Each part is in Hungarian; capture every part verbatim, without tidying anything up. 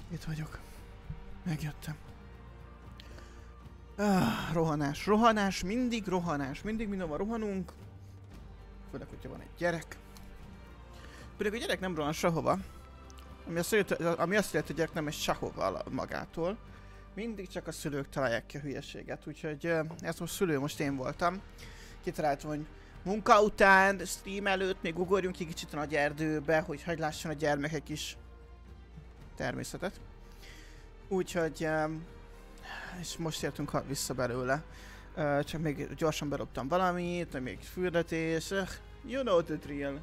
Itt vagyok. Megjöttem. Ah, rohanás, rohanás, mindig rohanás, mindig mindenhol rohanunk. Főleg, hogyha van egy gyerek. Pedig a gyerek nem rohan sehova. Ami azt jelenti, ami azt jelenti, hogy a gyerek nem megy sehova magától. Mindig csak a szülők találják ki a hülyeséget, úgyhogy ez most szülő, most én voltam. Kitaláltam, hogy munka után, stream előtt még ugorjunk ki kicsit a nagy erdőbe, hogy hagy lásson a gyermekek is természetet. Úgyhogy, és most értünk vissza belőle. Csak még gyorsan berobtam valamit, még fürdetés, you know the drill.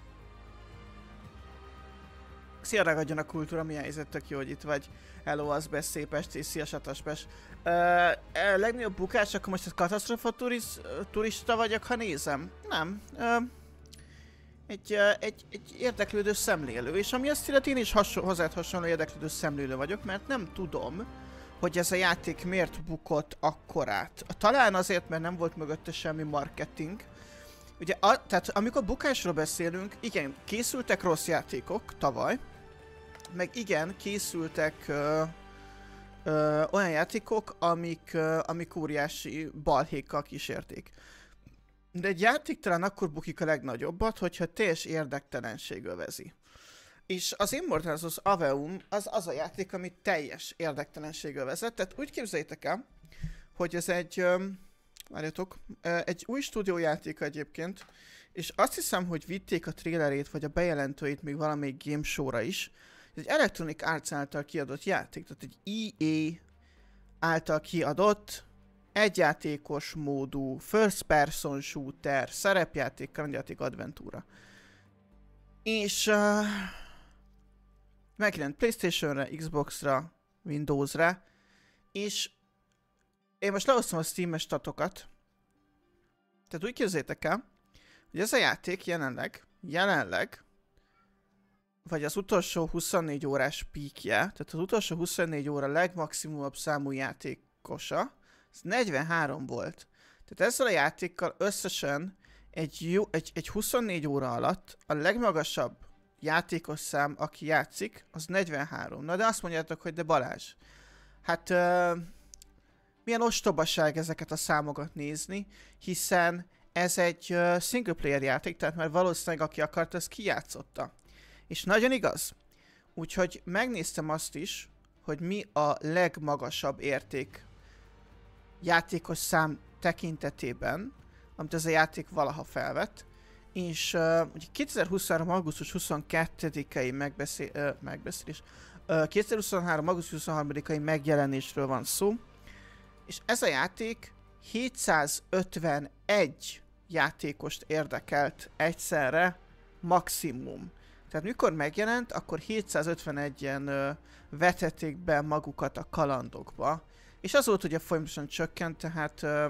Szia, ragadjon a kultúra, milyen helyzet, tök jó, hogy itt vagy. Hello, az besz, szép estét, szia, sataspes. Uh, uh, legnagyobb bukás, akkor most ez katasztrofa turiz, uh, turista vagyok, ha nézem? Nem. Uh, egy, uh, egy, egy érdeklődő szemlélő, és ami azt illeti, én is haso hozzád hasonló érdeklődő szemlélő vagyok, mert nem tudom, hogy ez a játék miért bukott akkorát. Talán azért, mert nem volt mögötte semmi marketing. Ugye, a, tehát amikor bukásról beszélünk, igen, készültek rossz játékok tavaly, meg igen, készültek ö, ö, olyan játékok, amik, ö, amik óriási balhékkal kísérték. De egy játék talán akkor bukik a legnagyobbat, hogyha teljes érdektenség övezi. És az Immortals Aveum az az a játék, ami teljes érdektelenség övezett. Tehát úgy képzeljétek el, hogy ez egy... Ö, Várjatok, egy új stúdiójáték egyébként, és azt hiszem, hogy vitték a trailerét, vagy a bejelentőit még valamelyik game show-ra is. Ez egy Electronic Arts által kiadott játék, tehát egy E A által kiadott, egyjátékos módú, first person shooter, szerepjáték, kalandjáték, adventúra. És uh, megjelent PlayStation-re, Xbox-ra, Windows-ra, és én most lehoztam a Steam-es statokat. Tehát úgy képzeljétek el, hogy ez a játék jelenleg, jelenleg, vagy az utolsó huszonnégy órás peakje, tehát az utolsó huszonnégy óra legmaximumabb számú játékosa, ez negyvenhárom volt. Tehát ezzel a játékkal összesen egy, jó, egy, egy huszonnégy óra alatt a legmagasabb játékos szám, aki játszik, az negyvenhárom. Na de azt mondjátok, hogy de Balázs, hát... Uh, milyen ostobaság ezeket a számokat nézni, hiszen ez egy uh, single player játék, tehát már valószínűleg aki akart, az kijátszotta. És nagyon igaz. Úgyhogy megnéztem azt is, hogy mi a legmagasabb érték játékos szám tekintetében, amit ez a játék valaha felvett. És uh, kétezer-huszonhárom. augusztus huszonkettedikei megbeszél, uh, megbeszélés, uh, kétezer-huszonhárom. augusztus huszonharmadikai megjelenésről van szó. És ez a játék hétszázötvenegy játékost érdekelt egyszerre maximum. Tehát mikor megjelent, akkor hétszázötvenegyen ö, vetették be magukat a kalandokba. És az volt, hogy a folyamatosan csökkent, tehát ö,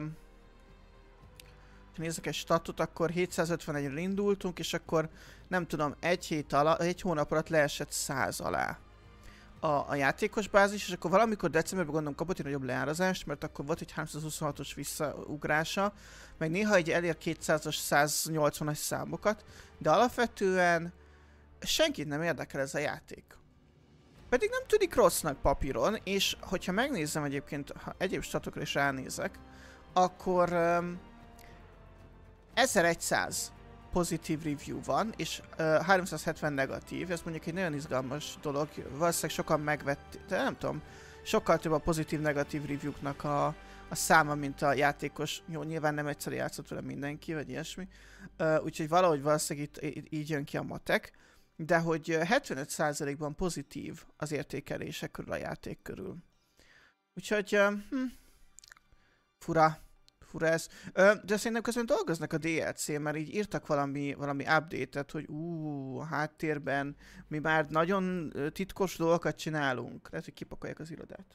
ha nézzek egy statot, akkor hétszázötvenegyről indultunk, és akkor nem tudom, egy hét alatt, egy hónap alatt leesett száz alá. A, a játékos bázis, és akkor valamikor decemberben gondolom kapott egy nagyobb leárazást, mert akkor volt egy háromszázhuszonhatos visszaugrása, meg néha egy elér kétszázas, száznyolcvanas számokat, de alapvetően senkit nem érdekel ez a játék. Pedig nem tűnik rossznak papíron, és hogyha megnézem egyébként, ha egyéb statokra is ránézek, akkor um, ezerszáz pozitív review van, és uh, háromszázhetven negatív, ez mondjuk egy nagyon izgalmas dolog, valószínűleg sokan megvették, de nem tudom, sokkal több a pozitív-negatív review-knak a, a száma, mint a játékos, jó, nyilván nem egyszer játszott vele mindenki, vagy ilyesmi, uh, úgyhogy valahogy valószínűleg itt, itt így jön ki a matek, de hogy hetvenöt százalékban pozitív az értékelések körül a játék körül. Úgyhogy, uh, hm, fura. Fura ez. Ö, de szerintem közben dolgoznak a dé el cé, mert így írtak valami, valami update-et, hogy ú, a háttérben mi már nagyon titkos dolgokat csinálunk. Lehet, hogy kipakolják az irodát.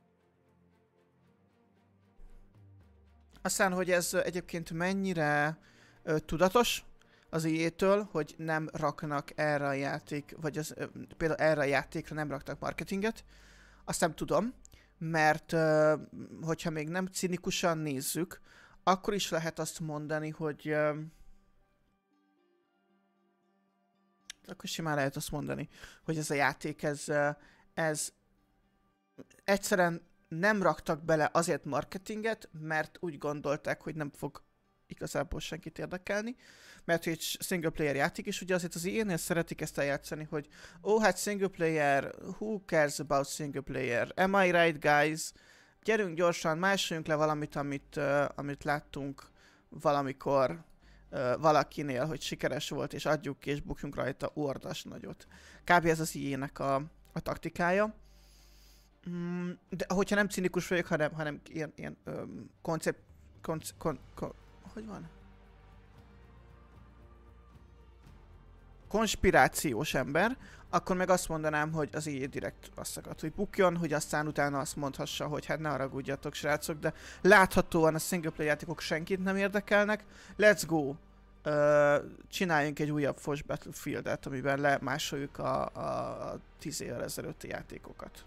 Aztán, hogy ez egyébként mennyire ö, tudatos az í á-től, hogy nem raknak erre a játék, vagy az, ö, például erre a játékra nem raktak marketinget, azt nem tudom. Mert uh, hogyha még nem cinikusan nézzük, akkor is lehet azt mondani, hogy uh, akkor simán lehet azt mondani, hogy ez a játék, ez, uh, ez egyszerűen nem raktak bele azért marketinget, mert úgy gondolták, hogy nem fog igazából senkit érdekelni, mert hogy egy single player játék, és ugye azért az í á-nél szeretik ezt eljátszani, hogy ó, hát single player, who cares about single player, am I right guys? Gyerünk gyorsan, másoljunk le valamit, amit, uh, amit láttunk valamikor uh, valakinél, hogy sikeres volt, és adjuk ki, és bukjunk rajta ordas nagyot. Kb. Ez az í á-nek a, a taktikája. Mm, de hogyha nem cinikus vagyok, hanem, hanem ilyen, ilyen um, koncept... Konce, kon, kon, hogy van? Konspirációs ember, akkor meg azt mondanám, hogy az í á direkt azt akart, hogy bukjon, hogy aztán utána azt mondhassa, hogy hát ne haragudjatok, srácok, de láthatóan a single player játékok senkit nem érdekelnek. Let's go! Uh, csináljunk egy újabb Foss Battlefieldet, amiben lemásoljuk a, a, a tíz évvel ezelőtti játékokat.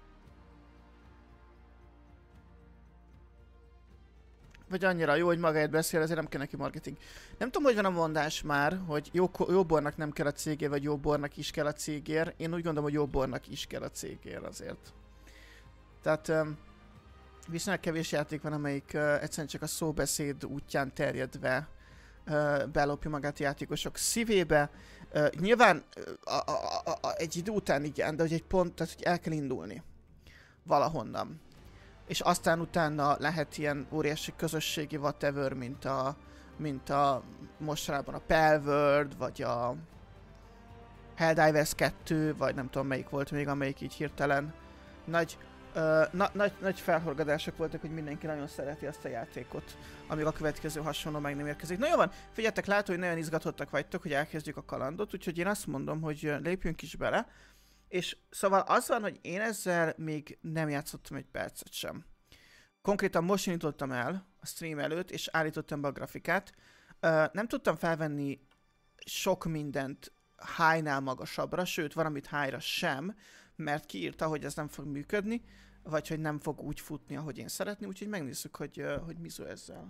Vagy annyira jó, hogy magáért beszél, ezért nem kell neki marketing. Nem tudom, hogy van a mondás már, hogy jó, jóbornak nem kell a cégér, vagy jóbornak is kell a cégér. Én úgy gondolom, hogy jóbornak is kell a cégér azért. Tehát um, viszonylag kevés játék van, amelyik uh, egyszerűen csak a szóbeszéd útján terjedve uh, belopja magát a játékosok szívébe. Uh, nyilván uh, a, a, a, a, egy idő után igen, de hogy egy pont, tehát hogy el kell indulni valahonnan. És aztán utána lehet ilyen óriási közösségi whatever, mint a, mint a mostanában a Palworld, vagy a Helldivers kettő, vagy nem tudom melyik volt még, amelyik így hirtelen nagy, uh, na, nagy, nagy felhorgadások voltak, hogy mindenki nagyon szereti azt a játékot, amíg a következő hasonló meg nem érkezik. Na jó van, figyeljetek, látom, hogy nagyon izgatottak vagytok, hogy elkezdjük a kalandot, úgyhogy én azt mondom, hogy lépjünk is bele. És szóval az van, hogy én ezzel még nem játszottam egy percet sem. Konkrétan most nyitottam el a stream előtt, és állítottam be a grafikát. Uh, nem tudtam felvenni sok mindent high-nál magasabbra, sőt, valamit high-ra sem, mert kiírta, hogy ez nem fog működni, vagy hogy nem fog úgy futni, ahogy én szeretném, úgyhogy megnézzük, hogy, uh, hogy mi zó ezzel.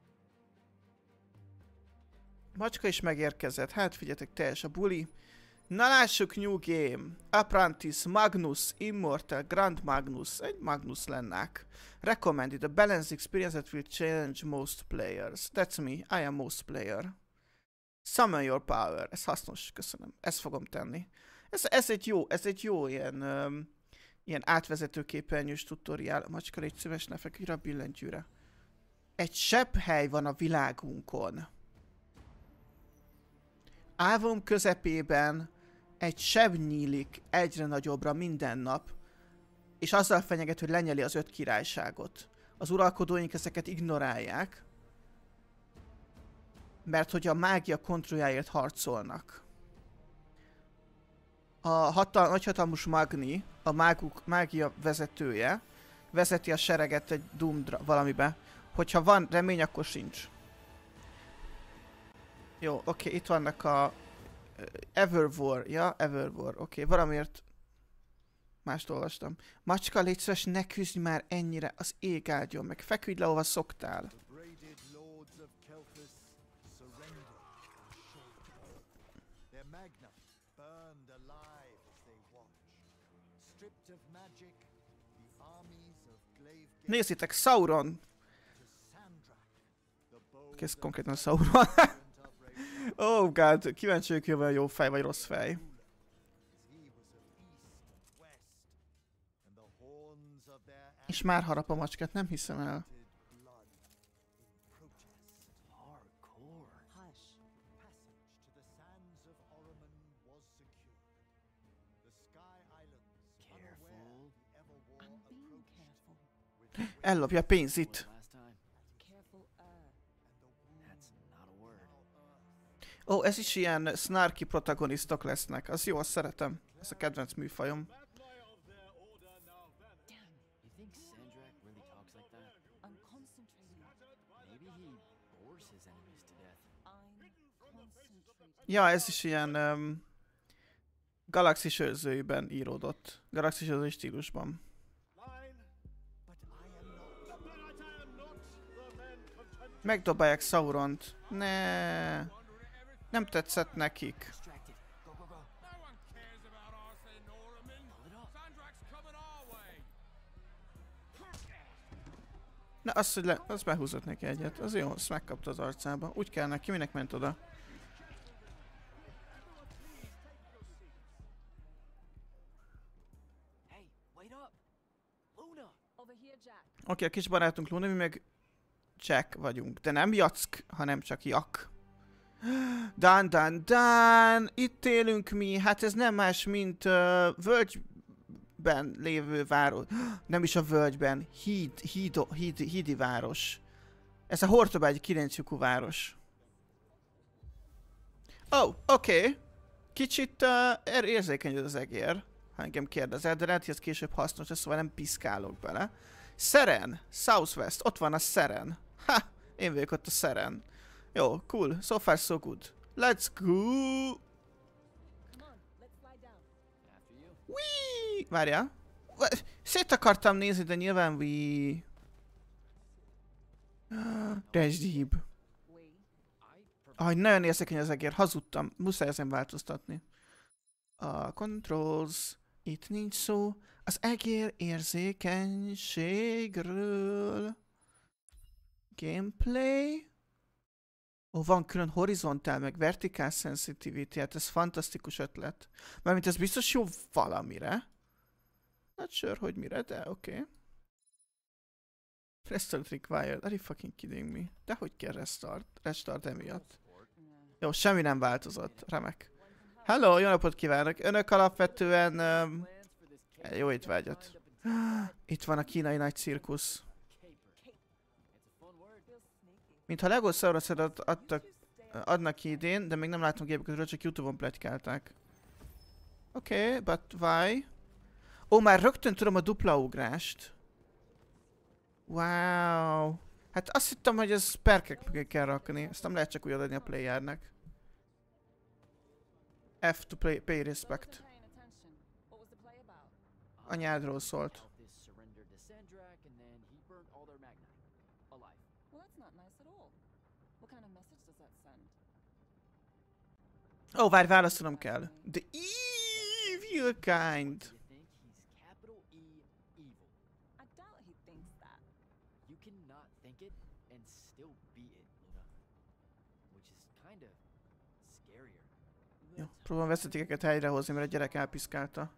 Macska is megérkezett, hát figyeljetek, teljes a buli. Na lássuk, New Game, Apprentice, Magnus, Immortal, Grand Magnus, egy Magnus lennák. Recommended, a balanced experience that will challenge most players. That's me, I am most player. Summon your power, ez hasznos, köszönöm, ezt fogom tenni. Ez, ez egy jó, ez egy jó ilyen, um, ilyen átvezető képernyős tutoriál. Macska, légy szíves, ne feküdj a billentyűre. Egy sebb hely van a világunkon. Álvom közepében egy seb nyílik egyre nagyobbra minden nap, és azzal fenyeget, hogy lenyeli az öt királyságot. Az uralkodóink ezeket ignorálják, mert hogy a mágia kontrolljáért harcolnak. A hatal nagyhatalmus Magni, a máguk, mágia vezetője, vezeti a sereget egy Doom valamibe. Hogyha van remény, akkor sincs. Jó, oké, okay, itt vannak a Everwar, ja, Everwar, oké, okay, valamiért mást olvastam. Macska, légy szíves, ne küzdj már ennyire, az ég áldjon meg, feküdj le, ahova szoktál. Nézzétek, Sauron! Ez konkrétan Sauron. Oh god, kíváncsi vagyok, jövő jó fej vagy rossz fej. És már harap a macskát, nem hiszem el. Ellopja a pénzit. Ó, oh, ez is ilyen snarky protagonistok lesznek. Az jó, azt szeretem. Ez a kedvenc műfajom. Ja, ez is ilyen um, Galaxis őrzőiben íródott. Galaxis őrzői stílusban. Megdobálják Sauront. Ne. Nem tetszett nekik. Na, azt, hogy le, azt behúzott neki egyet. Az jó, azt megkapta az arcába. Úgy kell neki, minek ment oda. Oké, okay, a kis barátunk Luna, mi meg Jack vagyunk. De nem Jack, hanem csak Jak. Dan, dan, dan! Itt élünk mi. Hát ez nem más, mint uh, völgyben lévő város. Nem is a völgyben. Híd, híd, híd, hídi város. Ez a Hortobágyi kilenclyukú város. Oh, oké. Okay. Kicsit uh, érzékeny az egér, ha engem kérdezel, de lehet, hogy ez később hasznos, szóval nem piszkálok bele. Seren, Southwest, ott van a Seren. Ha, én vagyok ott a Seren. Jó, cool, so far so good. Let's go! Whee! Várjál. Szét akartam nézni, de nyilván we... That's deep. Ah, nagyon érzékeny az egér, hazudtam. Muszáj ezen változtatni. A controls, itt nincs szó. Az egér érzékenységről. Gameplay. Ó, van külön horizontál, meg vertikál sensitivity, hát ez fantasztikus ötlet. Mármint ez biztos jó valamire. Not sure, hogy mire, de oké. Okay. Restart required. Are you fucking kidding me? De hogy kell restart? Restart emiatt. Jó, semmi nem változott. Remek. Hello, jó napot kívánok! Önök alapvetően... Um, jó étvágyat. Itt van a kínai nagy cirkusz. Mintha Lego Saurus-ot adtak, adnak ki idén, de még nem látom gépeket, csak YouTube-on pletykálták. Oké, okay, but why? Ó, már rögtön tudom a dupla ugrást. Wow. Hát azt hittem, hogy ez perkek mögé kell rakni. Ezt nem lehet csak úgy adni a playernek. F to play, pay respect. Anyádról szólt. Ó, oh, várj, válaszolnom kell. The evil kind. Jó, próbálom veszetékeket helyrehozni, mert a gyerek elpiszkálta.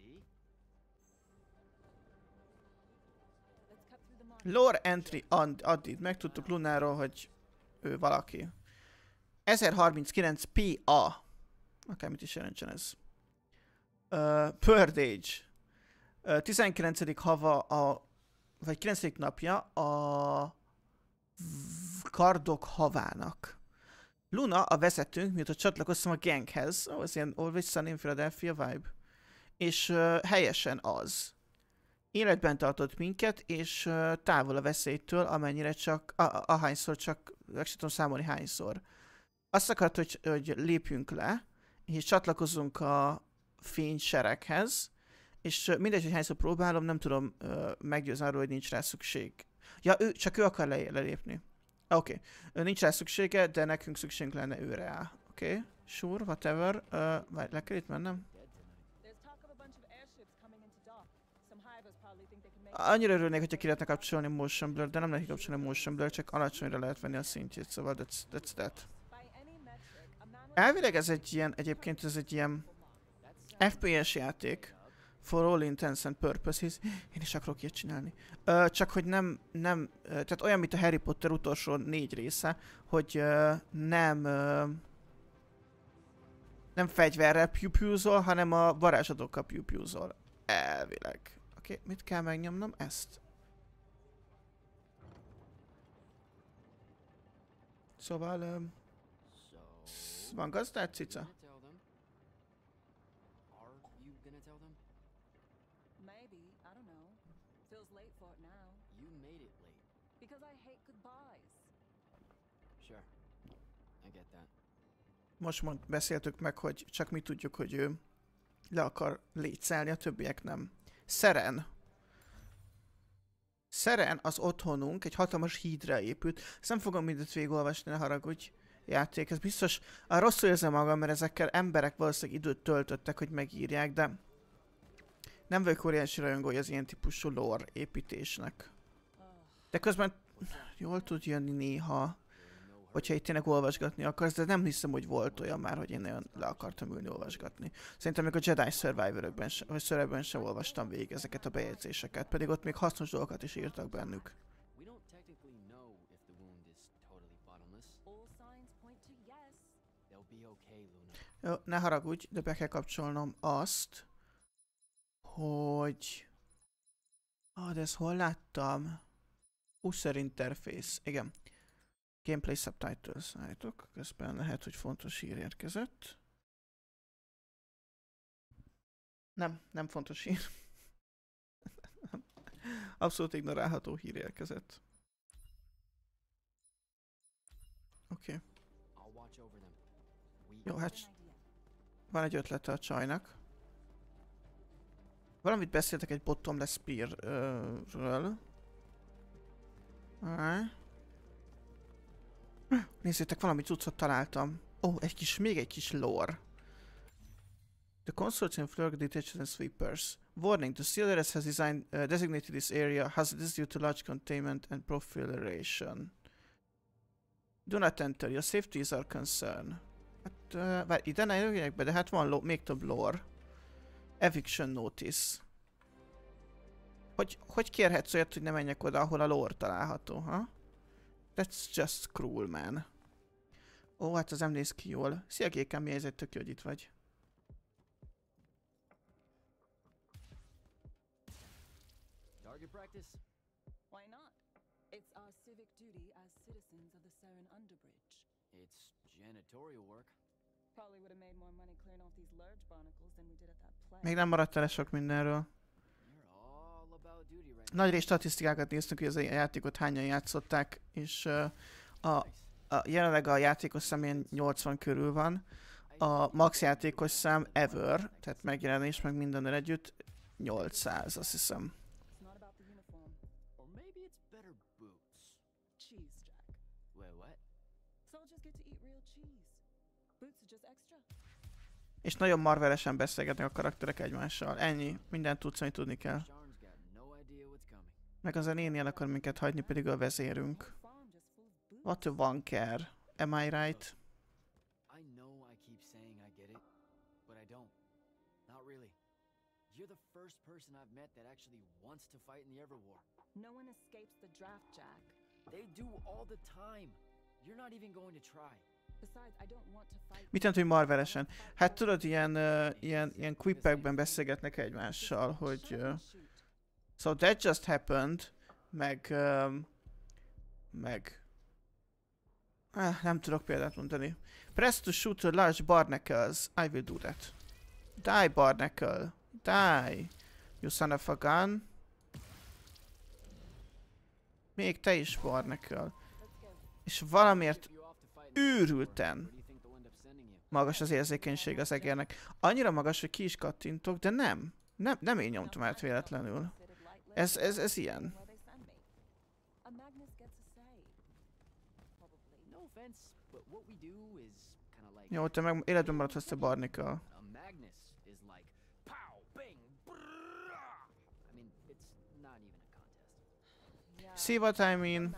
Lore entry addit. Megtudtuk Lunáról, hogy ő valaki. ezerharminckilenc P A. Akármit is jelentsen ez. Uh, Bird Age. Uh, tizenkilencedik hava a... vagy kilencedik napja a... kardok havának. Luna a vezetőnk, mióta csatlakoztam a ganghez. Ó, oh, ez ilyen Always Sunny in Philadelphia vibe. És uh, helyesen az. Életben tartott minket, és uh, távol a veszélytől, amennyire csak, a, ahányszor csak, meg sem tudom számolni hányszor. Azt akart, hogy, hogy lépjünk le, és csatlakozzunk a fénysereghez, és uh, mindegy, hogy hányszor próbálom, nem tudom uh, meggyőzni arról, hogy nincs rá szükség. Ja, ő, csak ő akar le, lelépni. Oké, okay. Nincs rá szüksége, de nekünk szükségünk lenne őre rá. Oké, okay. Sure, whatever. Uh, várj, le kell itt mennem? Annyira örülnék, hogyha ki lehetne kapcsolni motion blur, de nem lehet kapcsolni motion blur, csak alacsonyra lehet venni a szintjét, szóval that's, that's that. Elvileg ez egy ilyen, egyébként ez egy ilyen F P S játék. For all intents and purposes. Én is akarok ilyet csinálni. Uh, csak hogy nem, nem, uh, tehát olyan, mint a Harry Potter utolsó négy része, hogy uh, nem, uh, nem fegyverrel piu-piuzol, hanem a varázsadókkal piu-piuzol. Elvileg. Oké, okay, mit kell megnyomnom? Ezt. Szóval, um, van gazdát, cica? Most mond, beszéltük meg, hogy csak mi tudjuk, hogy ő le akar létszelni, a többiek nem. Seren. Seren az otthonunk, egy hatalmas hídra épült. Ezt nem fogom mindent végigolvasni, ne haragudj, játék. Ez biztos, a rosszul érzem magam, mert ezekkel emberek valószínűleg időt töltöttek, hogy megírják, de nem vagyok óriási rajongója az ilyen típusú lore építésnek. De közben jól tud jönni néha, hogyha itt tényleg olvasgatni akarsz, de nem hiszem, hogy volt olyan már, hogy én nagyon le akartam ülni olvasgatni. Szerintem még a Jedi Survivor-ökben, vagy Survivor-ben sem olvastam végig ezeket a bejegyzéseket, pedig ott még hasznos dolgokat is írtak bennük. Jó, ne haragudj, de be kell kapcsolnom azt, hogy... Ah, de ezt hol láttam? User interface, igen. Gameplay subtitles állítok, közben lehet, hogy fontos hír érkezett. Nem, nem fontos hír. Abszolút ignorálható hír érkezett. Oké. Okay. Jó, hát van egy ötlete a csajnak. Valamit beszéltek egy bottomless spear-ről. Nézzétek, valami cuccot találtam. Ó, oh, egy kis, még egy kis lore. The consortium flurg detachers and sweepers. Warning, the Steelers has designed, uh, designated this area hazardous due to large containment and proliferation. Do not enter, your safety is our concern. Hát, uh, várj, ide ne jöjjenek be, de hát van még több lore. Eviction notice. Hogy, hogy kérhetsz olyat, hogy ne menjek oda, ahol a lore található, ha? That's just cruel, man. Ó, hát az nem néz ki jól. Szia Gékem, mi helyzet, tök jó, hogy itt vagy. Target practice? Why not? It's our civic duty as citizens of the Saren Underbridge. It's janitorial work. Probably would have made more money clearing off these large barnacles than we did at that play. Még nem maradt el sok mindenről. Nagy rész statisztikákat néztünk, hogy ez a játékot hányan játszották, és uh, a, a, jelenleg a játékos szám nyolcvan körül van. A max játékos szám ever, tehát megjelenés meg mindennel együtt nyolcszáz, azt hiszem. És nagyon marvelesen beszélgetnek a karakterek egymással. Ennyi, mindent tudsz, amit tudni kell. Meg az a néni el akar minket hagyni, pedig a vezérünk. What a wanker. Am I right? I know I keep saying I get it, but I don't. Not really. You're the first person I've met that actually wants to fight in the Everwar. No one escapes the draft, Jack. They do all the time. You're not even going to try. Besides, I don't want to fight. Mit jelent, hogy marvelesen? Hát tudod, ilyen, uh, ilyen, ilyen quipekben beszélgetnek egymással, hogy... Uh, so that just happened, meg... Um, meg... Ah, nem tudok példát mondani. Press to shoot a large barnacles. I will do that. Die, barnacle. Die. You son of a gun. Még te is, barnacle. És valamiért őrülten magas az érzékenység az egérnek. Annyira magas, hogy ki is kattintok, de nem. Nem, nem én nyomtam át véletlenül. Ez, ez, ez ilyen. Jó, te meg életben maradhatsz a Barnacle. See what I mean?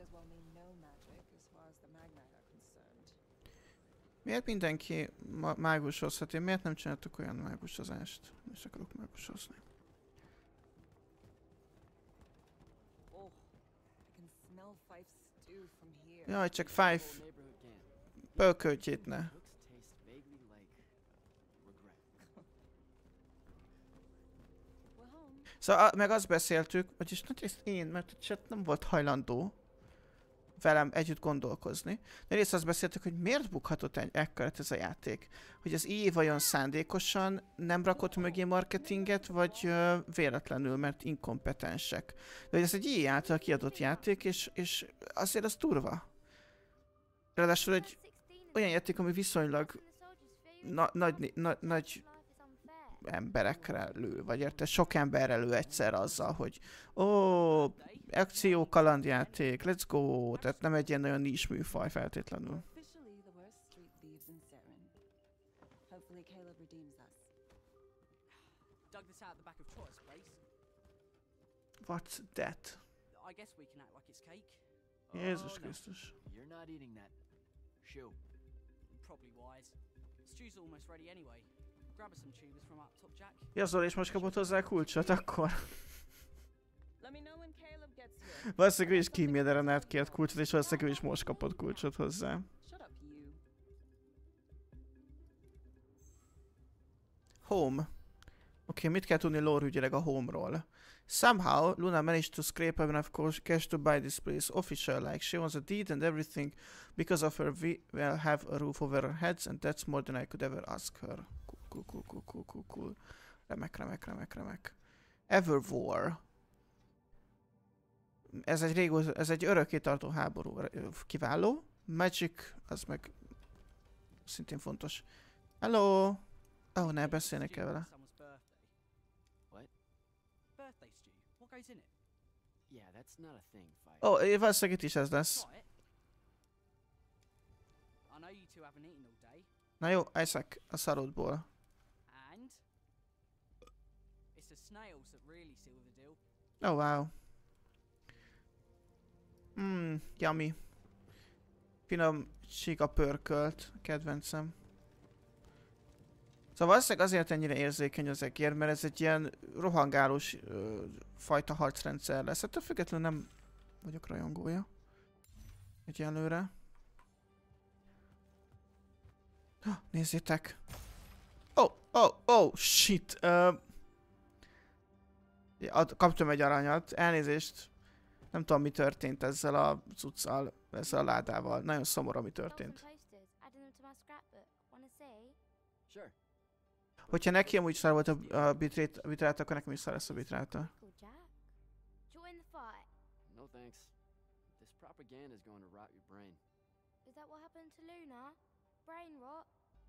Miért mindenki ma mágusozhat? Én miért nem csináltuk olyan mágusozást? És akarok mágusozni. Jaj, csak Five pölköltjét ne. Szóval meg azt beszéltük, vagyis nagyrészt én, mert a chat nem volt hajlandó velem együtt gondolkozni. Nagyrészt azt beszéltük, hogy miért bukhatott egy ekkorat ez a játék. Hogy az í á vajon szándékosan nem rakott mögé marketinget, vagy uh, véletlenül, mert inkompetensek. De hogy ez egy í á által kiadott játék, és, és azért az durva. Ráadásul egy olyan játék, ami viszonylag na nagy, na nagy emberekre lő, vagy érte sok emberre lő egyszer azzal, hogy ó, akció, kalandjáték, let's go, tehát nem egy ilyen nagyon nincs műfaj feltétlenül. What's that? I guess we can act like it's cake. Jézus Oh, no. Krisztus. You're not eating that. Shoo. Probably wise. Stew's almost ready anyway. Grab us some tubers from up top, Jack. Ja, Zoli is most kapott hozzá a kulcsot, akkor. Let me know when Caleb gets here. Valószínűleg ő is Kimi Derenát kért kulcsot, és valószínűleg ő is most kapott kulcsot hozzá. Shut up, you. Home. Oké, okay, mit kell tudni lore ügyileg a home-ról? Somehow, Luna managed to scrape up enough cash to buy this place official, like she owns a deed and everything. Because of her, we will have a roof over our heads, and that's more than I could ever ask her. Cool, cool, cool, cool, cool, cool. Remek, remek, remek, remek. Everwar. Ez egy régó, ez egy örökké tartó háború. Kiváló. Magic, az meg szintén fontos. Hello! Oh, ne, beszélni kell vele. What? Birthday stew. What goes in it? Yeah, that's not a thing, Fife. Ó, oh, valószínűleg itt is ez lesz. Try it. I know you two haven't eaten all day. Na jó, eszek a szarodból. And it's the snails that really seal the deal. Oh, wow. Mmm, yummy. Finom csíka pörkölt, kedvencem. Szóval valószínűleg azért ennyire érzékeny az egér, mert ez egy ilyen rohangálós ö, fajta harcrendszer lesz. Ettől függetlenül nem vagyok rajongója. Egyelőre. Oh, nézzétek! Oh, oh, oh, shit! Uh, kaptam egy aranyat, elnézést. Nem tudom, mi történt ezzel a cuccal, ezzel a ládával. Nagyon szomorú, mi történt. Sure. Hogyha neki amúgy szar volt a, a bitrate, a bitrate, akkor nekem is szar lesz a bitrate. No thanks. This propaganda is going to rot your brain. Is that what happened to Luna? Brain rot?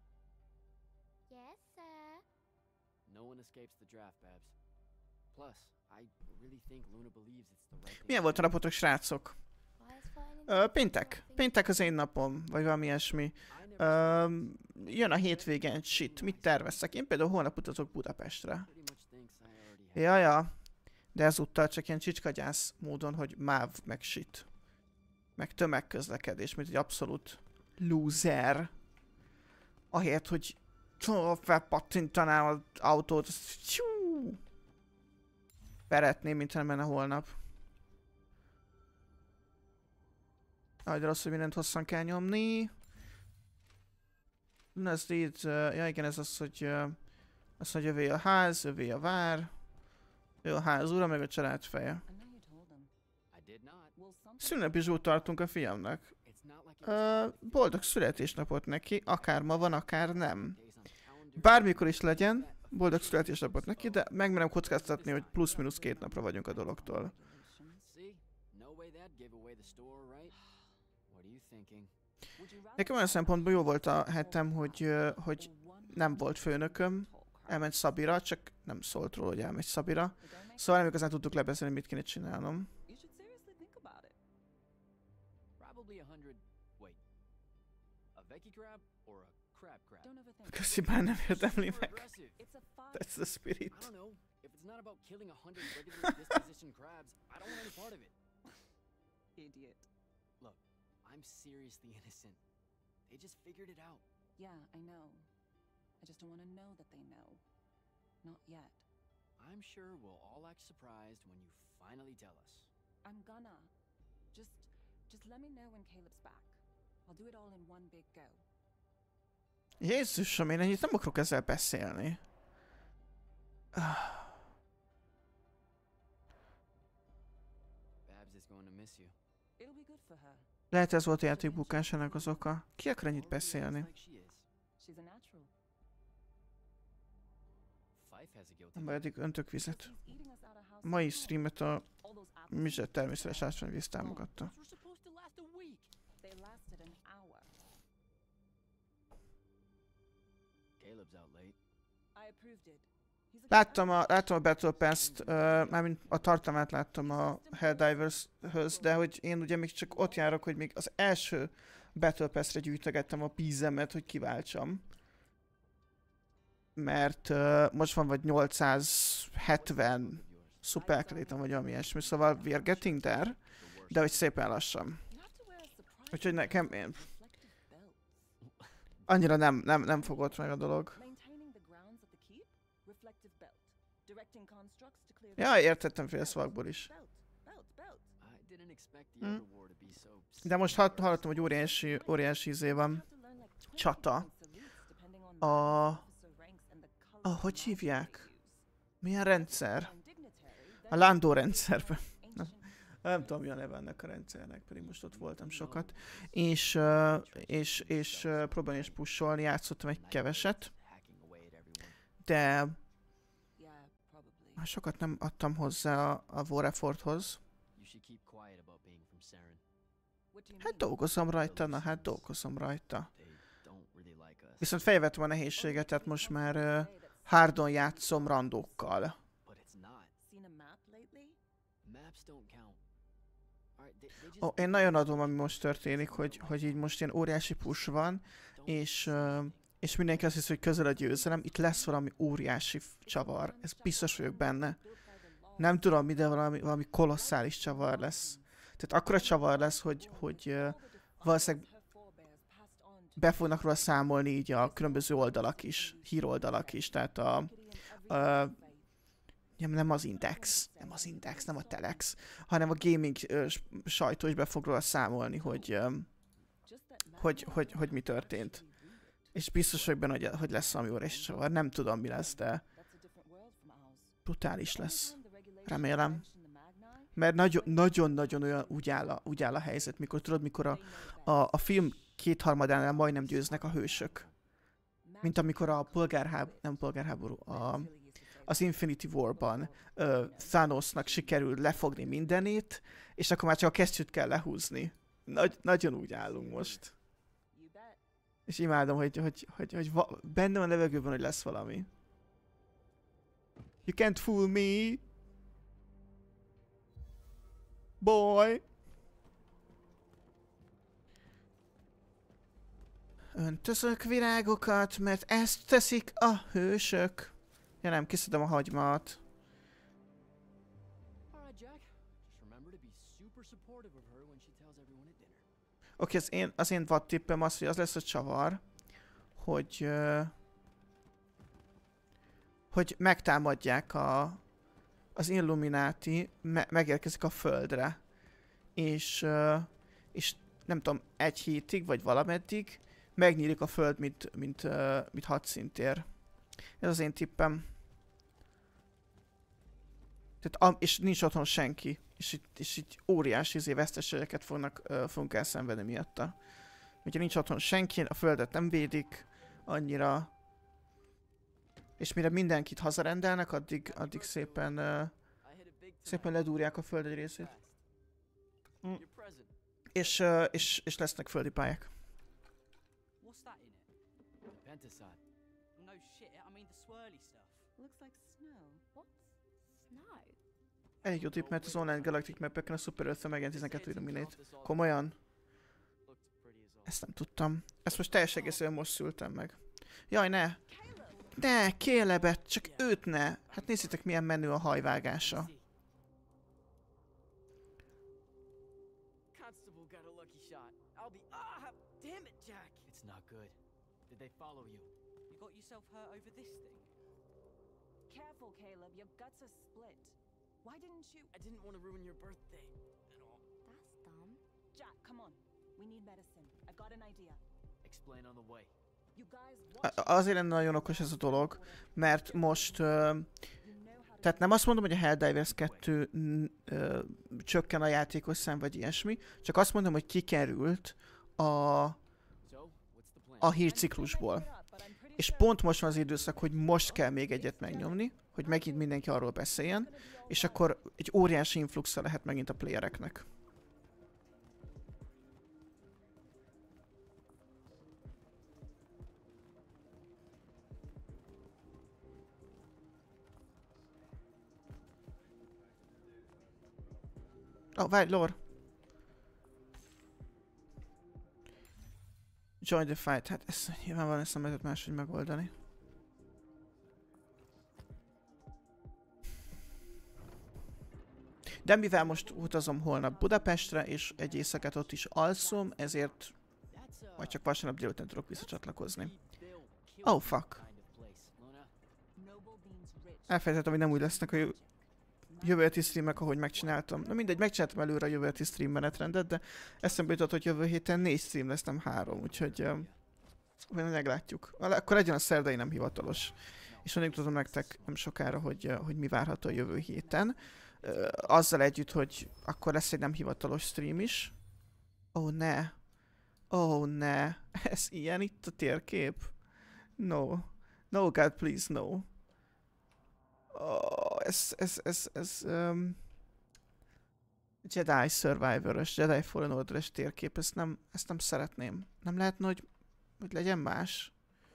Yes, sir. No one escapes the draft, Babs. Plus, I really think Luna believes it's the right thing. Milyen volt a napotok, srácok? Ö, péntek. Péntek az én napom, vagy valami ilyesmi. Ö, jön a hétvégen, shit, mit terveztek? Én például holnap utazok Budapestre. Ja, ja. De ezúttal csak ilyen csicskagyász módon, hogy máv, meg shit. Meg tömegközlekedés, mint egy abszolút loser. Ahelyett, hogy felpattintanám az autót, veretném, mint nem menne holnap. Aj, de rossz, hogy mindent hosszan kell nyomni. Ez így, uh, ja igen, ez az, hogy uh, az, hogy övé a ház, övé a vár. Ő a ház ura, meg a család feje. Szülinapi zsút tartunk a fiamnak. Uh, boldog születésnapot neki, akár ma van, akár nem. Bármikor is legyen, boldog születésnapot neki, de megmerem kockáztatni, hogy plusz-minusz két napra vagyunk a dologtól. Nekem olyan szempontból jó volt a hetem, hogy, hogy nem volt főnököm, elment Szabira, csak nem szólt róla, hogy elmegy Szabira. Szóval nem igazán tudtuk lebeszélni, mit kéne csinálnom. Köszi, bár nem érdemli meg. That's the spirit. Idiot. Look, I'm seriously innocent. They just figured it out. Yeah, I know. I just don't want to know that they know. Not yet. I'm sure we'll all act surprised when you finally tell us. I'm gonna. Just, just let me know when Caleb's back. I'll do it all in one big go. Jézusom, én ennyit nem akarok ezzel beszélni. Babs is going to miss you. It'll be good for her. Lehet ez volt a játék bukásának az oka. Ki akar ennyit beszélni? She's a natural. Nem eddig öntök vizet. A mai streamet a Mizset természetes ásványvíz támogatta. They lasted an hour. Caleb's out late. I approved it. He's a Láttam a, láttam a Battle Pass-t, uh, mármint a tartalmát láttam a Helldivers-höz, de hogy én ugye még csak ott járok, hogy még az első Battle Pass-re gyűjtögettem a pízemet, hogy kiváltsam. Mert uh, most van vagy nyolcszázhetven super kreditem, vagy valami ilyesmi, szóval we're getting there, de hogy szépen lassan. Úgyhogy nekem én... Annyira nem, nem, nem fogott meg a dolog. Ja, értettem félszavakból is. Hm. De most hallottam, hogy óriási, óriási izé van. Csata. A... a... hogy hívják? Milyen rendszer? A Landó rendszerben. Nem tudom, mi a neve ennek a rendszernek, pedig most ott voltam sokat. És, uh, és, és uh, próbálni is pusolni, játszottam egy keveset. De... sokat nem adtam hozzá a, a War Efforthoz. Hát dolgozom rajta, na hát dolgozom rajta. Viszont felvettem a nehézséget, tehát most már uh, hardon játszom randókkal. Ó, oh, én nagyon adom, ami most történik, hogy, hogy így most ilyen óriási push van, és, uh, és mindenki azt hiszi, hogy közel a győzelem. Itt lesz valami óriási csavar, ez biztos vagyok benne. Nem tudom mi, de valami, valami kolosszális csavar lesz. Tehát akkora csavar lesz, hogy, hogy uh, valószínűleg be fognak róla számolni így a különböző oldalak is, híroldalak is, tehát a... a nem az Index, nem az Index, nem a Telex, hanem a gaming uh, sajtó is be fog róla számolni, hogy, um, hogy, hogy, hogy mi történt. És biztos vagyok benne, hogy, hogy lesz valami óriási csavar. Nem tudom, mi lesz, de brutális lesz. Remélem. Mert nagyon-nagyon olyan úgy áll, a, úgy áll a helyzet, mikor tudod, mikor a, a, a film kétharmadánál majdnem győznek a hősök. Mint amikor a polgárháború, nem polgárháború, a... az Infinity War-ban uh, Thanosnak sikerül lefogni mindenét, és akkor már csak a kesztyűt kell lehúzni. Nagy, nagyon úgy állunk most. És imádom, hogy, hogy, hogy, hogy va- benne a levegőben, hogy lesz valami. You can't fool me! Boy! Öntözök virágokat, mert ezt teszik a hősök. Ja nem, kiszedem a hagymát. Oké, az én, az én vad tippem az, hogy az lesz a csavar, hogy... Uh, hogy megtámadják a... az Illuminati, me megérkezik a Földre. És... Uh, és nem tudom, egy hétig, vagy valameddig megnyílik a Föld, mint, mint, uh, mint hadszintér. Ez az én tippem. Tehát, és nincs otthon senki. És itt, és itt óriási izé veszteségeket fognak, uh, fogunk elszenvedni miatta. Ugye nincs otthon senki, a földet nem védik annyira. És mire mindenkit hazarendelnek, addig, addig szépen, uh, szépen ledúrják a föld egy részét. Mm. És, uh, és, és lesznek földi pályák. Elég jó tipp, mert az online Galactic map-eken a Super Earth-en megjelent tizenkettő Illuminate. Komolyan? Ezt nem tudtam. Ezt most teljes egészében most szültem meg. Jaj, ne! Ne, Calebet, csak őt ne! Hát nézzétek, milyen menő a hajvágása. Careful, Caleb. Your guts are split. Why didn't you? I didn't want to ruin your birthday at all. That's dumb. Jack, come on. We need medicine. I've got an idea. Explain on the way. You guys A azért lenne nagyon okos ez a dolog, mert most... Uh, tehát nem azt mondom, hogy a Helldivers kettő uh, csökken a játékos szám, vagy ilyesmi, csak azt mondom, hogy kikerült a, a hírciklusból. És pont most van az időszak, hogy most kell még egyet megnyomni, hogy megint mindenki arról beszéljen, és akkor egy óriási influxa lehet megint a playereknek. Ó, oh, várj, lore! Join the fight. Hát ezt nyilvánvalóan ezt nem lehetett máshogy megoldani. De mivel most utazom holnap Budapestre, és egy éjszakát ott is alszom, ezért majd csak vasárnap délután tudok visszacsatlakozni. Oh, fuck. Elfelejtettem, hogy nem úgy lesznek a jö jövő heti streamek, ahogy megcsináltam. Na mindegy, megcsináltam előre a jövő heti stream menetrendet, de eszembe jutott, hogy jövő héten négy stream lesz, nem három, úgyhogy uh, meglátjuk. Akkor legyen a szerdai nem hivatalos. És mondjuk tudom nektek nem sokára, hogy, uh, hogy mi várható a jövő héten. Uh, azzal együtt, hogy akkor lesz egy nem hivatalos stream is. Ó, oh, ne. Ó, oh, ne. Ez ilyen itt a térkép? No. No, God, please, no. Oh, ez, ez, ez, ez, um, Jedi Survivor-ös, Jedi Fallen Order-es térkép, ezt nem, ezt nem szeretném. Nem lehetne, hogy, hogy legyen más?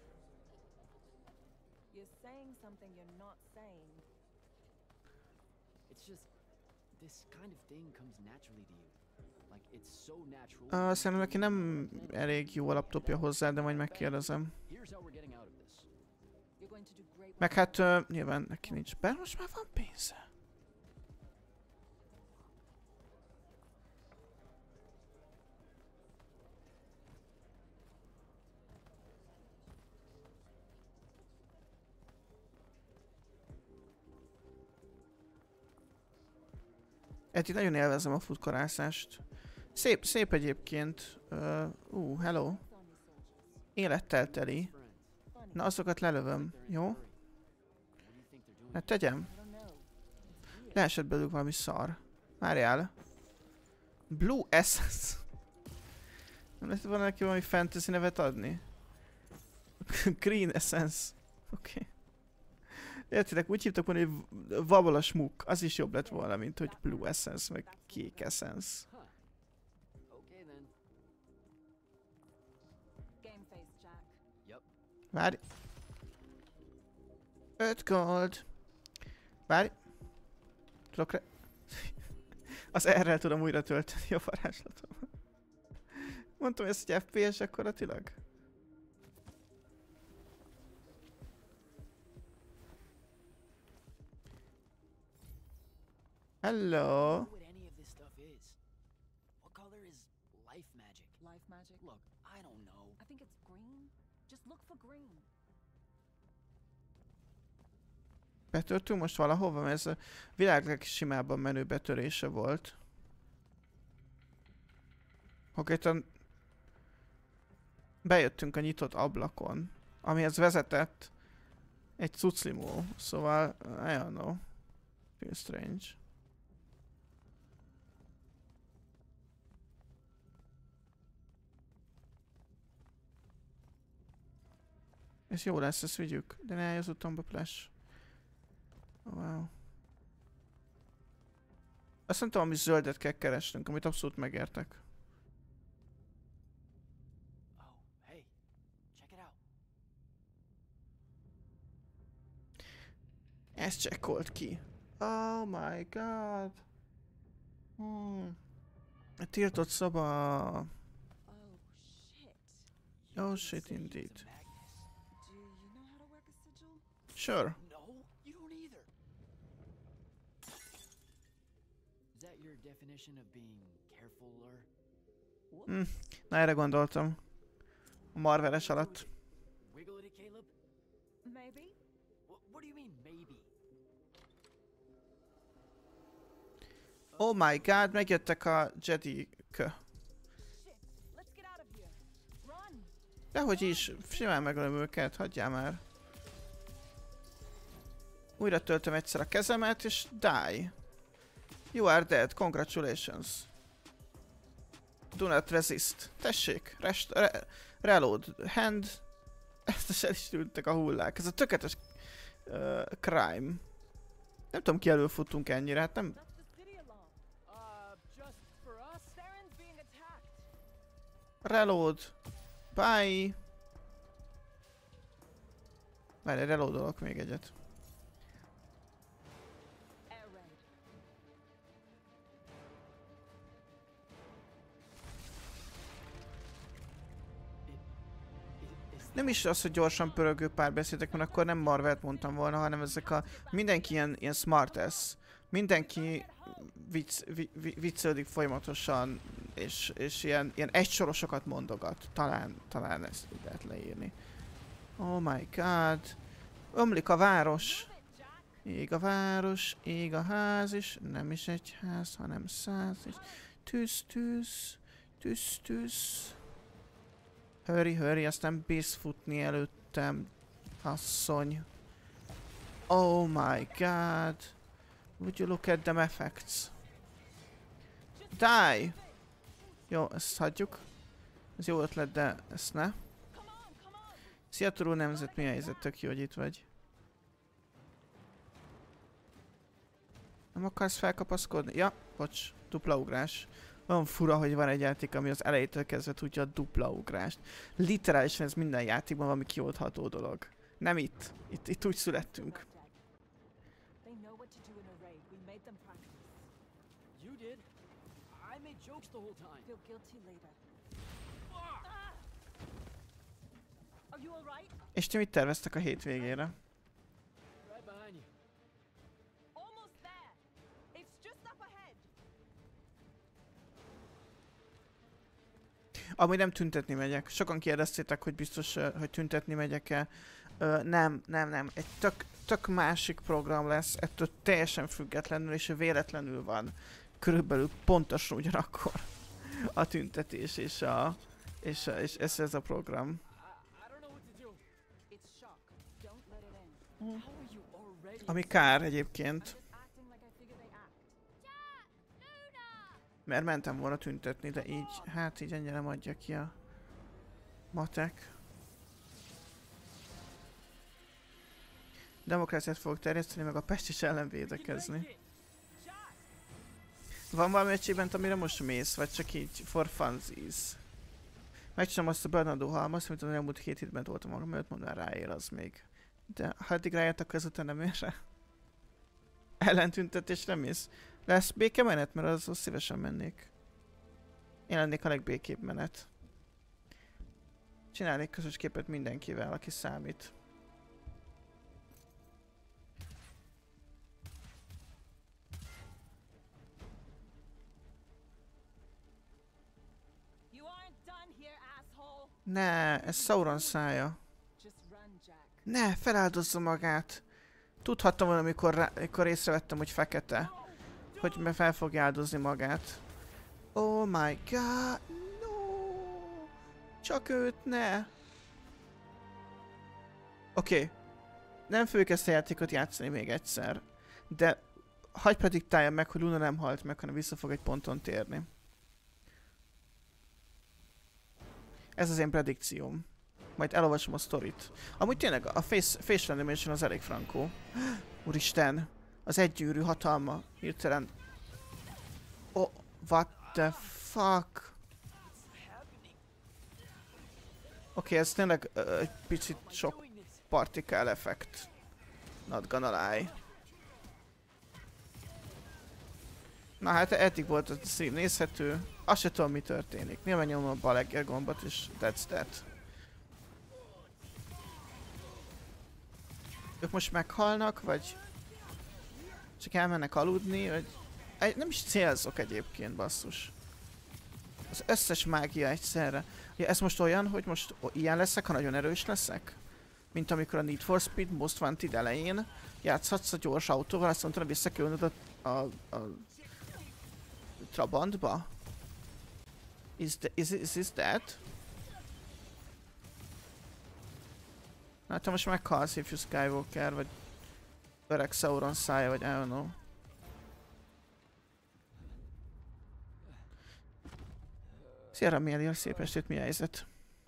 Uh, szerintem neki nem elég jó a laptopja hozzá, de majd megkérdezem. Meg hát uh, nyilván neki nincs, bár most már van pénze. Eti, nagyon élvezem a futkorászást. Szép, szép egyébként. Uh, uh, hello. Élettel teli. Na, azokat lelövöm, jó? Hát tegyem. Leesett belőlük valami szar. Várjál. Blue Essence. Nem lehet volna neki valami fantasy nevet adni? Green Essence. Oké. Okay. Értitek, úgy hívtak volna, hogy Vabolas Muk. Az is jobb lett volna, mint hogy Blue Essence, meg Kék Essence. Várj. Öt gold. Várj. Tudok re... Az erre tudom újra tölteni a varázslatom. Mondtam, hogy ez egy ef pé es akkoratilag. Hello. Betörtünk most valahova, mert ez a világ legsimábban menő betörése volt. Konkrétan bejöttünk a nyitott ablakon, amihez vezetett egy cuclimó, szóval I don't know. Feel strange. Ez jó lesz, ezt vigyük, de ne állj az utamba, Flash. Oh, wow. Azt nem tudom, ami zöldet kell keresnünk, amit abszolút megértek. Ez checkolt ki. Oh my god. Hmm. A tiltott szoba. Oh shit indeed. Sure. Hm, na erre gondoltam. A marveres alatt. Oh my god, megjöttek a Jedi-k. Dehogy is, simán megölöm őket, hagyjál már. Újra töltöm egyszer a kezemet, és die. You are dead, congratulations. Do not resist. Tessék, rest, re, reload, hand. Ezt el is tűntek a hullák. Ez a tökéletes uh, crime. Nem tudom, ki előfutunk ennyire, hát nem... Reload. Bye. Várj, reloadolok még egyet. Nem is az, hogy gyorsan pörögő párbeszédek, mert akkor nem Marvelt mondtam volna, hanem ezek a... Mindenki ilyen, ilyen smartass. mindenki vicc, vi, viccelődik folyamatosan, és, és ilyen, ilyen egysorosokat mondogat. Talán, talán ezt így lehet leírni. Oh my god. Ömlik a város. Ég a város, ég a ház is. Nem is egy ház, hanem száz is. Tűz, tűz, tűz, tűz. Hurry, hurry, aztán bízz futni előttem, asszony. Oh my god. Would you look at them effects? Die! Jó, ezt hagyjuk. Ez jó ötlet, de ezt ne. Szia, Turul nemzet, mi a helyzet? Tök jó, hogy itt vagy. Nem akarsz felkapaszkodni? Ja, bocs, dupla ugrás. Olyan fura, hogy van egy játék, ami az elejétől kezdve tudja a dupla ugrást. Literálisan ez minden játékban valami kioldható dolog. Nem itt. Itt, itt úgy születtünk. They know what to do in a raid. We made them practice. You did. I made jokes the whole time. Feel guilty later. Are you all right? És ti mit terveztek a hétvégére? Right behind you. Almost there. It's just up ahead. Amúgy nem tüntetni megyek. Sokan kérdeztétek, hogy biztos, uh, hogy tüntetni megyek-e. Uh, nem, nem, nem. Egy tök, tök másik program lesz, ettől teljesen függetlenül, és véletlenül van körülbelül pontosan ugyanakkor a tüntetés és, a, és, a, és ez, ez a program. I, I don't know what to do. It's shock. Don't let it in. How are you already? Ami kár egyébként, Just acting like I figure they act. mert mentem volna tüntetni, de így, hát így ennyire nem adja ki a matek. Demokráciát fogok terjeszteni, meg a Pest is ellen védekezni. Van valami achievement, amire most mész, vagy csak így for funsies? Megcsinálom azt a Bernardo halmazt, amit az elmúlt két hétben voltam magam előtt, mondom, ráér az még. De ha eddig rájött, akkor ezután nem ér rá. Ellentüntetésre mész. Lesz békemenet, mert az, az szívesen mennék. Én lennék a legbékébb menet. Csinálnék közös képet mindenkivel, aki számít. You aren't done here, asshole. Ne, ez Sauron szája. Just run, Jack. Ne, feláldozza magát. Tudhattam volna, amikor, rá, amikor észrevettem, hogy fekete. Hogy me fel fogja áldozni magát. Oh my god, no! Csak őt ne! Oké. Okay. Nem fogjuk ezt a játékot játszani még egyszer. De hagyj prediktáljam meg, hogy Luna nem halt meg, hanem vissza fog egy ponton térni. Ez az én predikcióm. Majd elolvasom a sztorit. Amúgy tényleg a face, facial animation az elég frankó. Úristen! Az egygyűrű hatalma hirtelen. Oh, what the fuck? Oké, okay, ez tényleg uh, egy picit sok particle effekt. Not gonna lie. Na hát eddig volt a szín nézhető. Azt se tudom, mi történik. Nyilván nyomom a bal egér gombot, és that's that. Ők most meghalnak, vagy csak elmennek aludni, vagy... Egy, nem is célzok egyébként, basszus. Az összes mágia egyszerre. Ja, ez most olyan, hogy most ilyen leszek, ha nagyon erős leszek? Mint amikor a Need for Speed Most Wanted elején játszhatsz a gyors autóval, azt mondtad, vissza kell ülnöd a, a, a Trabantba? Is, the, is, is this that? Hát te most meghalsz, ifjú Skywalker, vagy öreg Sauron szája, vagy I don't know. Szia Ramiel, szép estét, mi a helyzet?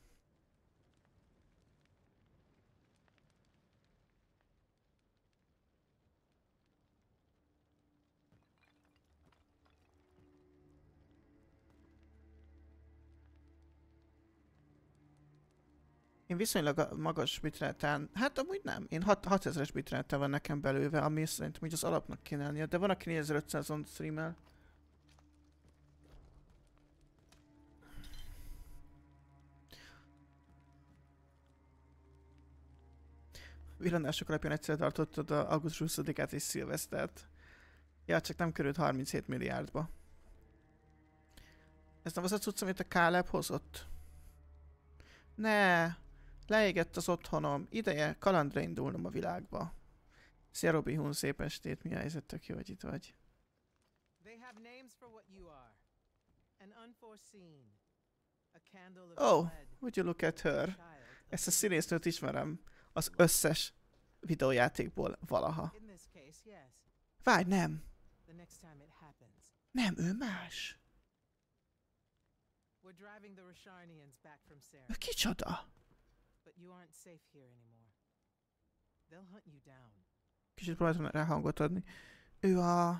Én viszonylag magas bitrátán, hát amúgy nem, én hatezres bitrátán van nekem belőve, ami szerintem úgy az alapnak kéne lennie, de van, aki négyezer-ötszázon streamel. Villanások alapján egyszer tartottad a augusztus huszadikát és szilvesztert. Ja, csak nem került harminchét milliárdba. Ez nem az a cucc, amit a Caleb hozott? Ne! Leégett az otthonom. Ideje kalandra indulnom a világba. Szia Robi Hun, szép estét, mi a helyzet, tök jó, hogy itt vagy. Oh, would you look at her? Ezt a színésznőt ismerem az összes videójátékból valaha. Várj, nem! Nem, ő más. Kicsoda? Kicsit próbáltam rá hangot adni. Ő a...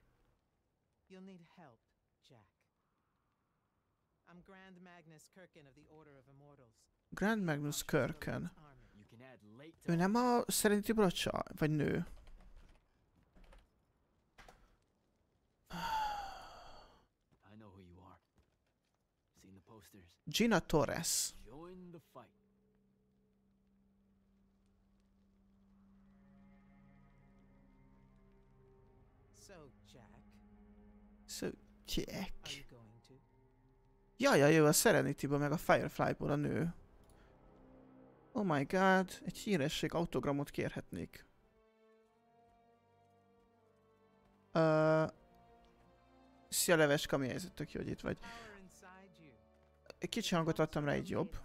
Grand Magnus Kirken. Ő nem a Serenity brocsa? Vagy nő? Gina Torres. So, Jack. Jaj, jaj, ő a Serenity-ből, meg a Firefly-ból a nő. Oh my god, egy híresség autogramot kérhetnék. Uh, Szia Leveska, mi helyzet, tök jó, hogy itt vagy. Egy kicsi hangot adtam rá, így jobb.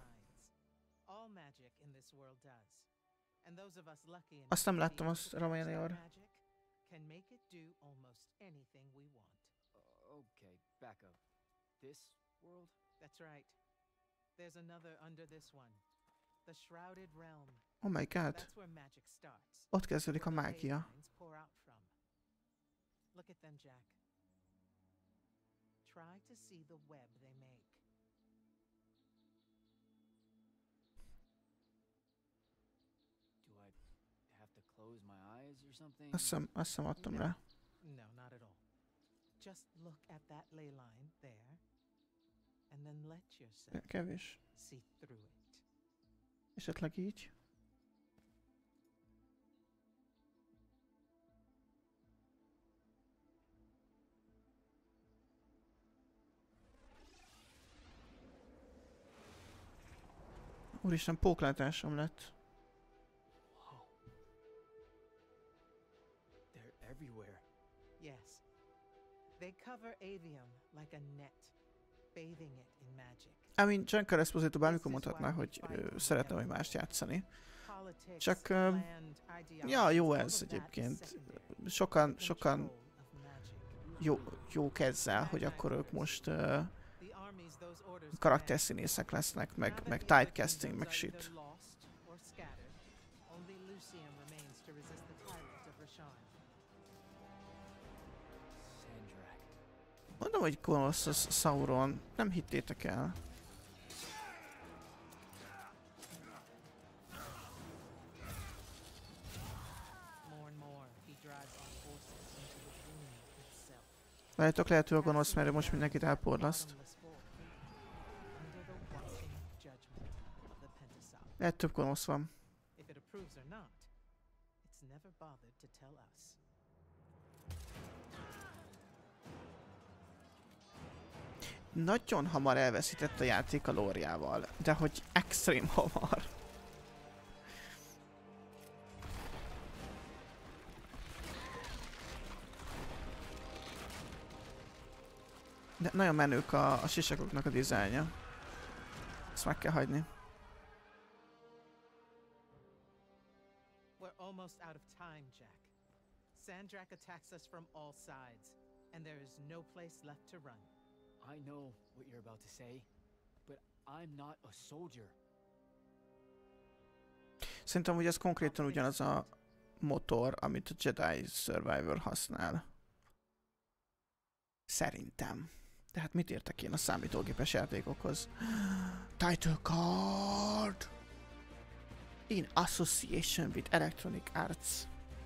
Azt nem láttam, azt Ramajanior. Okay, back up. This world? That's right. There's another under this one. The Shrouded Realm. Oh my god. That's where magic starts. Ott kezdődik a mágia. Look at them, Jack. Try to see the web they make. Do I have to close my eyes or something? Azt hiszem, azt hiszem adtam rá. No, not at all. Just look at that ley line there, and then let yourself Kevés. see through it. Esetleg így. Úristen, póklátásom lett. Wow. They're everywhere. Yes. They cover Avium like a net, bathing it in magic. I mean, Giancarlo Esposito bármikor mondhatná, hogy ö, szeretne vagy mást játszani. Csak, ö, ja, jó ez egyébként. Sokan, sokan jó, jók ezzel, hogy akkor ők most ö, karakterszínészek lesznek, meg, meg typecasting, meg shit. Mondom, hogy gonosz az Sauron. Nem hittétek el. Várjátok, lehet, hogy a gonosz, mert most mindenkit elporlaszt. Lehet, több gonosz van. Nagyon hamar elveszített a játék a lóriával, de hogy extrém hamar. De nagyon menők a, a sisakoknak a dizájnja. Ezt meg kell hagyni. We're almost out of time, Jack. Sandrak attacks us from all sides, and there is no place left to run. I know what you're about to say, but I'm not a soldier. Szerintem, hogy ez konkrétan ugyanaz a motor, amit a Jedi Survivor használ. Szerintem. Tehát mit értek én a számítógépes játékokhoz? Title card! In association with Electronic Arts.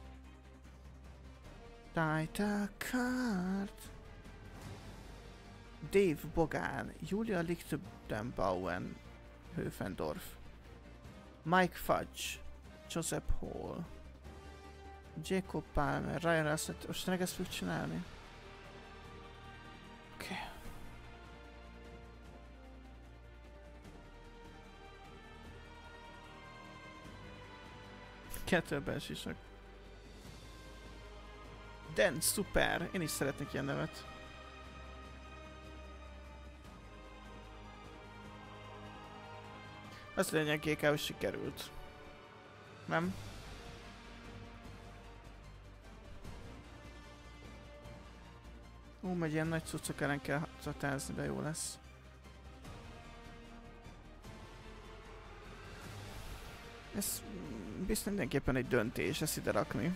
Title card! Dave Bogán, Julia Lichtenbauen, Höfendorf, Mike Fudge, Joseph Hall, Jacob Palmer, Ryan azt mondta, most tényleg ezt fogjuk csinálni? Oké. Okay. Kettlebell sisak. Dan, szuper! Én is szeretnék ilyen nevet. Azt lényeg, gé ká, hogy sikerült. Nem? Ó, majd ilyen nagy cuccok ellen kell csatázni, de jó lesz. Ez biztos mindenképpen egy döntés, ezt ide rakni.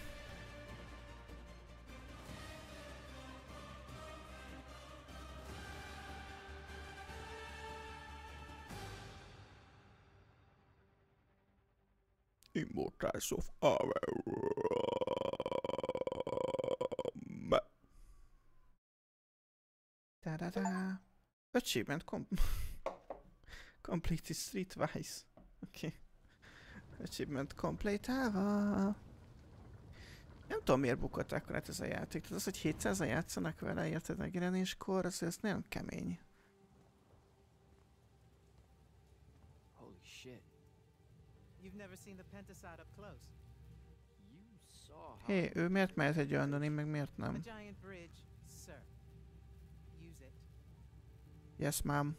Immortals of Avalon. Da-da-da. Achievement com completed streetwise. Oké. Okay. Achievement complete-ával. Nem tudom, miért bukott akkor hát ez a játék. Tehát az, hogy hétszázan játszanak vele, érted, megjelenéskor, az ez nagyon kemény. Holy shit. You've never seen the Pentaside up close. You saw how... Hé, ő miért mehet egy olyan, én meg miért nem? A giant bridge, sir. Use it. Yes, ma'am.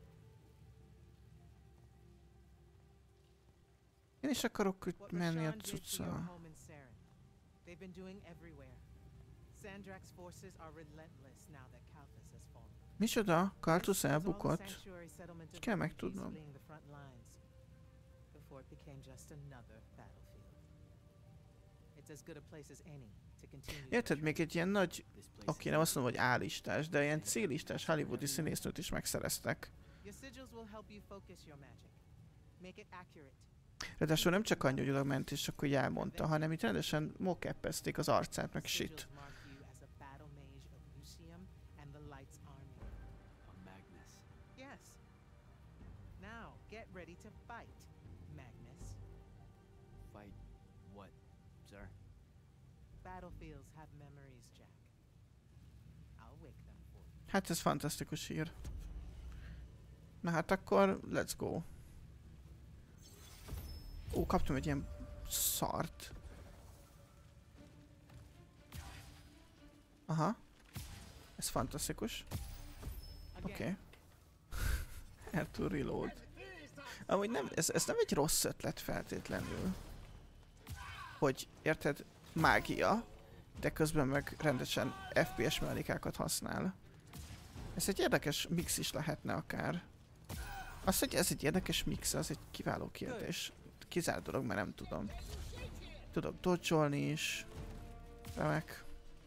Én is akarok itt menni a cucca. They've been doing everywhere. Sandrak's forces are relentless now that Kalthus has fallen. Micsoda? Kalthus elbukott? Ezt kell megtudnom. Before it became just another battlefield. It's as good a place as any to continue. Érted, még egy ilyen nagy, oké, nem azt mondom, hogy A-listás, de ilyen C-listás hollywoodi színésznőt is megszereztek. Your sigils will help you focus your magic. Make it accurate. Ráadásul nem csak annyi, hogy oda ment és akkor így elmondta, hanem itt rendesen mokeppezték az arcát, meg shit. Now get ready to fight, Magnus. Fight what, sir? Battlefields have memories, Jack. I'll wake them for you. Hát ez fantasztikus hír. Na hát akkor, let's go. Ó, kaptam egy ilyen szart. Aha. Ez fantasztikus. Oké. Okay. Air to reload. Amúgy nem, ez, ez nem egy rossz ötlet feltétlenül. Hogy, érted, mágia, de közben meg rendesen ef pé es mellékákat használ. Ez egy érdekes mix is lehetne akár. Az, hogy ez egy érdekes mix, az egy kiváló kérdés. Kizárt dolog, mert nem tudom. Tudok dodge-olni is. Remek.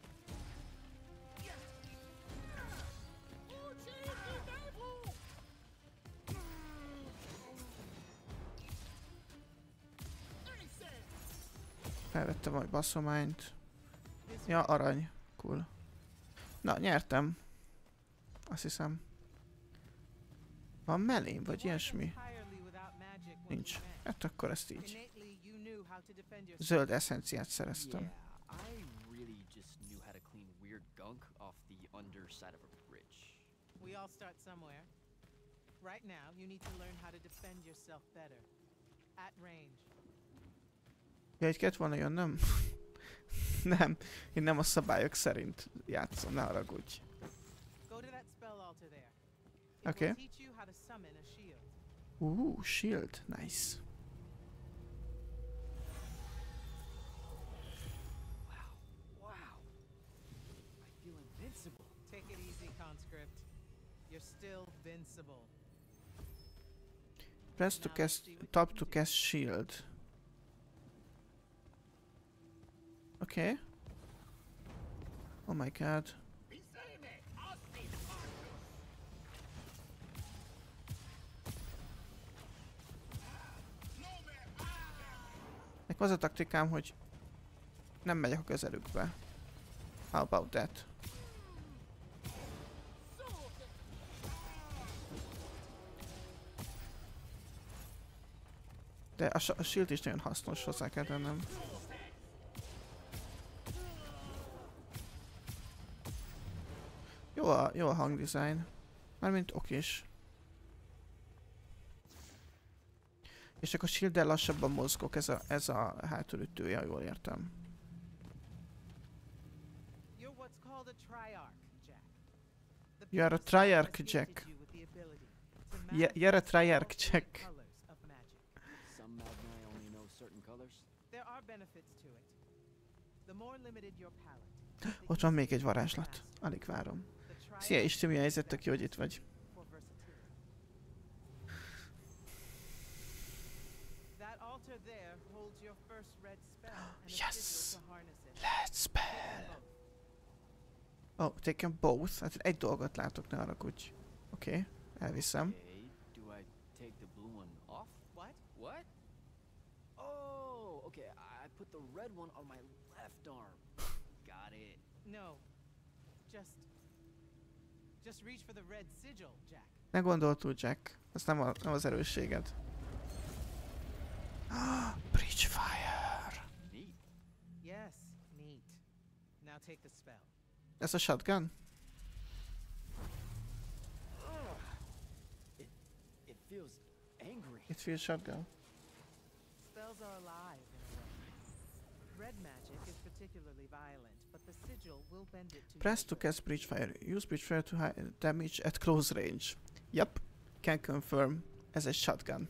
Felvettem majd basszományt. Ja, arany. Cool. Na, nyertem. Azt hiszem. Van mellém, vagy ilyesmi? Nincs. Hát akkor ezt így. Zöld eszenciát szereztem. We all start somewhere. Right now, you need to learn how to defend yourself better. At range. Ja, így kellett volna jönnöm? Nem. Én nem a szabályok szerint játszom, ne haragudj. Oké. Okay. Uh, shield. Nice. Wow. Wow. I feel invincible. Take it easy, conscript. You're still invincible. Press to cast, top to cast shield. Okay. Oh my god. Nekem az a taktikám, hogy nem megyek a közelükbe. How about that? De a, a shield is nagyon hasznos, hozzá kell tennem. a, jó a hangdesign. Mármint okés. És akkor a shield-del lassabban mozgok, ez a, ez a hátulütője, ha jól értem. You're what's called a triarch, Jack. The You are a people triarch, gifted Jack. you with the ability to Ye- master you're a all triarch, three Jack. colors of magic. Some Magni only know certain colors. There are benefits to it. The more limited your palette, the Ott van még egy easier it varázslat. is. Alig várom. The triarch Szia Isti, mi a helyzet, tök jó, hogy itt vagy. for versatility. That altar there holds your first red spell and a Yes. sigil to harness it. Let's Take spell. them both. Oh, taken both. Hát egy dolgot látok, ne haragudj. Oké, okay, elviszem. Okay, do I take the blue one off? What? What? Oh, okay. I put the red one on my left arm. Got it. No. Just just reach for the red sigil, Jack. Ne gondold túl, Jack. Ez nem, a, nem az erősséged. Breach fire. Neat. Yes, neat. Now take the spell. Ez a shotgun? It it feels angry. It feels shotgun. Spells are alive in a way. Red magic is particularly violent, but the sigil will bend it to Press your to will. cast breach fire. Use breach fire to high damage at close range. Yep, can confirm. Ez egy shotgun.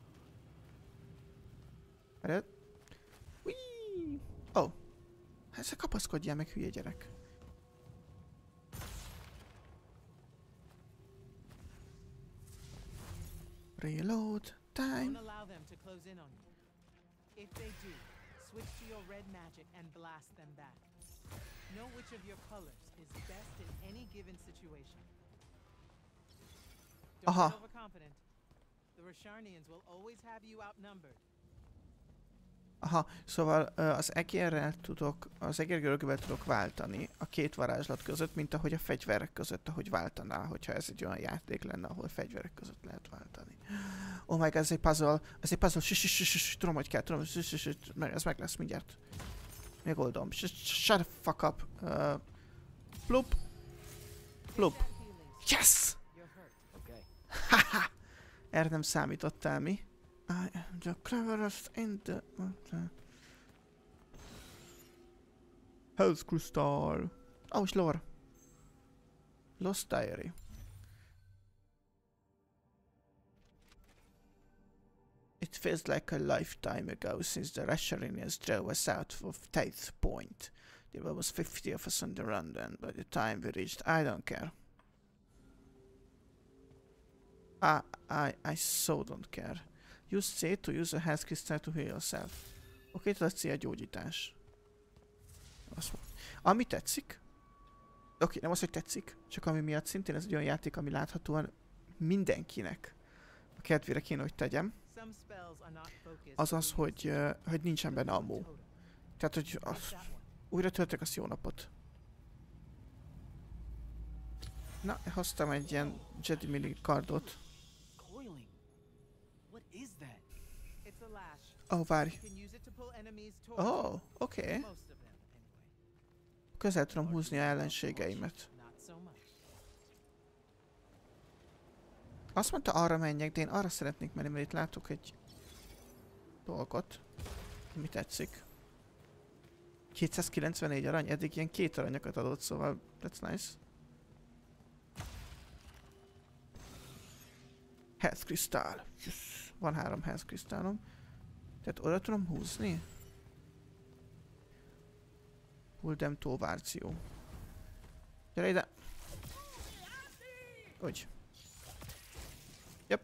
Várjál. Whee! Oh. Ezzel kapaszkodjál meg, hülye gyerek. Reload time. Don't allow them to close in on you. If they do, switch to your red magic and blast them back. Know which of your colors is best in any given situation. Don't Aha. be overconfident. The Rasharnians will always have you outnumbered. Aha, szóval ö, az egérrel tudok, az egérgörögvel tudok váltani a két varázslat között, mint ahogy a fegyverek között, ahogy váltanál, hogyha ez egy olyan játék lenne, ahol fegyverek között lehet váltani. Oh my god, ez egy puzzle, ez egy puzzle, sus, sus, sus, sus, tudom, hogy kell, tudom, sus, sus, sus, meg- ez meg lesz mindjárt. Megoldom. Sh- sh- Shut the fuck up. Uh, plup. Plup. That healing, Yes! you're hurt. Okay. Haha! Erre nem számítottál mi? I am the cleverest in the... Health Crystal. Oh, és lore. Lost Diary. It feels like a lifetime ago since the Rasharinians drove us out of Taith Point. There were almost fifty of us on the run then. By the time we reached, I don't care. I, I, I so don't care. Use C to use a health crystal to heal yourself. Oké, okay, tehát C a gyógyítás. Azt mondom. Ami tetszik. Oké, okay, nem az, hogy tetszik. Csak ami miatt szintén ez egy olyan játék, ami láthatóan mindenkinek a kedvére kéne, hogy tegyem. Some spells are not focused. Az az, or hogy, uh, hogy nincsen benne ammó. totem. Tehát, hogy Take az, that one. újra töltök, azt jó napot. Na, hoztam egy ilyen Jedi mini kardot. Coiling. What is that? It's a lash. Ó, oh, várj. You can use it to pull enemies towards Ó, you. oh, oké. Okay. Most of them, anyway. Közel tudom húzni a ellenségeimet. Not so much. Azt mondta, arra menjek, de én arra szeretnék menni, mert itt látok egy dolgot, ami tetszik. kétszázkilencvennégy arany, eddig ilyen két aranyakat adott, szóval that's nice. Health Crystal. Yes. Van három Health Crystalom. Tehát oda tudom húzni? Pull them towards you. Gyere ide! Úgy. Yep.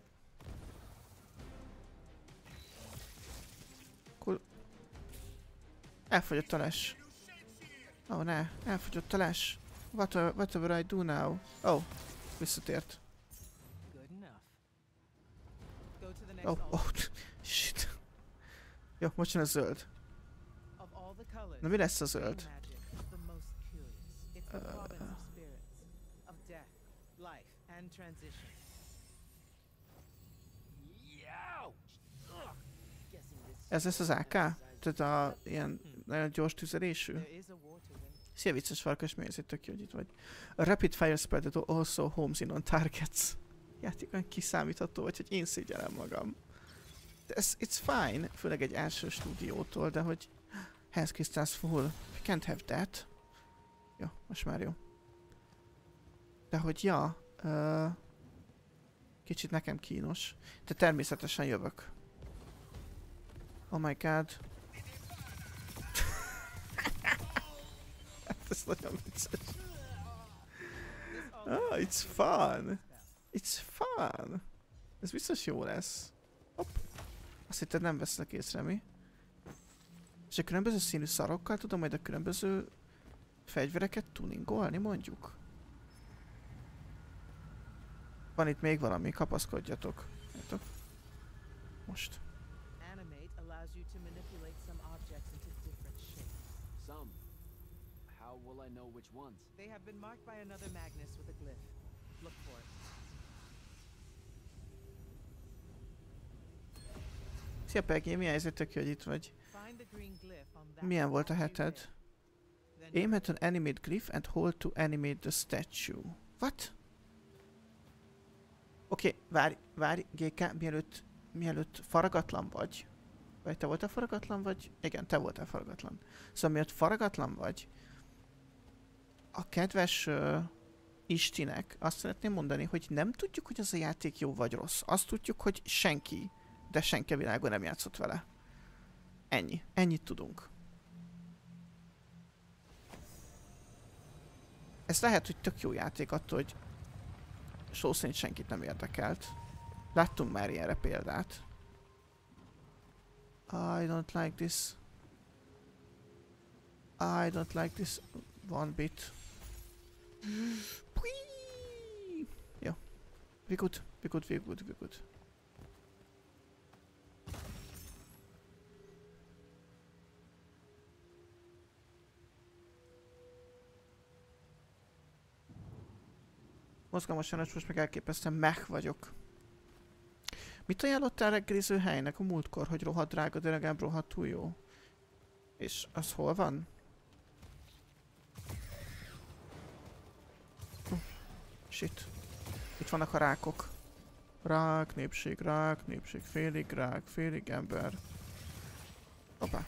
Cool. Elfogyott a les. Oh ne, elfogyott a les. What, whatever I do now. Oh, visszatért. Good enough. Go to the next Oh, altar. oh, shit. Jó, most jön a zöld. Of all the colors, Na mi lesz a green zöld? magic is the most curious. It's the Uh. province of spirits, of death, life, and transition. Ouch! Ugh. Guessing this Ez lesz az á ká? Tehát a ilyen nagyon gyors tüzelésű? There is a war to win. Szia vicces farkas, mi ez itt tök jó, hogy itt vagy. A Rapid Fire Spread also homes in on targets. Játékon kiszámítható vagy, hogy én szégyellem magam. De ez, it's fine, főleg egy első stúdiótól, de hogy Health Crystals full, we can't have that. Jó, most már jó. De hogy ja, uh, kicsit nekem kínos, de természetesen jövök. Oh my god. Ez nagyon vicces. Oh, it's fun. It's fun. Ez biztos jó lesz. Hopp. Azt hitted nem vesznek észre, mi? És a különböző színű szarokkal tudom majd a különböző fegyvereket tuningolni, mondjuk. Van itt még valami, kapaszkodjatok. Látok? Most. Animate allows you to manipulate some objects into different shapes. Some. How will I know which ones? They have been marked by another Magnus with a glyph. Look for it. Szia Peggy, milyen helyzet, tök jó, hogy itt vagy? Find the green glyph on that Milyen volt a statue heted? there. Then Aim at an animate glyph and hold to animate the statue. What? Oké, okay, várj, várj, gé ká, mielőtt, mielőtt faragatlan vagy. Vagy te voltál faragatlan, vagy? Igen, te voltál faragatlan. Szóval mielőtt faragatlan vagy, a kedves uh, Istinek azt szeretném mondani, hogy nem tudjuk, hogy az a játék jó vagy rossz. Azt tudjuk, hogy senki, de senki a világon nem játszott vele. Ennyi. Ennyit tudunk. Ez lehet, hogy tök jó játék attól, hogy szó szerint senkit nem érdekelt. Láttunk már ilyenre példát. I don't like this. I don't like this one bit. Pui! Jó. We good, we good, we good, we good. Mozgalmasan, most meg elképesztően mech vagyok. Mit ajánlottál reggeliző helynek a múltkor, hogy rohadt drága, de legalább rohadtul jó? És az hol van? Uh, shit. Itt vannak a rákok. Rák, népség, rák, népség, félig rák, félig ember. Hoppá.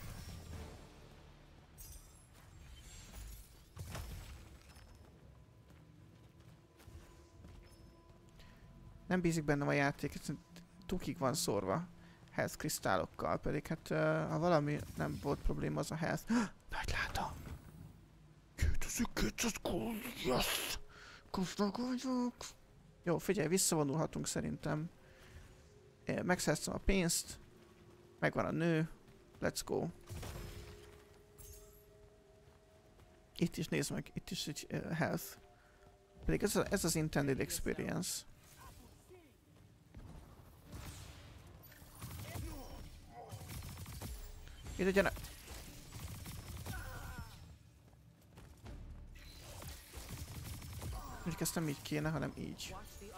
Nem bízik bennem a játék, ez tukig van szórva health kristálokkal, pedig hát uh, ha valami nem volt probléma, az a health. Nagy látom! kétezer-kétszáz gold, yes! Gazdag vagyok! Jó, figyelj, visszavonulhatunk szerintem. Megszerztem a pénzt, megvan a nő, let's go. Itt is nézd meg, itt is egy uh, health. Pedig ez, a, ez az intended experience. Ide gyere! Mondjuk ezt nem így kéne, hanem így.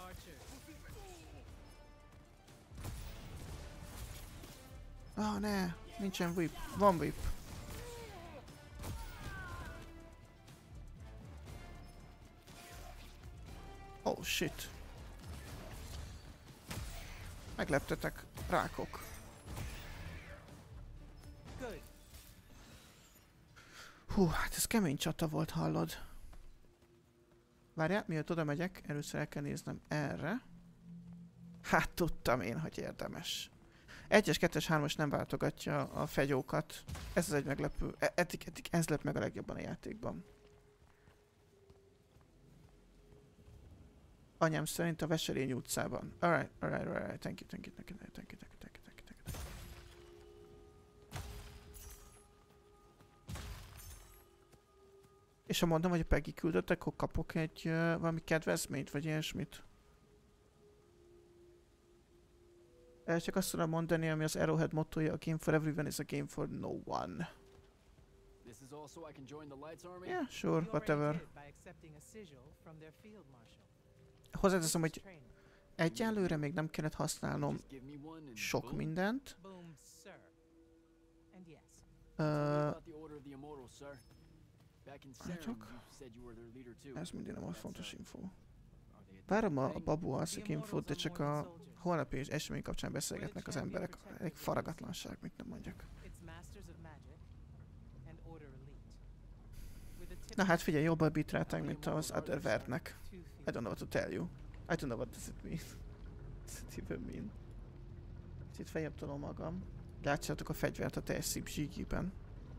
Ah, ne! Nincsen whip. Van whip. Oh shit. Megleptetek, rákok. Hú, hát ez kemény csata volt, hallod. Várjál, mielőtt oda megyek, először el kell néznem erre. Hát tudtam én, hogy érdemes. egyes, kettes, hármas nem váltogatja a fegyókat. Ez az egy meglepő. E eddig, eddig ez lett meg a legjobban a játékban. Anyám szerint a Veselény utcában. Alright, alright, alright. Thank you, thank you, thank you, thank you, thank you, thank you, thank you, thank you, thank you. És ha mondom, hogy a Peggy küldött, akkor kapok egy uh, valami kedvezményt, vagy ilyesmit. El csak azt tudom mondani, ami az Arrowhead mottoja, a game for everyone is a game for no one. Yeah, sure, whatever. Hozzáteszem, hogy egyelőre még nem kellett használnom sok mindent. Uh, Back in Saren, Látok. you said you were their leader too. Ez mindig nem volt That's, fontos uh, info. are they a Várom a, a thing? babu alszik infót, de csak a holnapi és esemény kapcsán beszélgetnek az emberek. Elég faragatlanság, mit nem mondjak. It's masters of magic and order elite. With a tip Na hát figyelj, jobban bitrálták, mint az Otherworldnek. I don't know what to tell you. I don't know what does it mean. Does it even mean? Itt feljebb tolom magam. Látsátok a fegyvert a teljes szíp zsígiben.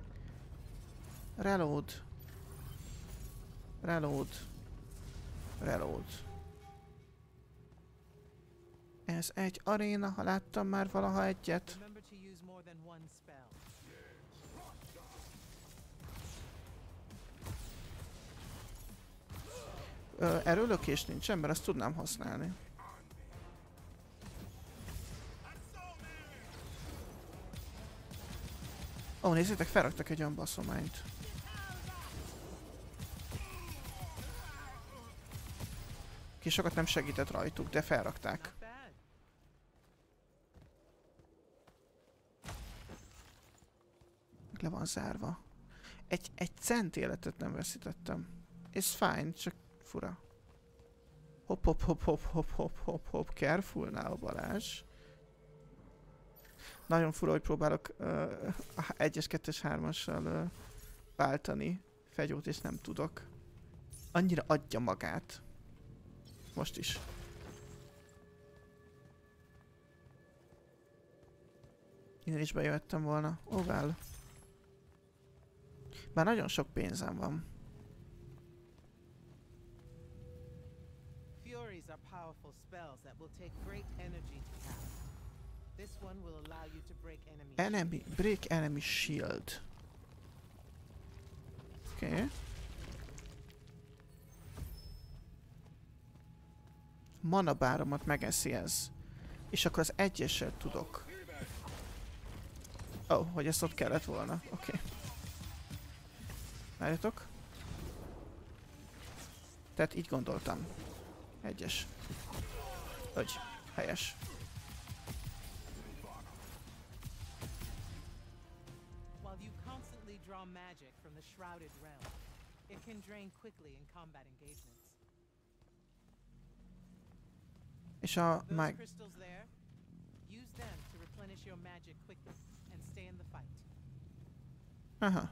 Reload. Reload. Reload. Ez egy aréna, ha láttam már valaha egyet. Remember to use more than one spell. Ö, erről lökés nincsen, mert azt tudnám használni. Ó, nézzétek, felraktak egy olyan baszományt. Ki sokat nem segített rajtuk, de felrakták. Not bad. Le van zárva. Egy, egy cent életet nem veszítettem. It's fine, csak fura. Hop hop hop hop hop hop hop hop. Careful now, Balázs. Nagyon fura, hogy próbálok uh, egyes, kettes, hármassal uh, váltani fegyót, és nem tudok. Annyira adja magát. Most is. Innen is bejöttem volna. Oh well. Bár nagyon sok pénzem van. Furies are powerful spells that will take great energy to cast. This one will allow you to break enemy. Enemy, break enemy shield. Oké. Okay. Mana báromat megeszi ez. És akkor az egyessel tudok. Ó, oh, hogy ezt ott kellett volna. Oké. Okay. Várjatok. Tehát így gondoltam. Egyes. Ögy. Helyes. While you constantly draw magic from the shrouded realm, it can drain quickly in combat engagements. És a Those mag... crystals there, use them to replenish your magic quickly and stay in the fight. Aha.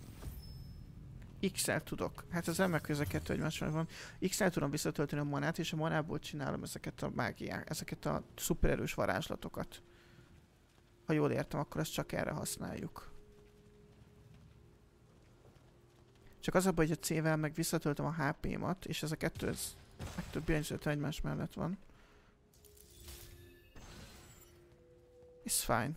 X-el tudok. Hát az emek között kettő egymásban van. X-el tudom visszatölteni a manát, és a manából csinálom ezeket a mágiák, ezeket a szupererős varázslatokat. Ha jól értem, akkor ezt csak erre használjuk. Csak az a baj, hogy a C-vel meg visszatöltöm a há pé-mat, és ez a kettő, ez legtöbb billentyűzete egymás mellett van. It's fine.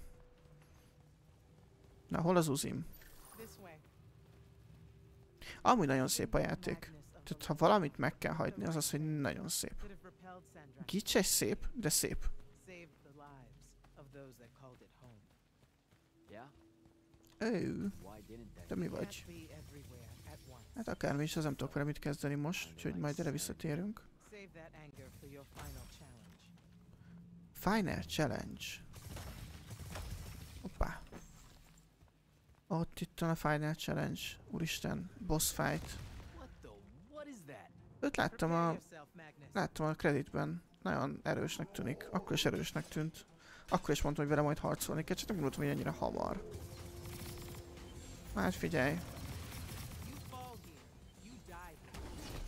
Na, hol az uzim? This way. Amúgy nagyon szép a játék. Madness of Tehát the ha valamit meg kell hagyni, az az, hogy nagyon szép. could have repelled Sandra. Gicses szép, de szép. Saved the lives of those that called it home. Yeah? Ő, Why didn't they? de mi Can't vagy? be everywhere at once. Hát akármi is, az nem tudok vele mit kezdeni most, úgyhogy majd erre visszatérünk. Save that anger for your final challenge. Final Challenge. Hoppá. Ott itt van a Final Challenge. Úristen, boss fight. What the? What is that? Őt láttam Prepare a, yourself, Magnus. láttam a kreditben. Nagyon erősnek tűnik. Akkor is erősnek tűnt. Akkor is mondtam, hogy vele majd harcolni kell, csak nem gondoltam, hogy ennyire hamar. Hát figyelj. You fall here. You die here.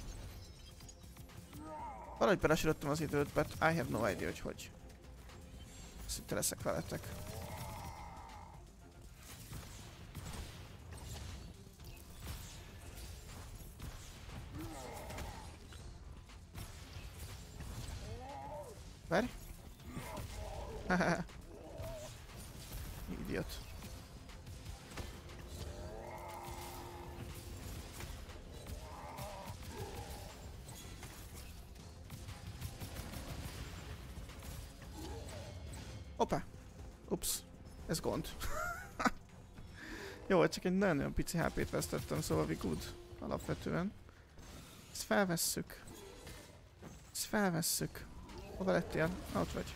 Valahogy belesülöttem az időt, but I have no idea, hogy hogy. Szinte leszek veletek. Várj. Idiot. Hoppá. Ups. Ez gond. Jó, csak egy nagyon-nagyon pici há pét vesztettem, szóval we good. Alapvetően. Ezt felvesszük. Ezt felvesszük. Hova lettél? Na, ott vagy.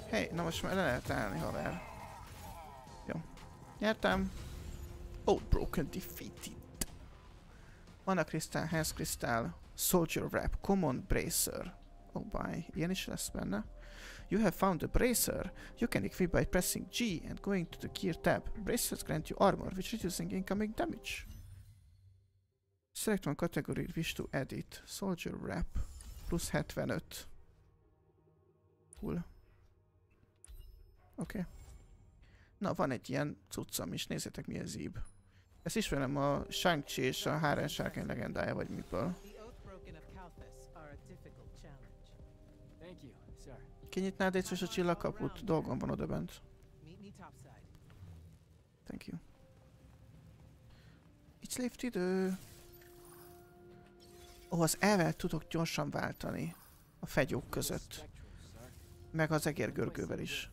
Hey, na most már le lehet állni, haver. Jó. Nyertem. Oh, broken defeated. Mana Crystal, Health Crystal, Soldier Wrap, Common Bracer. Oh bye, ilyen is lesz benne. You have found a bracer. You can equip by pressing G and going to the gear tab. Bracers grant you armor, which reducing incoming damage. Select one category, wish to edit. Soldier Wrap. Plusz hetvenöt. Cool. Oké. Okay. Na, van egy ilyen cuccam is, nézzétek mi ez íb. Ezt ismerem a Shang-Chi és a Háren Sárkány legendája, vagy miből. Kinyitnád egyszer a csillagkaput? Dolgom van odabent. Thank you. It's lift idő. Ó, oh, az elvel tudok gyorsan váltani a fegyók között. Meg az egérgörgővel is.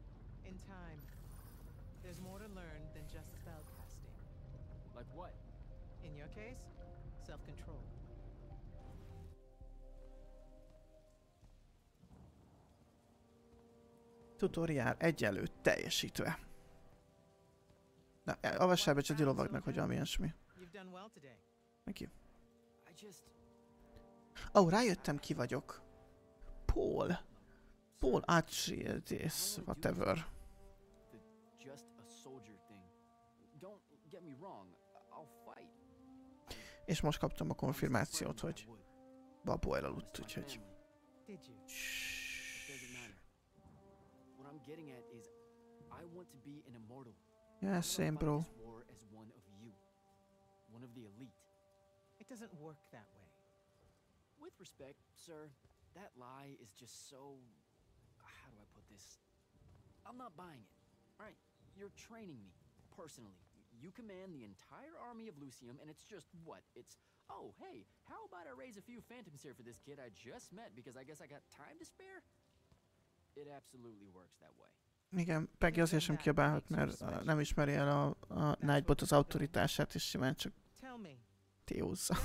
Tutoriál egyenlő teljesítve. Na, avassál be Jedi lovagnak, hogy valami ilyesmi. Thank you. Oh, rájöttem, ki vagyok. Paul. Paul Atreides, whatever. És most kaptam a konfirmációt, hogy Babu elaludt, úgyhogy... Yeah, same, bro. It doesn't work that way. With respect, sir, that lie is just so... How do I put this? I'm not buying it. Right? You're training me, personally. You command the entire army of Lucium, and it's just what? It's, oh, hey, how about I raise a few phantoms here for this kid I just met because I guess I got time to spare? It absolutely works that way. Igen, Peggy azért sem kiabálhat, mert uh, nem ismeri el a, a Nightbot az autoritását, és simán csak téózza.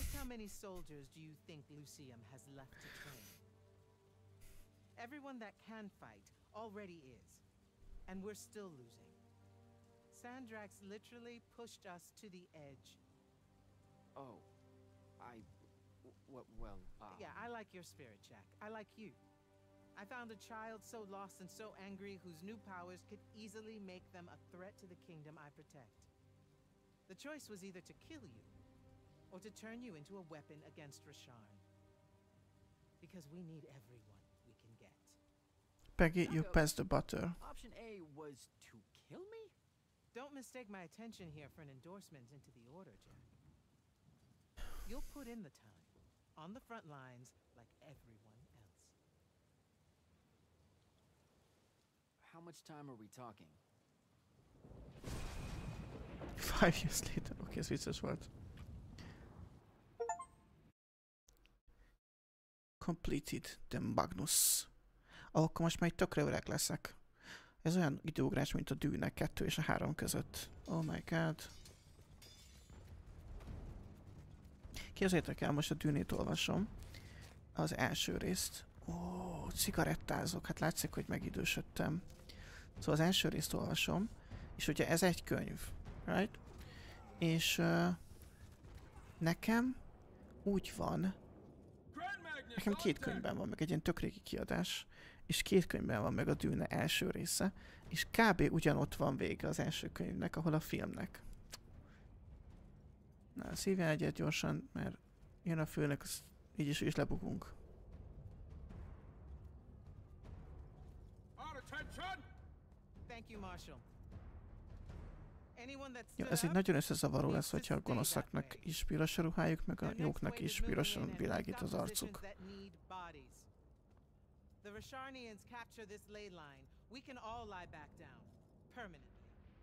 Everyone that can fight already is, and we're still losing. Sandrax literally pushed us to the edge. Oh, I, what, well, uh... Yeah, I like your spirit, Jack. I like you. I found a child so lost and so angry whose new powers could easily make them a threat to the kingdom I protect. The choice was either to kill you, or to turn you into a weapon against Rasharn. Because we need everyone we can get. Peggy, you passed the butter. Option A was to kill me? Don't mistake my attention here for an endorsement into the Order, Jack. You'll put in the time, on the front lines, like everyone else. How much time are we talking? Five years later. Oké, okay, ez vicces volt. Completed the Magnus. Oh, akkor most már tökre öreg leszek. Ez olyan időugrás, mint a Dűne kettő és a három között. Oh my god. Képzeljétek el, most a Dűnét olvasom. Az első részt. Ó, oh, cigarettázok. Hát látszik, hogy megidősödtem. Szóval az első részt olvasom. És ugye ez egy könyv. Right? És uh, nekem úgy van. Nekem két könyvben van meg egy ilyen tök régi kiadás. És két könyvben van meg a Dűne első része. És kb. Ugyanott van vége az első könyvnek, ahol a filmnek. Na, szívjál egyet gyorsan, mert jön a főnek, így is, is lebukunk. Ja, ez így nagyon összezavaró lesz, hogyha a gonoszaknak is piros a ruhájuk, meg a jóknak is pirosan világít az arcuk. The Rasharnians capture this ley line, we can all lie back down, permanently.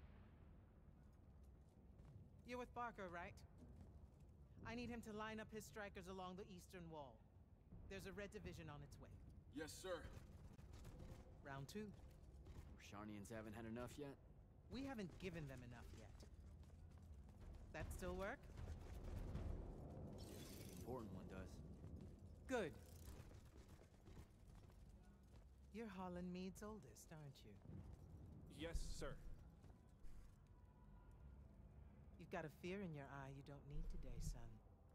You're with Barker, right? I need him to line up his strikers along the eastern wall. There's a red division on its way. Yes, sir. Round two. Rasharnians haven't had enough yet? We haven't given them enough yet. That still work? The important one does. Good. You're Holland Mead's oldest, aren't you? Yes, sir. You've got a fear in your eye you don't need today, son.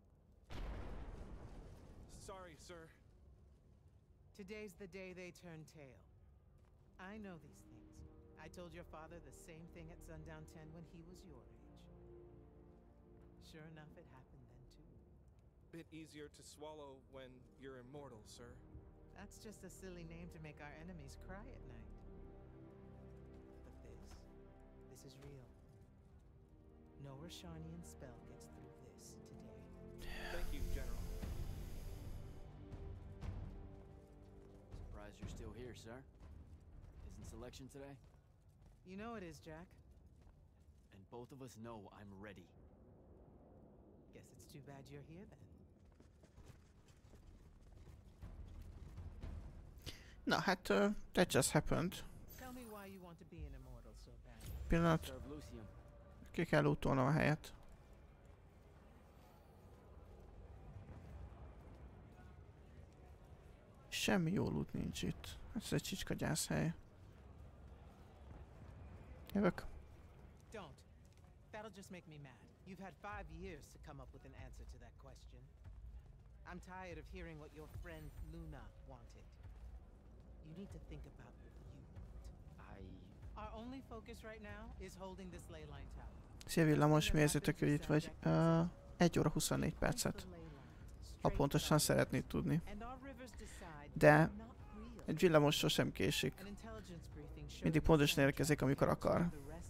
Sorry, sir. Today's the day they turn tail. I know these things. I told your father the same thing at Sundown ten when he was your age. Sure enough, it happened then too. Bit easier to swallow when you're immortal, sir. That's just a silly name to make our enemies cry at night. But this, this is real. No Roshanian spell gets through this today. Thank you, General. Surprised you're still here, sir. Isn't selection today? You know it is, Jack. And both of us know I'm ready. Guess it's too bad you're here then. Na hát, uh, that just happened. Tell me why you want to be an immortal so bad. Pillanat, Serve Lucium. ki kell útolnom a helyet. Semmi jó loot nincs itt. Ez egy csicskagyász hely. Jövök. Don't. That'll just make me mad. You've had five years to come up with an answer to that question. I'm tired of hearing what your friend Luna wanted. You need to think about what you want. I... Our only focus right now is holding this ley line tower. Szia villamos, mi érzétek, hogy itt vagy? Uh, egy óra huszonnégy percet. Ha pontosan szeretnéd tudni. De egy villamos sosem késik. Mindig pontosan érkezik, amikor akar.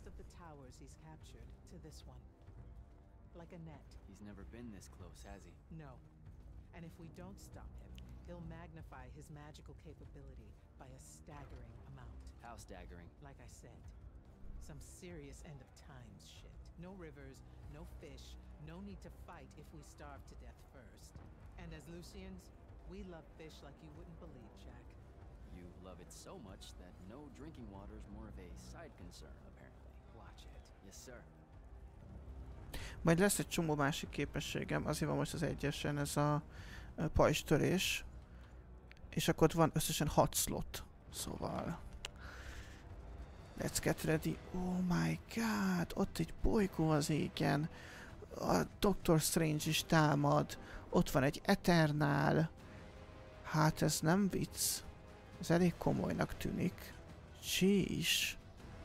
He's never been this close, has he? No. And if we don't stop him, he'll magnify his magical capability by a staggering amount. How staggering? Like I said, some serious end of times shit. No rivers, no fish, no need to fight if we starve to death first. And as Lucians, we love fish like you wouldn't believe, Jack. You love it so much that no drinking water is more of a side concern, apparently. Watch it. Yes, sir. Majd lesz egy csomó másik képességem, azért van most az egyesen ez a pajzstörés. És akkor ott van összesen hat slot. Szóval... Let's get ready. Oh my god, ott egy bolygó az égen. A Doctor Strange is támad. Ott van egy Eternál. Hát ez nem vicc. Ez elég komolynak tűnik. Csís.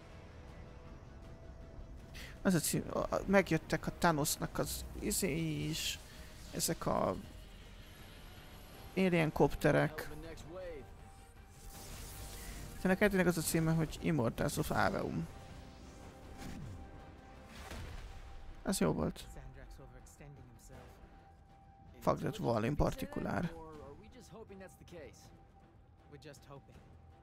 Az a cím, a, megjöttek a Thanosnak az izé is. Ezek a... alien kopterek. Ennek egyének az a címe, hogy Immortals of Aveum. Ez jó volt. Fuck that wall in particular. We're just hoping.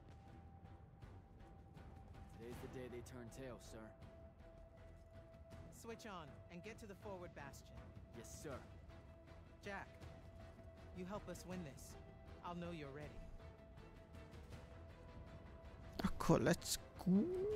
Today's the day they turn tail, sir. Switch on and get to the forward bastion. Yes, sir. Jack, you help us win this. I'll know you're ready. Akkor let's go.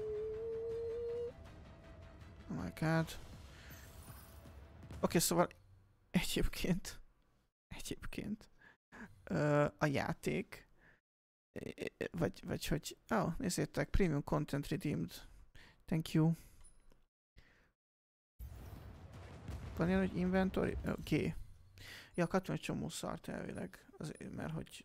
Oh my god. Oké, okay, szóval egyébként egyébként uh, a játék vagy, vagy hogy oh, nézzétek, premium content redeemed. Thank you. Van ilyen, hogy inventory? Oké. Okay. Ja, kaptam egy csomó szart elvileg, azért, mert hogy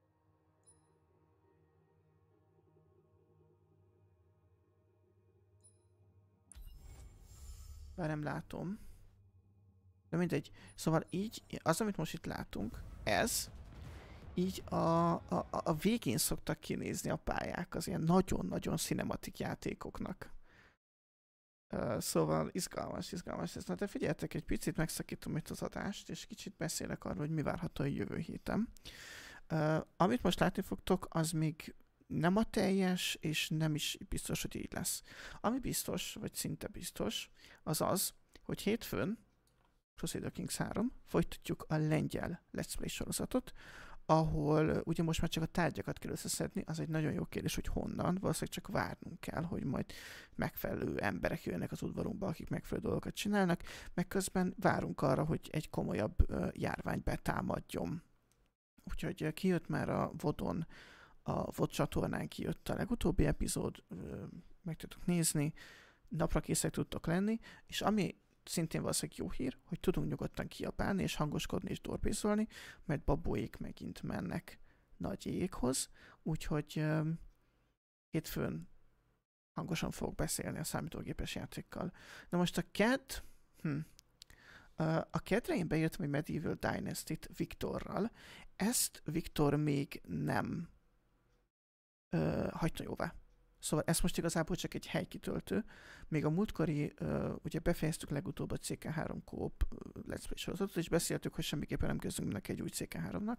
bár nem látom. De mindegy. Szóval így, az, amit most itt látunk, ez, így a, a, a végén szoktak kinézni a pályák az ilyen nagyon-nagyon cinematik játékoknak. Uh, szóval izgalmas, izgalmas ez. Na de figyeljetek, egy picit megszakítom itt az adást, és kicsit beszélek arról, hogy mi várható a jövő héten. Uh, amit most látni fogtok, az még nem a teljes, és nem is biztos, hogy így lesz. Ami biztos, vagy szinte biztos, az az, hogy hétfőn, Crusader Kings három, folytatjuk a lengyel Let's Play sorozatot, ahol ugye most már csak a tárgyakat kell összeszedni, az egy nagyon jó kérdés, hogy honnan, valószínűleg csak várnunk kell, hogy majd megfelelő emberek jönnek az udvarunkba, akik megfelelő dolgokat csinálnak, meg közben várunk arra, hogy egy komolyabb uh, járvány betámadjon. Úgyhogy uh, kijött már a vodon a vé o dé csatornán kijött a legutóbbi epizód, meg tudtok nézni, napra készek tudtok lenni, és ami szintén valószínűleg jó hír, hogy tudunk nyugodtan kiabálni, és hangoskodni, és dorbézolni, mert babóék megint mennek nagy jéghoz, úgyhogy um, hétfőn hangosan fogok beszélni a számítógépes játékkal. Na most a cé á dé, hm, uh, a cé á dé-re én beírtam egy Medieval Dynasty-t Viktorral, ezt Viktor még nem uh, hagyta jóvá. Szóval ez most igazából csak egy helykitöltő. Még a múltkori, uh, ugye befejeztük legutóbb a cé ká három Coop uh, Let's Play sorozatot, és beszéltük, hogy semmiképpen nem kezdünk neki egy új cé ká háromnak.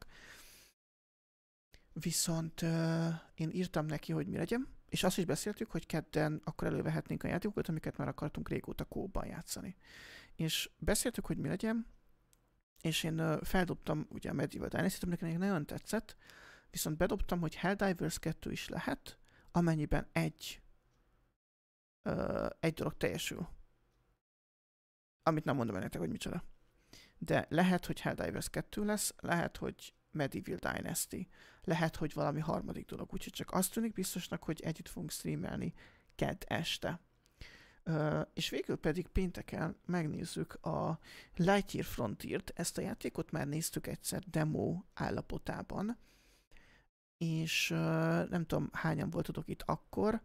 Viszont uh, én írtam neki, hogy mi legyen, és azt is beszéltük, hogy kedden akkor elővehetnénk a játékokat, amiket már akartunk régóta Coop-ban játszani. És beszéltük, hogy mi legyen, és én uh, feldobtam ugye a Medieval Dynasty-t, aminek nekem nagyon tetszett, viszont bedobtam, hogy Helldivers kettő is lehet, amennyiben egy, uh, egy dolog teljesül. Amit nem mondom ennek, hogy micsoda. De lehet, hogy Helldivers kettő lesz, lehet, hogy Medieval Dynasty, lehet, hogy valami harmadik dolog. Úgyhogy csak azt tűnik biztosnak, hogy együtt fogunk streamelni kedd este. Uh, és végül pedig pénteken megnézzük a Lightyear Frontiert. Ezt a játékot már néztük egyszer demo állapotában, és uh, nem tudom, hányan voltatok itt akkor.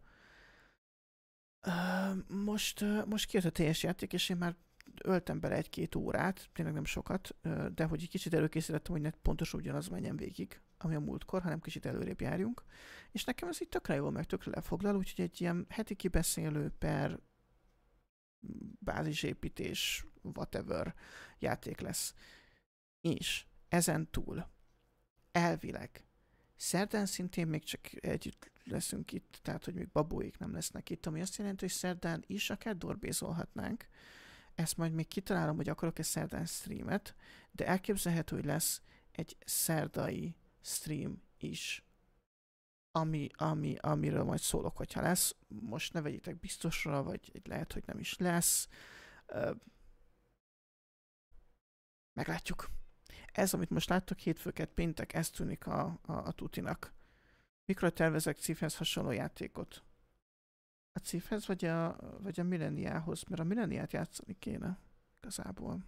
Uh, most, uh, most kijött a teljes játék, és én már öltem bele egy-két órát, tényleg nem sokat, uh, de hogy egy kicsit előkészítettem, hogy ne pontosan ugyanaz menjen végig, ami a múltkor, hanem kicsit előrébb járjunk. És nekem ez így tökre jól meg tökre lefoglal, úgyhogy egy ilyen heti kibeszélő per bázisépítés, whatever játék lesz. És ezen túl elvileg szerdán szintén még csak együtt leszünk itt, tehát hogy még babóik nem lesznek itt, ami azt jelenti, hogy szerdán is akár dorbézolhatnánk. Ezt majd még kitalálom, hogy akarok-e szerdán streamet, de elképzelhető, hogy lesz egy szerdai stream is, ami, ami, amiről majd szólok, hogyha lesz. Most ne vegyétek biztosra, vagy lehet, hogy nem is lesz. Meglátjuk. Ez, amit most láttok, hétfőket, péntek, ez tűnik a, a, a tutinak. Mikor tervezek Cifhez hasonló játékot? A Cifhez vagy a, vagy a Milleniához? Mert a Milleniát játszani kéne, igazából.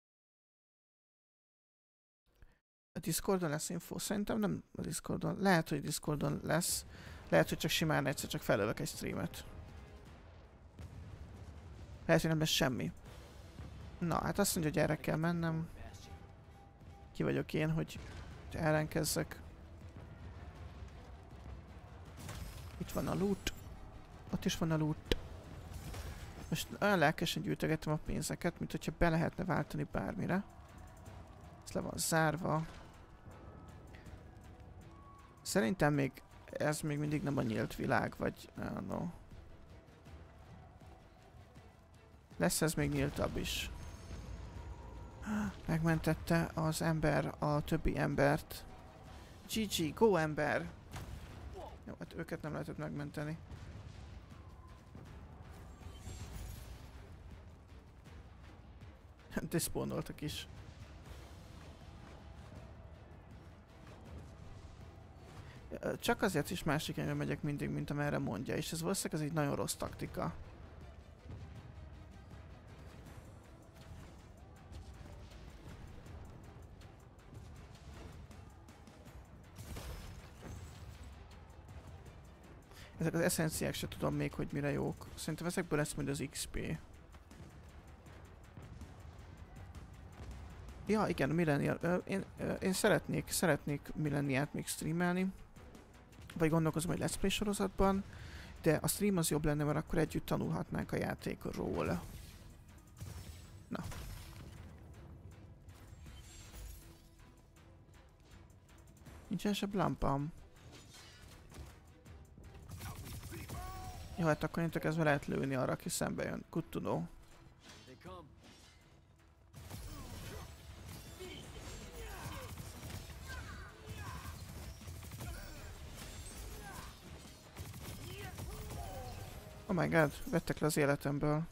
A Discordon lesz info? Szerintem nem a Discordon. Lehet, hogy Discordon lesz. Lehet, hogy csak simán egyszer csak felövök egy streamet. Lehet, hogy nem lesz semmi. Na, hát azt mondja, hogy erre kell mennem. Ki vagyok én, hogy ellenkezzek. Itt van a loot. Ott is van a loot. Most olyan lelkesen gyűjtögetem a pénzeket, mint hogyha be lehetne váltani bármire. Ez le van zárva. Szerintem még ez még mindig nem a nyílt világ, vagy no, no. Lesz ez még nyíltabb is. Megmentette az ember a többi embert. gé gé, go ember! Jó, hát őket nem lehetett megmenteni. Despónoltak is. Csak azért is másik irányba megyek mindig, mint amerre mondja, és ez valószínűleg ez egy nagyon rossz taktika. Ezek az eszenciák se tudom még, hogy mire jók. Szerintem ezekből lesz majd az iksz pé. Ja, igen, Millennial. Én, én szeretnék, szeretnék Millenniát még streamelni. Vagy gondolkozom egy Let's Play sorozatban. De a stream az jobb lenne, mert akkor együtt tanulhatnánk a játékról. Na. Nincsen se lampám. Jó, hát akkor innentől kezdve lehet lőni arra, aki szembe jön. Good to know. Oh my god, vettek le az életemből.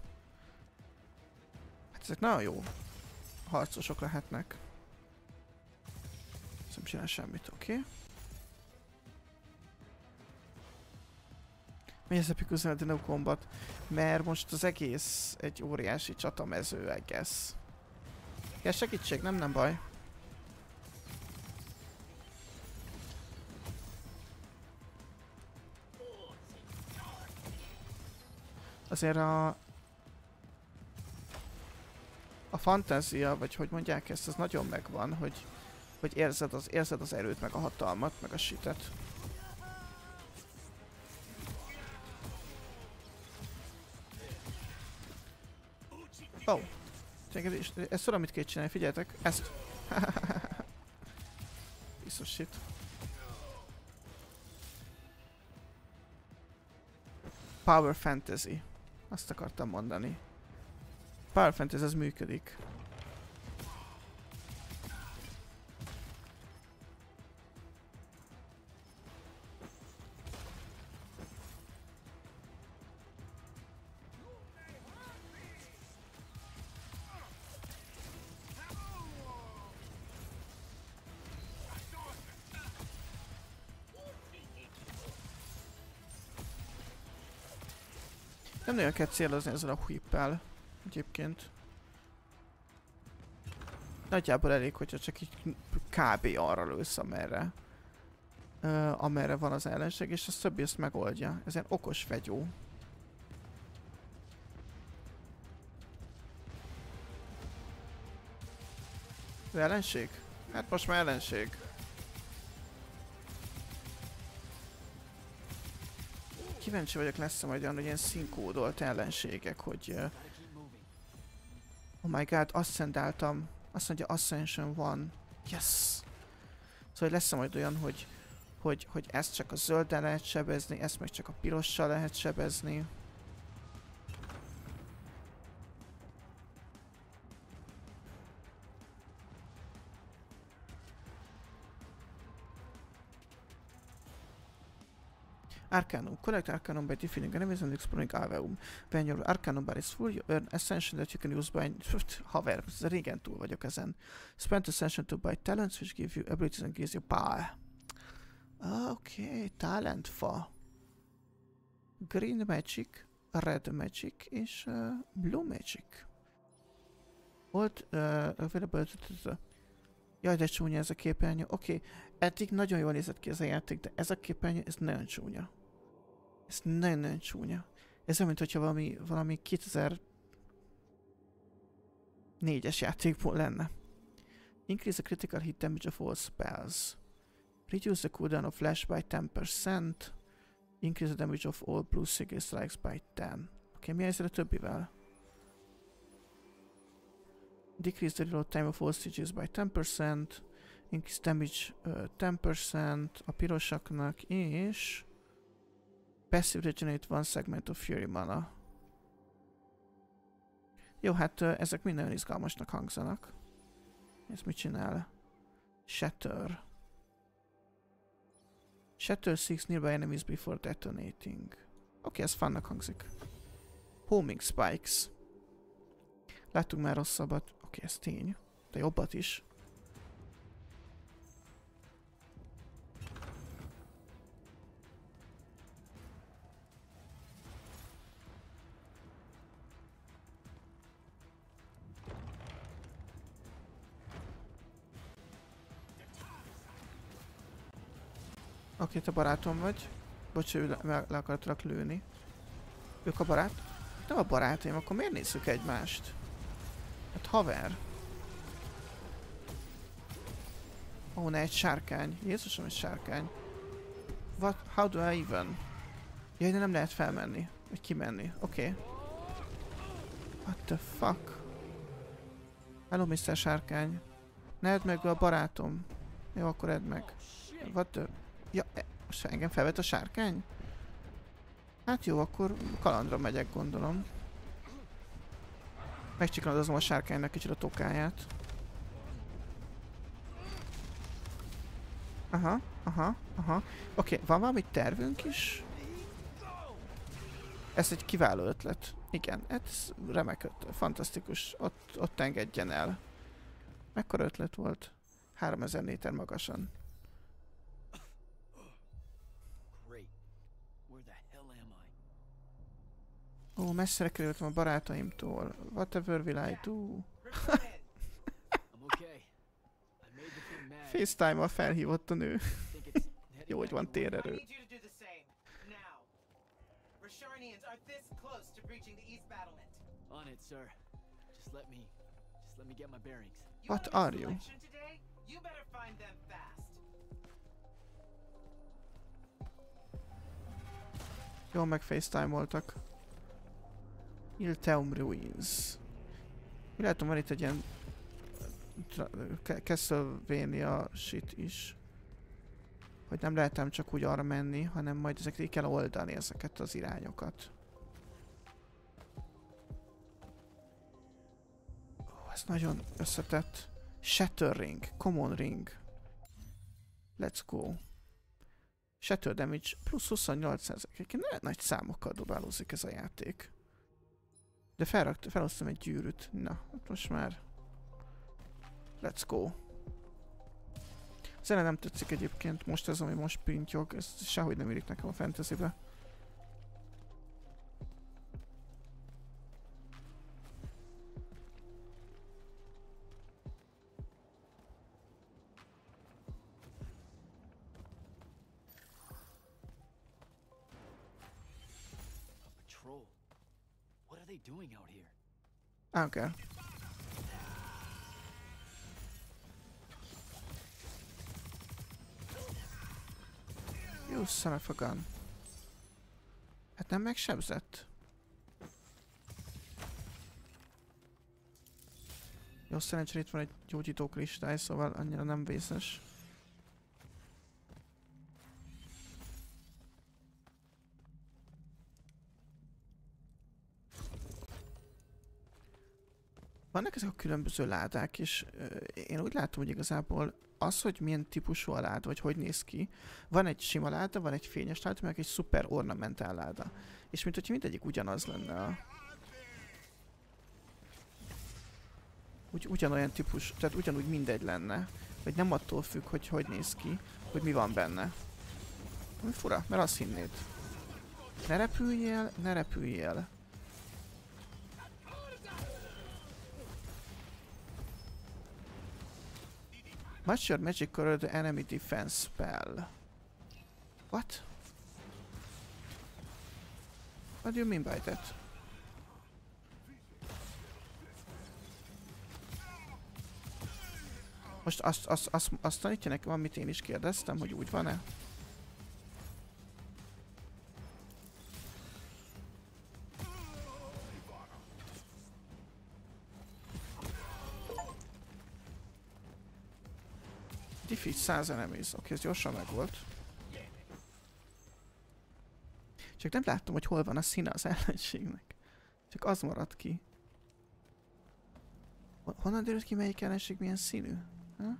Hát ezek nagyon jó harcosok lehetnek. Ez nem csinál semmit, oké? Okay. Mi ez Epic üzenet, no combat? Mert most az egész egy óriási csatamező, I guess. Kell segítség? Nem, nem baj. Azért a... A fantázia, vagy hogy mondják ezt, az nagyon megvan, hogy, hogy érzed, az, érzed az erőt, meg a hatalmat, meg a shitet. Ó! Oh. Ezt tudom, mit kell csinálni, figyeljetek, ezt! Piece of shit. Power Fantasy. Azt akartam mondani. Power Fantasy, ez működik. Nem nagyon kell célozni ezzel a whippel, egyébként. Nagyjából elég, hogyha csak így kb. Arra lősz, amerre, uh, amerre van az ellenség, és a többi ezt megoldja. Ez ilyen okos fegyó. Az ellenség? Hát most már ellenség. Kíváncsi vagyok, lesz-e majd olyan, hogy ilyen színkódolt ellenségek, hogy... Uh, oh my god, asszendáltam. Azt mondja, Ascension van. Yes! Szóval lesz-e majd olyan, hogy, hogy, hogy ezt csak a zölddel lehet sebezni, ezt meg csak a pirossal lehet sebezni. Arcanum. Collect Arcanum by defeating enemies and exploring Aveum. When your Arcanum bar is full, you earn Ascension that you can use by... Haver, régen túl vagyok ezen. Spend Ascension to buy talents which give you abilities and gives you power. Oké, okay, talent fa. Green Magic, Red Magic és uh, Blue Magic. Volt uh, available... Jaj, de csúnya ez a képernyő. Oké, okay. Eddig nagyon jól nézett ki ez a játék, de ez a képernyő, ez nagyon csúnya. Ez nagyon-nagyon csúnya. Ez olyan, mintha valami, valami kétezer-négyes játékból lenne. Increase the critical hit damage of all spells. Reduce the cooldown of flash by ten percent. Increase the damage of all blue sigil strikes by ten. Oké, okay, mi helyzet a többivel? Decrease the reload time of all stages by ten percent. Increase damage uh, ten percent a pirosaknak, és passive regenerate one segment of fury mana. Jó, hát uh, ezek mind nagyon izgalmasnak hangzanak. Ez mit csinál? Shatter. Shatter six nearby enemies before detonating. Oké, okay, ez funnak hangzik. Homing spikes. Láttunk már rosszabbat. Oké, okay, ez tény. De jobbat is. Oké, okay, te barátom vagy. Bocs, ő le, le akartalak lőni. Ők a barát? Nem a barátaim, akkor miért nézzük egymást? Hát haver. Ó, ne, egy sárkány. Jézusom, egy sárkány. What? How do I even? Jaj, de nem lehet felmenni. Vagy kimenni. Oké. Okay. What the fuck? Hello, miszter Sárkány. Ne edd meg a barátom. Jó, akkor edd meg. What the... Ja, most engem felvett a sárkány? Hát jó, akkor kalandra megyek, gondolom. Megcsiklandozom a sárkánynak kicsit a tokáját. Aha, aha, aha. Oké, okay, van valami tervünk is? Ez egy kiváló ötlet. Igen, ez remek ötlet, fantasztikus. Ott, ott engedjen el. Mekkora ötlet volt? háromezer méter magasan. Ó, messzire kerültem a barátaimtól. Whatever will I do? FaceTime-mal felhívott a nő. Jó, hogy van térerő. What are you? Jó, meg FaceTime-oltak. Ilteum Ruins. Mi látom, van itt egy ilyen Castlevania shit is. Hogy nem lehetem csak úgy arra menni, hanem majd ezeket így kell oldani, ezeket az irányokat. Ó, ez nagyon összetett. Shatter Ring, Common Ring. Let's go. Shatter Damage plusz huszonnyolc százalék. Nagy számokkal dobálózik ez a játék. De felrakt, felhoztam egy gyűrűt. Na, hát most már... Let's go. Zene nem tetszik egyébként, most ez, ami most pintyog, ez sehogy nem érik nekem a fantasybe. Oké. Okay. You son of a gun. Hát nem megsebzett. Jó, szerencsére itt van egy gyógyító kristály, szóval annyira nem vészes. Vannak ezek a különböző ládák, és uh, én úgy látom, hogy igazából az, hogy milyen típusú a láda, vagy hogy néz ki, van egy sima láda, van egy fényes láda, meg egy szuper ornamentál láda. És mint hogyha mindegyik ugyanaz lenne a... Ugy, ugyanolyan típus, tehát ugyanúgy mindegy lenne. Vagy nem attól függ, hogy hogy néz ki, hogy mi van benne. Mi fura, mert azt hinnéd. Ne repüljél, ne repüljél. Match your magic or the enemy defense spell. What? What do you mean by that? Most azt, azt, azt, azt tanítja nekem, amit én is kérdeztem, hogy úgy van-e? Defeat száz enemies. Oké, ez gyorsan megvolt. Csak nem láttam, hogy hol van a színe az ellenségnek. Csak az maradt ki. Honnan derült ki, melyik ellenség milyen színű? Ha?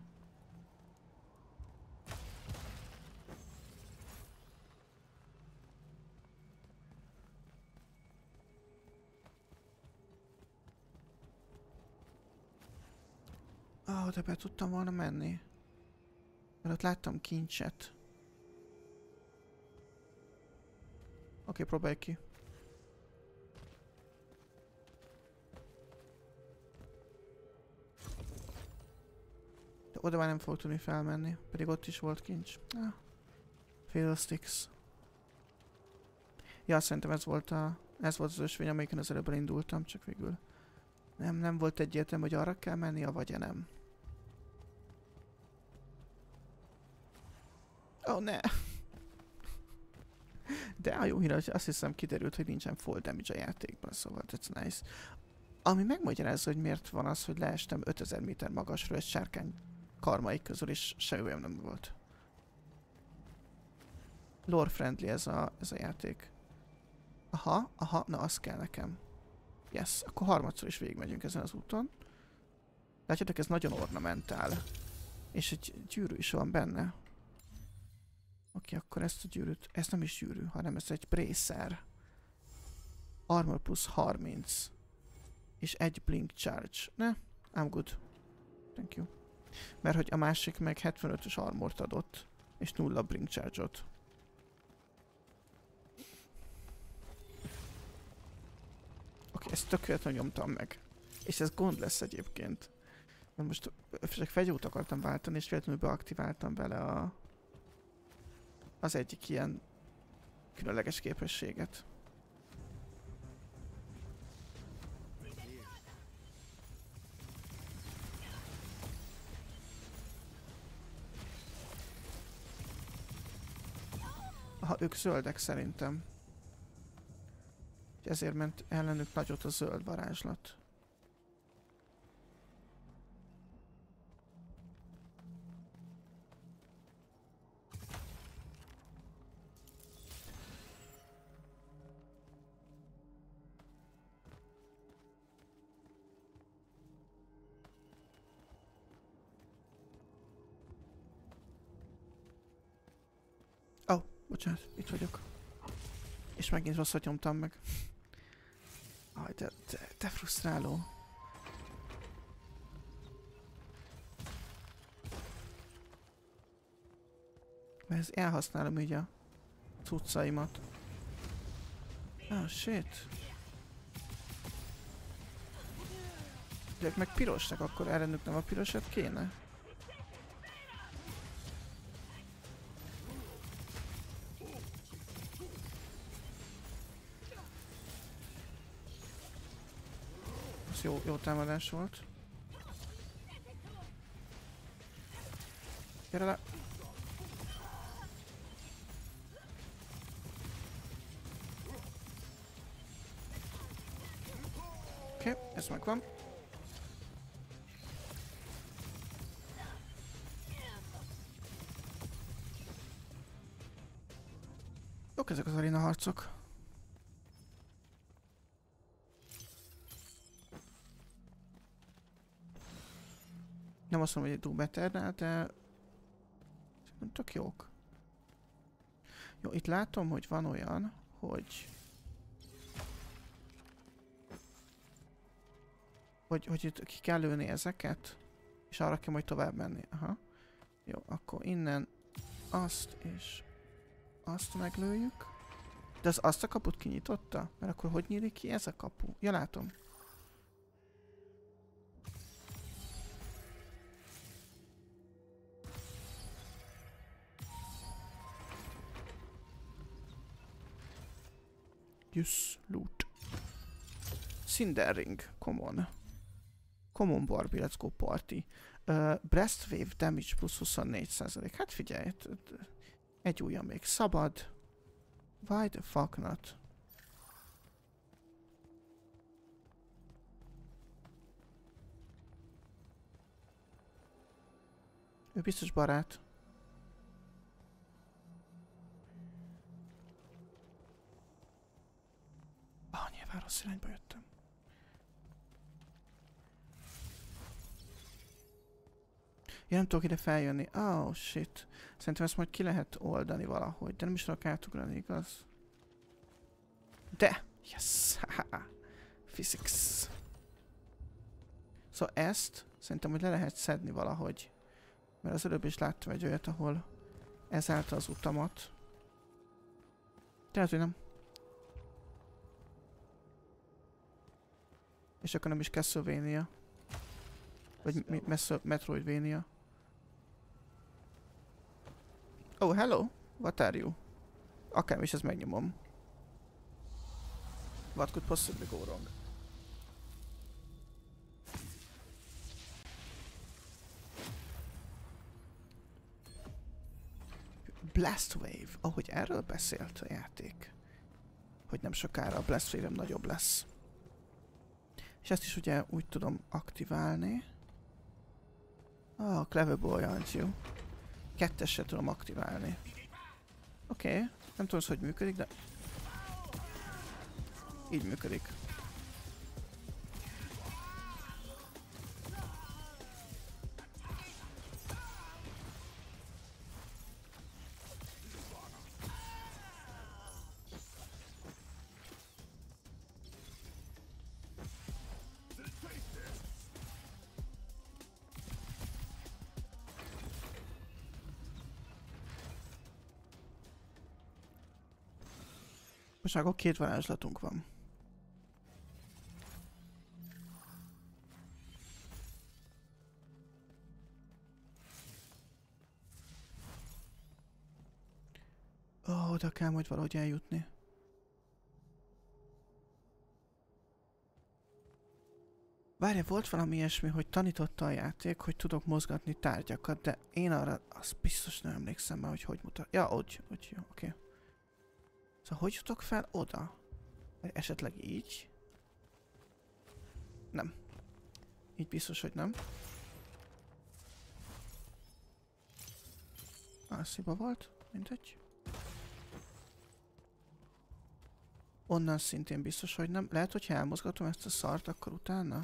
Ah, de be tudtam volna menni. Mert ott láttam kincset. Oké, okay, próbálj ki. De oda már nem fog tudni felmenni, pedig ott is volt kincs. Ah. Fiddlesticks. Ja, szerintem ez volt a... Ez volt az ösvény, amelyiken az előbb indultam, csak végül... Nem, nem volt egyértelmű, hogy arra kell menni, vagy nem. Ó, oh, ne! De a jó hír, hogy azt hiszem kiderült, hogy nincsen full damage a játékban, szóval that's nice. Ami megmagyarázza, hogy miért van az, hogy leestem ötezer méter magasról egy sárkány karmaik közül, és semmi olyan nem volt. Lore friendly ez a, ez a játék. Aha, aha, na az kell nekem. Yes, akkor harmadszor is végigmegyünk ezen az úton. Látjátok, ez nagyon ornamentál. És egy gyűrű is van benne. Oké, akkor ezt a gyűrűt, ez nem is gyűrű, hanem ez egy bracer. Armor plusz harminc. És egy blink charge. Ne, I'm good. Thank you. Mert hogy a másik meg hetvenötös armort adott. És nulla blink charge-ot. ezt tökéletlenül nyomtam meg. És ez gond lesz egyébként. Mert most csak fegyót akartam váltani, és véletlenül beaktiváltam vele a... az egyik ilyen különleges képességet. Aha, ők zöldek szerintem. Ezért ment ellenük nagyot a zöld varázslat. Ó, oh, bocsánat, itt vagyok. És megint rosszat nyomtam meg. Aj, de, de, de frusztráló. Mert ez elhasználom így a cuccaimat. Ah, shit. De ők meg pirosnak, akkor ellenük nem a pirosat kéne? Ez jó, jó támadás volt. Gyere le! Oké, okay, ez megvan. Jók ezek az aréna harcok. Nem azt mondom, hogy egy Doom Eternal, de nem tök jók. Jó, itt látom, hogy van olyan, hogy hogy, hogy itt ki kell lőni ezeket, és arra kell majd tovább menni. Aha. Jó, akkor innen azt és azt meglőjük. De az azt a kaput kinyitotta? Mert akkor hogy nyílik ki ez a kapu? Ja, látom. Use loot. Cinder ring. Common. Common Barbie, let's go party. Uh, Breastwave damage plusz huszonnégy százalék. Hát figyelj, egy ujja még szabad. Why the fuck not? Ő biztos barát. Ah, nyilván rossz irányba jöttem. Ja, nem tudok ide feljönni. Oh, shit. Szerintem ezt majd ki lehet oldani valahogy, de nem is tudok átugrani, igaz? De! Yes! Haha! Physics. Szóval ezt szerintem, hogy le lehet szedni valahogy. Mert az előbb is láttam egy olyat, ahol ez állta az utamat. Tehát, hogy nem. És akkor nem is Castlevania. Vagy mi, Metroidvania. Oh, hello! What are you? Akármi is ezt megnyomom. What could possibly go wrong? Blast Wave. Ahogy erről beszélt a játék. Hogy nem sokára a Blast Wave-em nagyobb lesz. És ezt is ugye úgy tudom aktiválni. Ah, clever boy, aren't you? Kettesre tudom aktiválni. Oké, okay. Nem tudom, hogy működik, de így működik. Most akkor két varázslatunk van. Oda kell majd valahogy eljutni. Várja, volt valami ilyesmi, hogy tanította a játék, hogy tudok mozgatni tárgyakat, de én arra azt biztos nem emlékszem már, hogy hogy mutat. Ja, úgy, úgy, jó, oké. Okay. Szóval hogy jutok fel oda? Vagy esetleg így? Nem. Így biztos, hogy nem. Ah, sziba volt, mindegy. Onnan szintén biztos, hogy nem. Lehet, hogyha elmozgatom ezt a szart, akkor utána?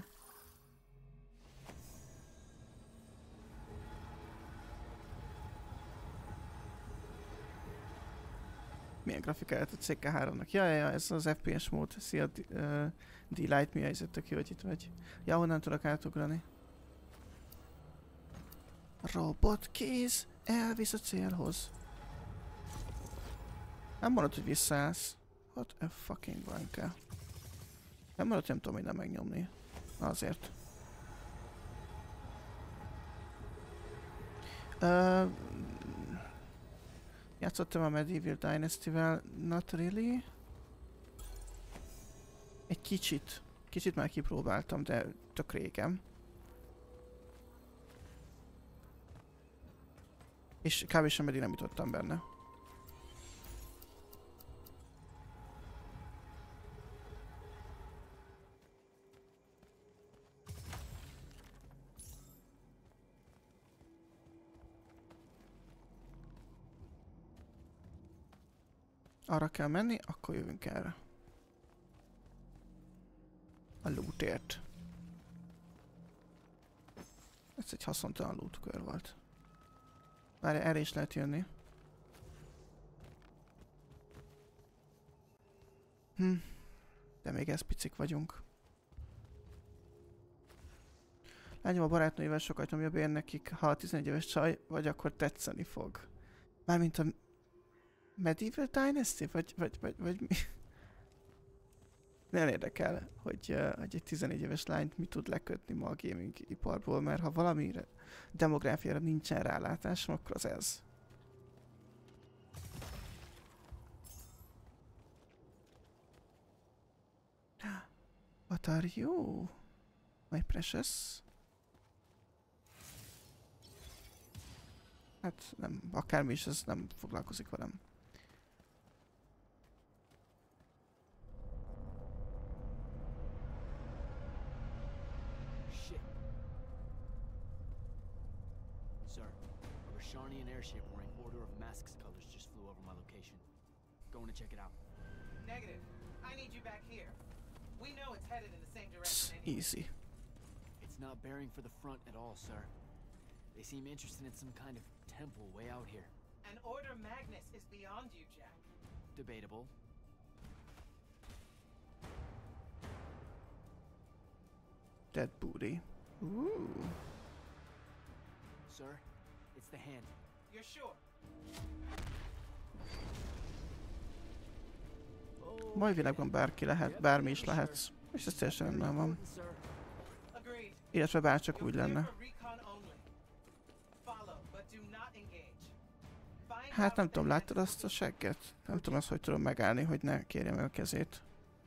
Milyen grafikáját a C K háromnak? Ja, ja, ja, ez az F P S mód. Szia, uh, D-Light, mi helyzet, tök jó, hogy itt vagy. Ja, honnan tudok átugrani? Robotkéz elvisz a célhoz. Nem mondod, hogy visszaállsz. What a fucking wanker. Nem mondod, nem tudom minden megnyomni. Azért. Uh, játszottam a Medieval Dynasty-vel, not really. Egy kicsit. Kicsit már kipróbáltam, de tök régen. És kb. Sem nem jutottam benne. Arra kell menni, akkor jövünk erre. A lootért. Ez egy haszontalan loot kör volt. Várj, erre is lehet jönni. Hm. De még ez picik vagyunk. Lányom a barátnőivel sokat nyomja bér nekik, ha a tizenegy éves csaj vagy, akkor tetszeni fog. Mármint a Medieval Dynasty? Vagy, vagy, vagy, vagy mi? Nem érdekel, hogy, uh, hogy egy tizenégy éves lányt mi tud lekötni ma a gaming iparból, mert ha valamire demográfiára nincsen rálátásom, akkor az ez. What are you? My precious? Hát nem, akármi is, ez nem foglalkozik velem. Sharnian airship wearing Order of Masks colors just flew over my location. Going to check it out. Negative. I need you back here. We know it's headed in the same direction anyway. Easy. It's not bearing for the front at all, sir. They seem interested in some kind of temple way out here. An Order Magnus is beyond you, Jack. Debatable. Dead booty. Ooh. Sir, it's the hand. You're sure? Mai világban bárki lehet, bármi is lehetsz. És ez teljesen rendben van. Illetve bárcsak úgy lenne. Hát nem tudom, láttad azt a segget? Nem tudom azt, hogy tudom megállni, hogy ne kérjem meg a kezét.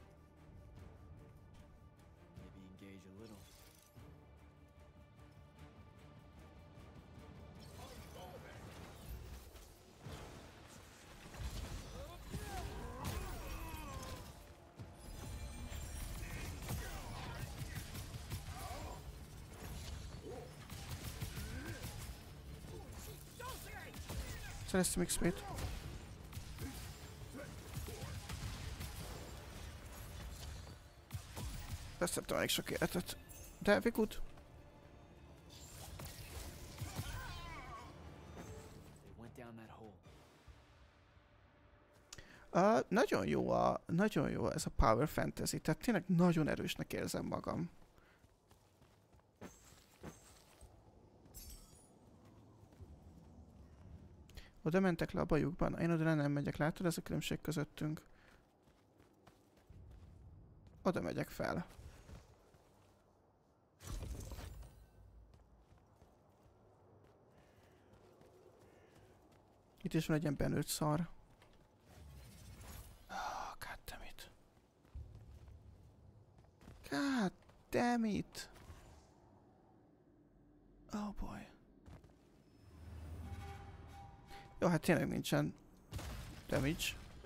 Szereztem X P-t. Vesztettem elég sok életet. De we good. Uh, nagyon jó a, nagyon jó ez a Power Fantasy, tehát tényleg nagyon erősnek érzem magam. Oda mentek le a bajukban, én oda nem megyek, látod, ez a különbség közöttünk. Oda megyek fel. Itt is van egy ilyen benőtt szar. Oh boy. Jó, hát tényleg nincsen damage.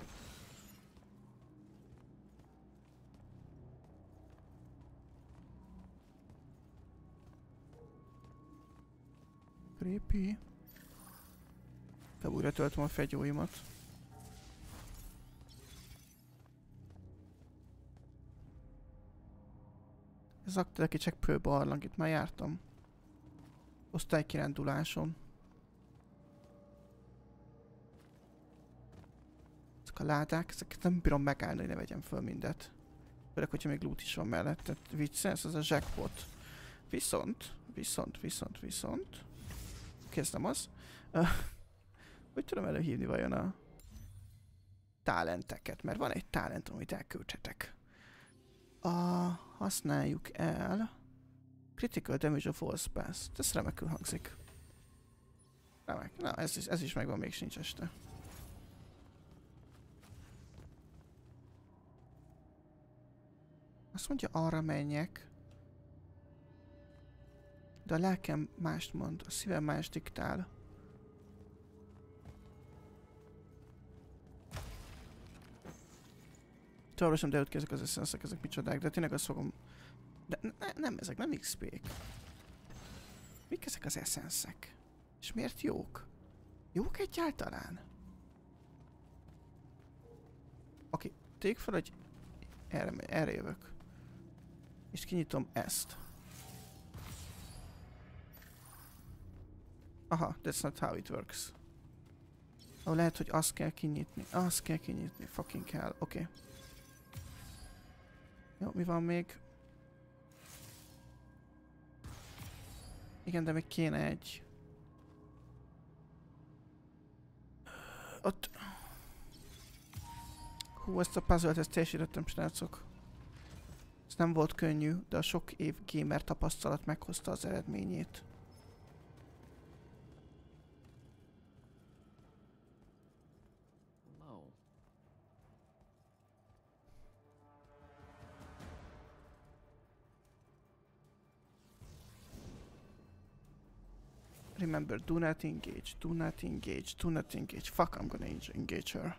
Creepy. De újra töltöm a fegyóimat. Ez Aggteleki cseppő barlang, itt már jártam. Osztálykiránduláson. Ezek a ládák, ezeket nem bírom megállni, hogy ne vegyem föl mindet. Főleg, hogyha még loot is van mellett, tehát vicces, ez a jackpot. Viszont, viszont, viszont, viszont... Kezdem az. Uh, hogy tudom előhívni vajon a talenteket, mert van egy talent, amit elküldhetek. A, használjuk el Critical Damage of All Spells. Ez remekül hangzik. Remek. Na, ez is, ez is megvan, még sincs este. Azt mondja, arra menjek. De a lelkem mást mond, a szívem más diktál. Továbbra sem derült ki ezek az essenszek, ezek micsodák, de tényleg azt fogom... De ne, nem, ezek nem iksz pék. Mik ezek az essenszek? És miért jók? Jók egyáltalán? Oké, okay, tegyük fel, hogy erre, erre jövök. És kinyitom ezt. Aha, that's not how it works. Ó, oh, lehet, hogy azt kell kinyitni. Azt kell kinyitni. Fucking hell. Oké. Okay. Jó, mi van még? Igen, de még kéne egy. Ott. Hú, ezt a puzzle-t, ezt teljesítettem, srácok. Ez nem volt könnyű, de a sok év gamer tapasztalat meghozta az eredményét. Remember, do not engage, do not engage, do not engage. Fuck, I'm gonna engage her.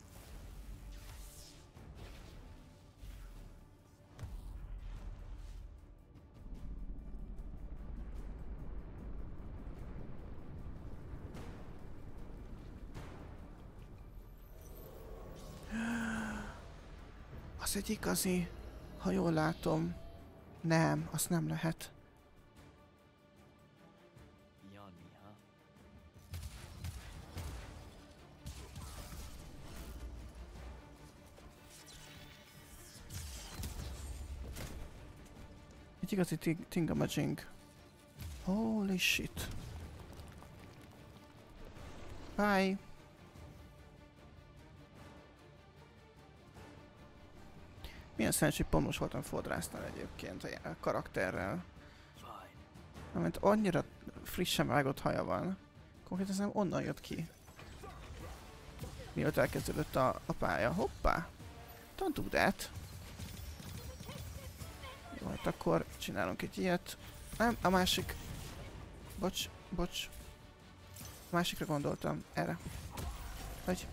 Az egy igazi, ha jól látom. Nem, azt nem lehet. Egy igazi tingamajing. Holy shit. Bye. Milyen szerencsé, hogy pont most voltam fodrásznál egyébként a karakterrel. Mert annyira frissen vágott haja van. Konkrétan nem onnan jött ki. Mielőtt elkezdődött a, a pálya. Hoppá! Don't do that. Jó, hát akkor csinálunk egy ilyet. Nem, a másik. Bocs, bocs. A másikra gondoltam. Erre. Vagy.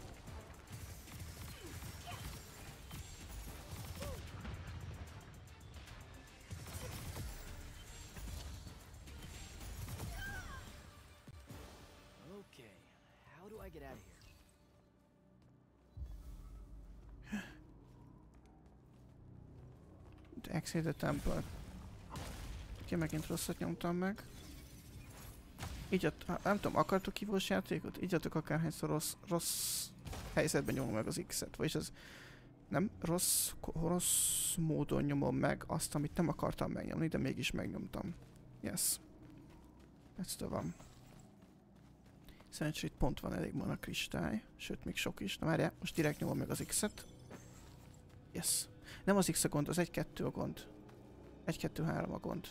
Exit the temple. Ki megint rosszat nyomtam meg. Így ad, nem tudom, akartok hívós játékot? Így adtok akárhányszor rossz, rossz helyzetben nyomom meg az X-et. Vagyis az nem rossz, rossz módon nyomom meg azt, amit nem akartam megnyomni, de mégis megnyomtam. Yes. Ez van. Szerencsére itt pont van elég mana kristály. Sőt, még sok is. Na várjál, most direkt nyomom meg az X-et. Yes. Nem az X a gond, az egy kettő a gond. egy kettő három a gond.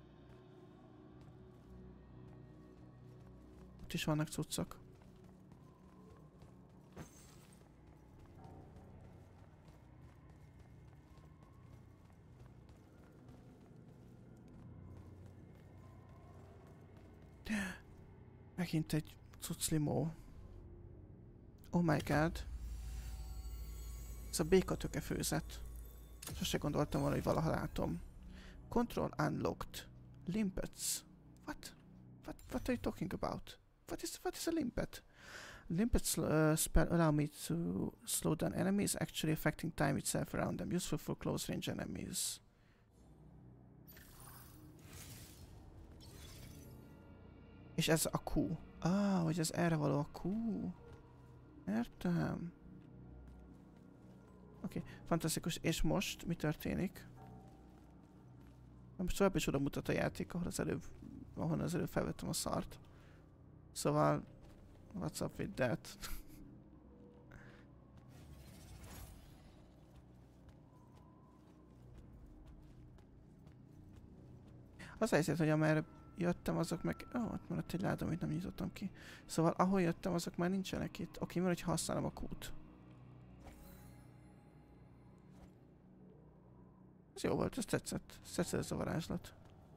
Ott is vannak cuccok. Megint egy cuclimó. Oh my god. Ez a békatöke főzet. Sose gondoltam volna, hogy valaha látom. Control unlocked. Limpets. What? What? What are you talking about? What is what is a limpet? Limpets uh, spell allow me to slow down enemies, actually affecting time itself around them. Useful for close range enemies. És ez a Q. Ah, hogy ez erre való a Q. Értem. Oké, okay. Fantasztikus. És most mi történik? Most tovább is oda mutat a játék, ahol az előbb, ahol az előbb felvettem a szart. Szóval, what's up with that? Az a helyzet, hogy amerre jöttem, azok meg... Ó, oh, ott maradt egy láda, amit nem nyitottam ki. Szóval, ahol jöttem, azok már nincsenek itt. Oké, okay, mert hogy használom a kút. Ez jó volt, ez tetszett. Ez tetszett ez a varázslat.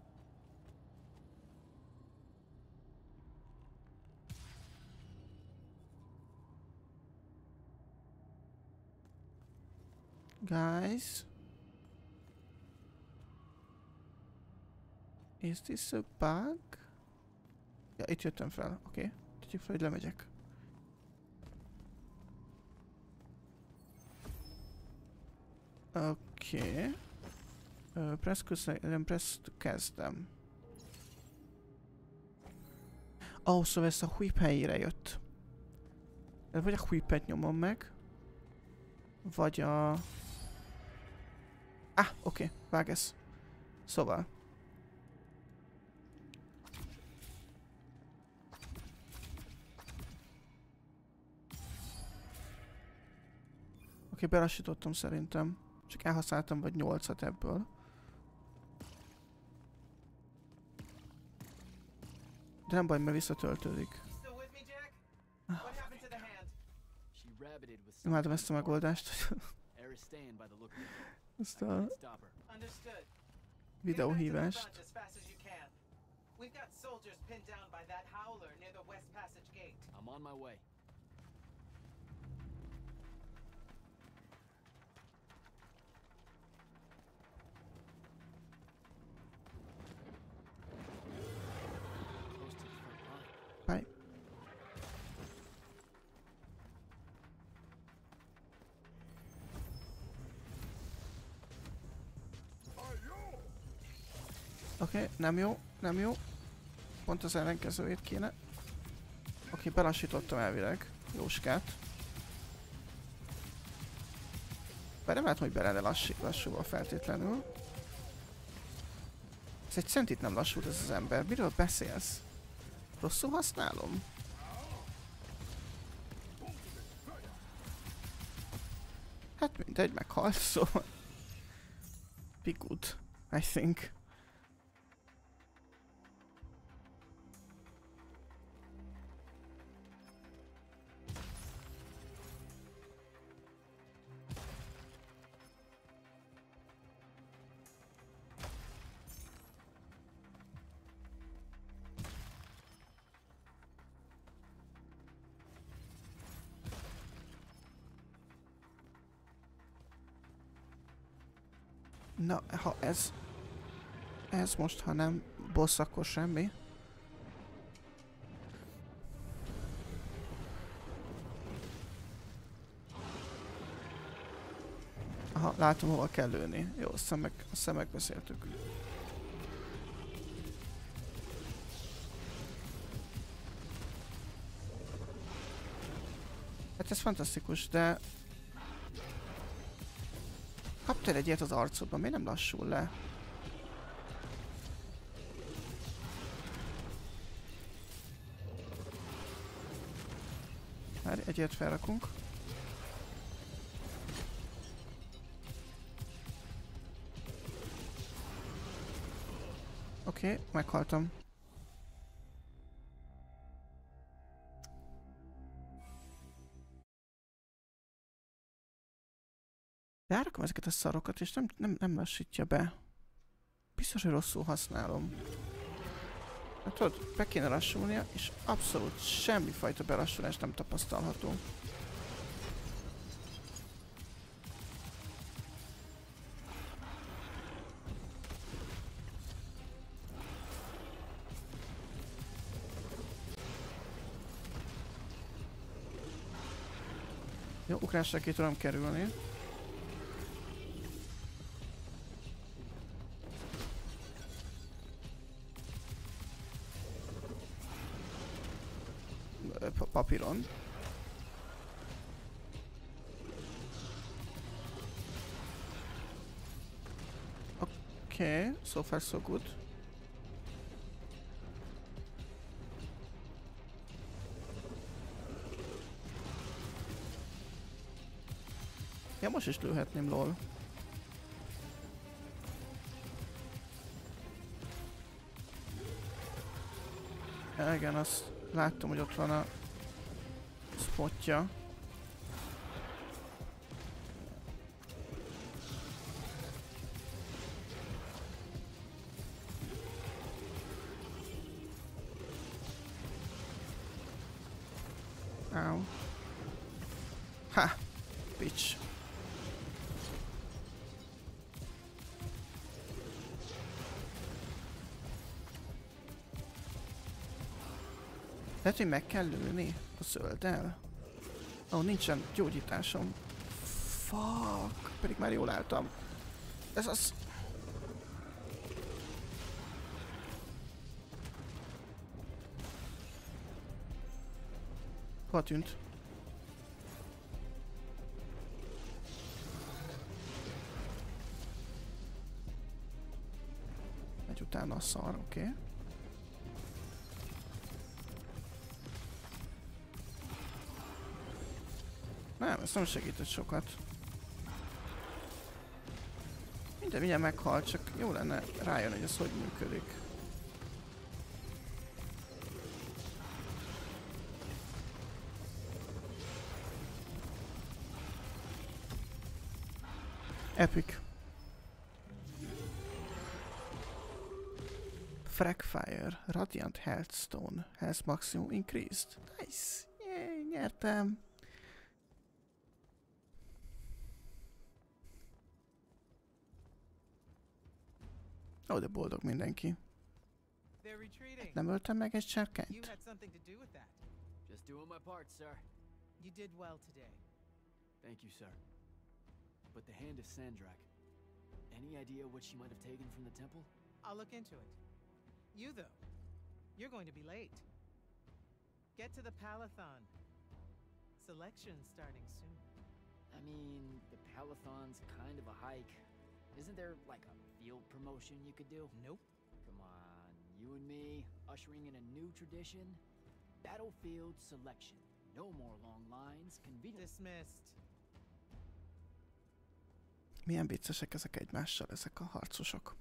Guys. Is this a bug? Ja, itt jöttem fel. Oké. Okay. Tegyük fel, hogy lemegyek. Oké. Okay. Uh, press, press kezdem. Ó, oh, szóval ezt a whip helyére jött. Vagy a whipet nyomom meg. Vagy a... Ah, oké, okay, vág ez. Szóval. Oké, okay, belassítottam szerintem. Csak elhasználtam vagy nyolcat ebből. De nem baj, mert visszatöltődik. Imádom ezt a megoldást. Ezt a videóhívást. Bye. Oké, okay, nem jó, nem jó. Pont az ellenkezőjét kéne. Oké, okay, belassítottam elvileg. Jóskát. Bár nem látom, hogy be lenne lassúval feltétlenül. Ez egy centit nem lassult ez az ember. Miről beszélsz? Rosszul használom? Hát mindegy, meghalt, szóval... Be good, I think. Na, ha ez... Ez most, ha nem boss, akkor semmi. Aha, látom, hova kell lőni. Jó, aztán meg, aztán megbeszéltük. Hát ez fantasztikus, de... Kaptál egy ilyet az arcodban, miért nem lassul le? Már egy ilyet felrakunk. Oké, okay, meghaltam. Elrakom ezeket a szarokat, és nem, nem, nem lassítja be. Biztos, hogy rosszul használom. Hát tudod, be kéne lassulnia, és abszolút semmifajta belassulás nem tapasztalható. Jó, ugrásra ki tudom kerülni. Papíron. Okay, so far so good. Ja, most is lőhetném, lol. Ja, igen, azt láttam, hogy ott van a spotja. Ow. Ha! Bitch. Lehet, hogy meg kell lőni a zölddel? Ó, oh, nincsen gyógyításom. Fuck, pedig már jól álltam. Ez az... Hova tűnt? Megy utána a szar, oké. Okay. Nem, ez nem segített sokat. Minden mindjárt meghalt, csak jó lenne rájönni, hogy ez hogy működik. Epic. Fragfire, Radiant Health Stone, Health Maximum Increased. Nice! Yay, nyertem! Ó, de boldog mindenki. Hát nem öltem meg egy sárkányt? Just doing my part, sir. You did well today. Thank you, sir. But the hand of Sandrak. Any idea what she might have taken from the temple? I'll look into it. You, though, you're going to be late. Get to the Palathon. Selection's starting soon. I mean, the Palathon's kind of a hike. Isn't there, like, a field promotion you could do? Nope. Come on, you and me, ushering in a new tradition? Battlefield selection. No more long lines, convenient... Dismissed. Milyen viccesek ezek egymással, ezek a harcosok.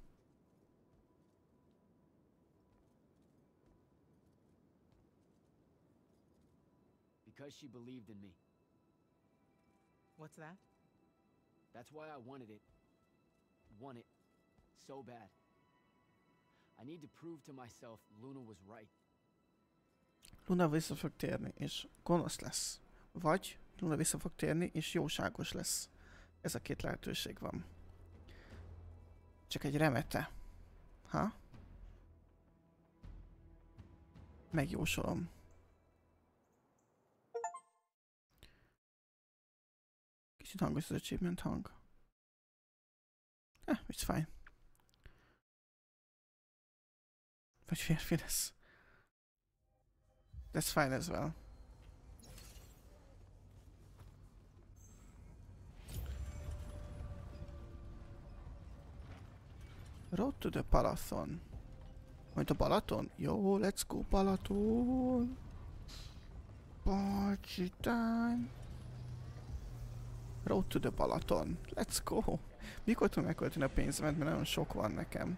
Because she believed in me. What's that? That's why I wanted it. Want it so bad. I need to prove to myself Luna was right. Luna vissza fog térni, és gonosz lesz. Vagy Luna vissza fog térni, és jóságos lesz. Ez a két lehetőség van. Csak egy remete. Ha? Megjósolom. Kicsit hangos az achievement hang. Eh, it's fine. Vagy férfi lesz. That's fine as well. Road to the Palathon. Majd a Balaton? Jó, let's go Balaton. Party time. Road to the Balaton. Let's go. Mikor tudom megkölteni a pénzemet, mert nagyon sok van nekem.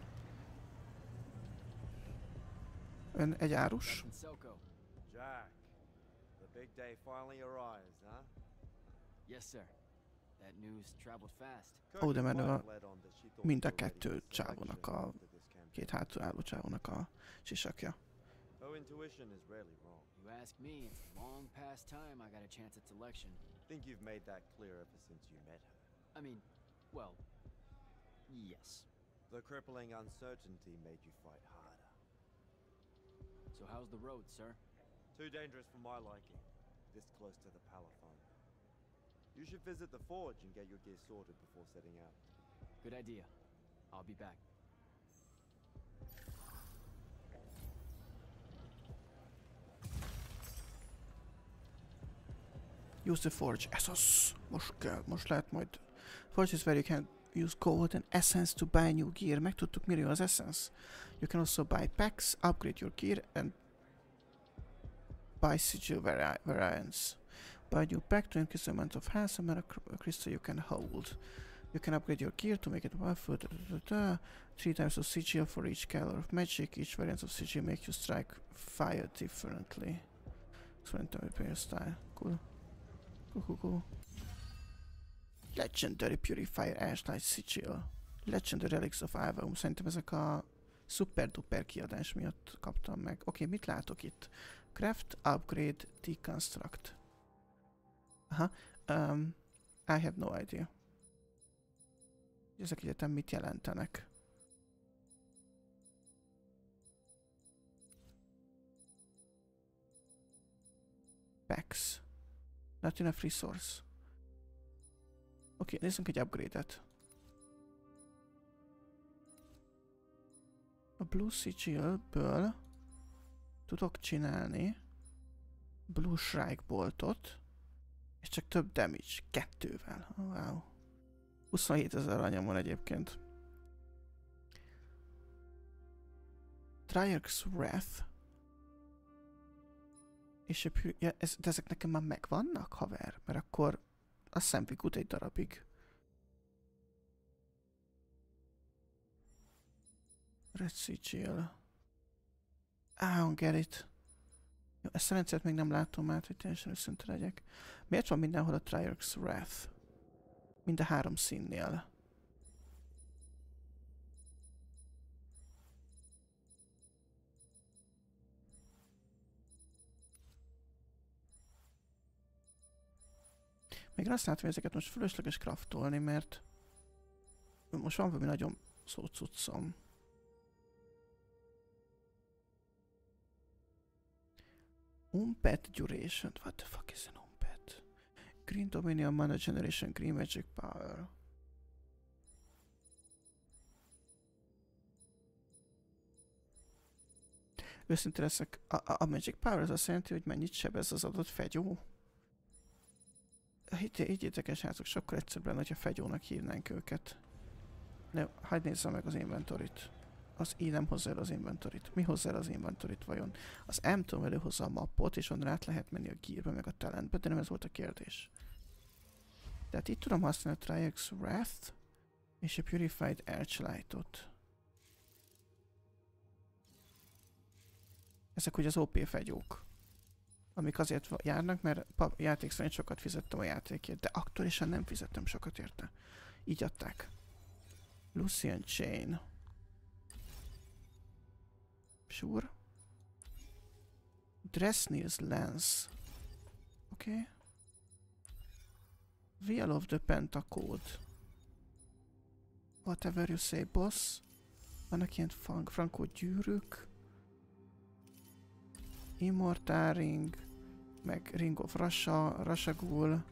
Ön egy árus? Jack, the big day finally arrives, huh? Yes, sir. That news traveled fast. Ó, de menő a mind a kettő csávónak a két hátul álló csávónak a sisakja. Your intuition is rarely wrong. You ask me, it's long past time I got a chance at selection. Think you've made that clear ever since you met her. I mean, well, yes. The crippling uncertainty made you fight harder. So how's the road, sir? Too dangerous for my liking, this close to the Palathon. You should visit the forge and get your gear sorted before setting out. Good idea. I'll be back. Use the forge. Ez az. Most kell, most lehet majd. Forge is where you can use gold and essence to buy new gear. Megtudtuk, mire az essence. You can also buy packs, upgrade your gear and buy sigil vari variants. Buy a new pack to increase the amount of health and mana crystal you can hold. You can upgrade your gear to make it powerful. Da, da, da, da. Three times of sigil for each color of magic. Each variant of sigil makes you strike fire differently. Different repair style. Cool. Cool, cool, cool. Legendary Purifier Ashlight Sigil. Legendary Relics of Alvaum. Szerintem ezek a super duper kiadás miatt kaptam meg. Oké, okay, mit látok itt? Craft, Upgrade, Deconstruct. Aha. Um, I have no idea. Ezek egyetem mit jelentenek? Packs. Not enough resource. Oké, okay, nézzünk egy upgrade-et. A Blue Sigil-ből tudok csinálni Blue Shrike boltot, és csak több damage, kettővel. Oh, wow. huszonhétezer aranyom van egyébként. Triarch's Wrath. És a ja, ez, de ezek nekem már megvannak, haver? Mert akkor azt hiszem vigut egy darabig. Red Sigil. I don't get it. Jó, ezt a rendszert még nem látom át, hogy teljesen őszinte legyek. Miért van mindenhol a Triarch's Wrath? Mind a három színnél. Még azt látom, hogy ezeket most fölösleges craftolni, mert most van valami nagyon szócuccom. Unpet duration. What the fuck is an unpet? Green Dominion, Mana Generation, Green Magic Power. Őszintén leszek, a, a, a Magic Power az azt jelenti, hogy mennyit sebez az adott fegyó. Higgyétek el, srácok, sokkal egyszerűbb lenne, hogyha fegyónak hívnánk őket. Ne, hagyd nézzem meg az inventorit. Az I nem hozza el az inventorit. Mi hozza el az inventorit vajon? Az M tudom előhozza a mappot, és onnan át lehet menni a gearbe, meg a talentbe, de nem ez volt a kérdés. Tehát itt tudom használni a Triarch's Wrath és a Purified Archlight-ot. Ezek ugye az O P fegyók. Amik azért járnak, mert játék szerint sokat fizettem a játékért, de aktuálisan nem fizettem sokat érte. Így adták. Lucian Chain. Sure. Dresnil's Lance. Oké. Okay. Wheel of the Pentacode. Whatever you say, boss. Vannak ilyen frankó gyűrűk. Immortal Ring. Meg Ring of Rasha, Rashagul.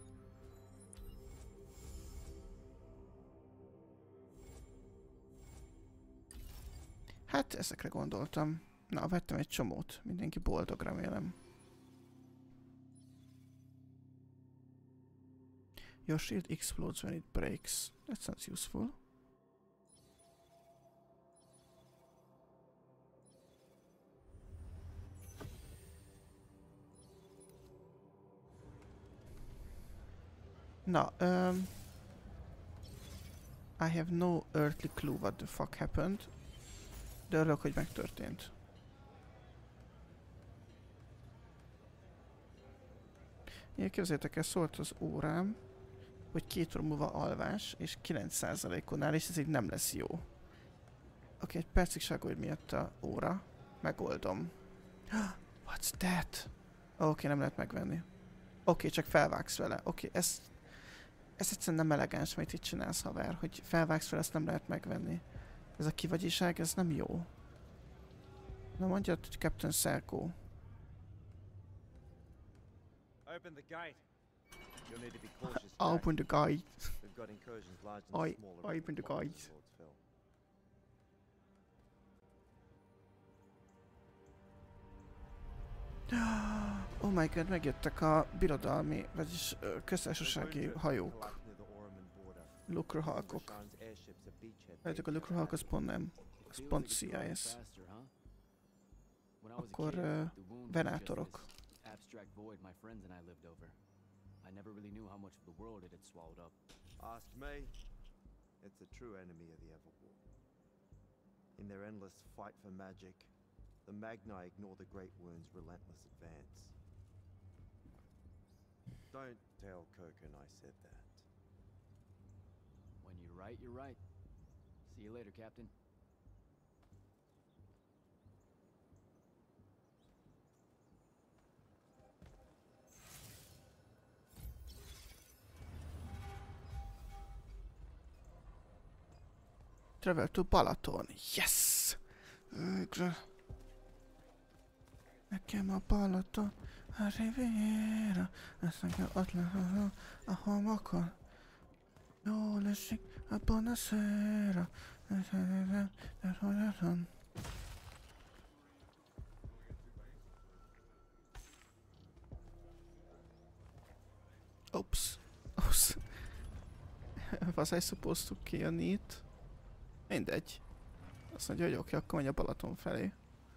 Hát ezekre gondoltam. Na, vettem egy csomót. Mindenki boldog, remélem. Your shield explodes when it breaks. That sounds useful. Na, um, I have no earthly clue what the fuck happened. De örülök, hogy megtörtént. Én képzeljétek el, szólt az órám, hogy két óra múlva alvás, és kilenc százalékon áll, és ez így nem lesz jó. Oké, egy percig se aggódj miatt a óra. Megoldom. What's that? Oké, okay, nem lehet megvenni. Oké, okay, csak felvágsz vele. Oké, okay, ez... Ez egyszerűen nem elegáns, amit itt csinálsz, haver. Hogy felvágsz vele, ezt nem lehet megvenni. Ez a kivagyiság, ez nem jó. Na mondjad, hogy Captain Serco. Open the gate. You'll need to be cautious. Open the gate. We've got incursions large and I smaller. open the gate. Oh my god, megjöttek a birodalmi, vagyis uh, köztársasági hajók. Lukrohalkok. Várjátok, a Lukrohalk az pont nem. Az pont C I S. Akkor uh, venátorok. Ask me, it's a true enemy of the Everwar. In their endless fight for magic, the Magni ignore the Great Wound's relentless advance. Don't tell Koken I said that. When you're right, you're right. See you later, Captain. Travel to Balaton. Yes! Végre. Nekem a Balaton, a Riviera. Ezt nekem ott lehet a homokon. Jól esik a Bonacera. Oops. Oops. Was I supposed to kill it? Mindegy. Azt mondja, hogy oké, akkor megy a Balaton felé.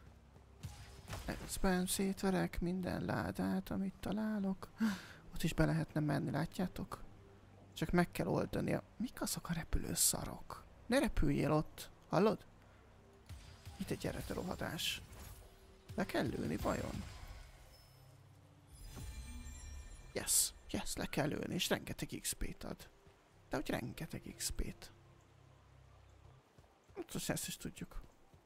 Ezben szétverek minden ládát, amit találok. Ott is be lehetne menni, látjátok? Csak meg kell oldania. Mik azok a repülő szarok? Ne repüljél ott, hallod? Itt egy gyere, te rohadás. Le kell lőni, vajon? Yes, yes, le kell lőni, és rengeteg X P-t ad. De hogy rengeteg X P-t. Hát ezt is tudjuk.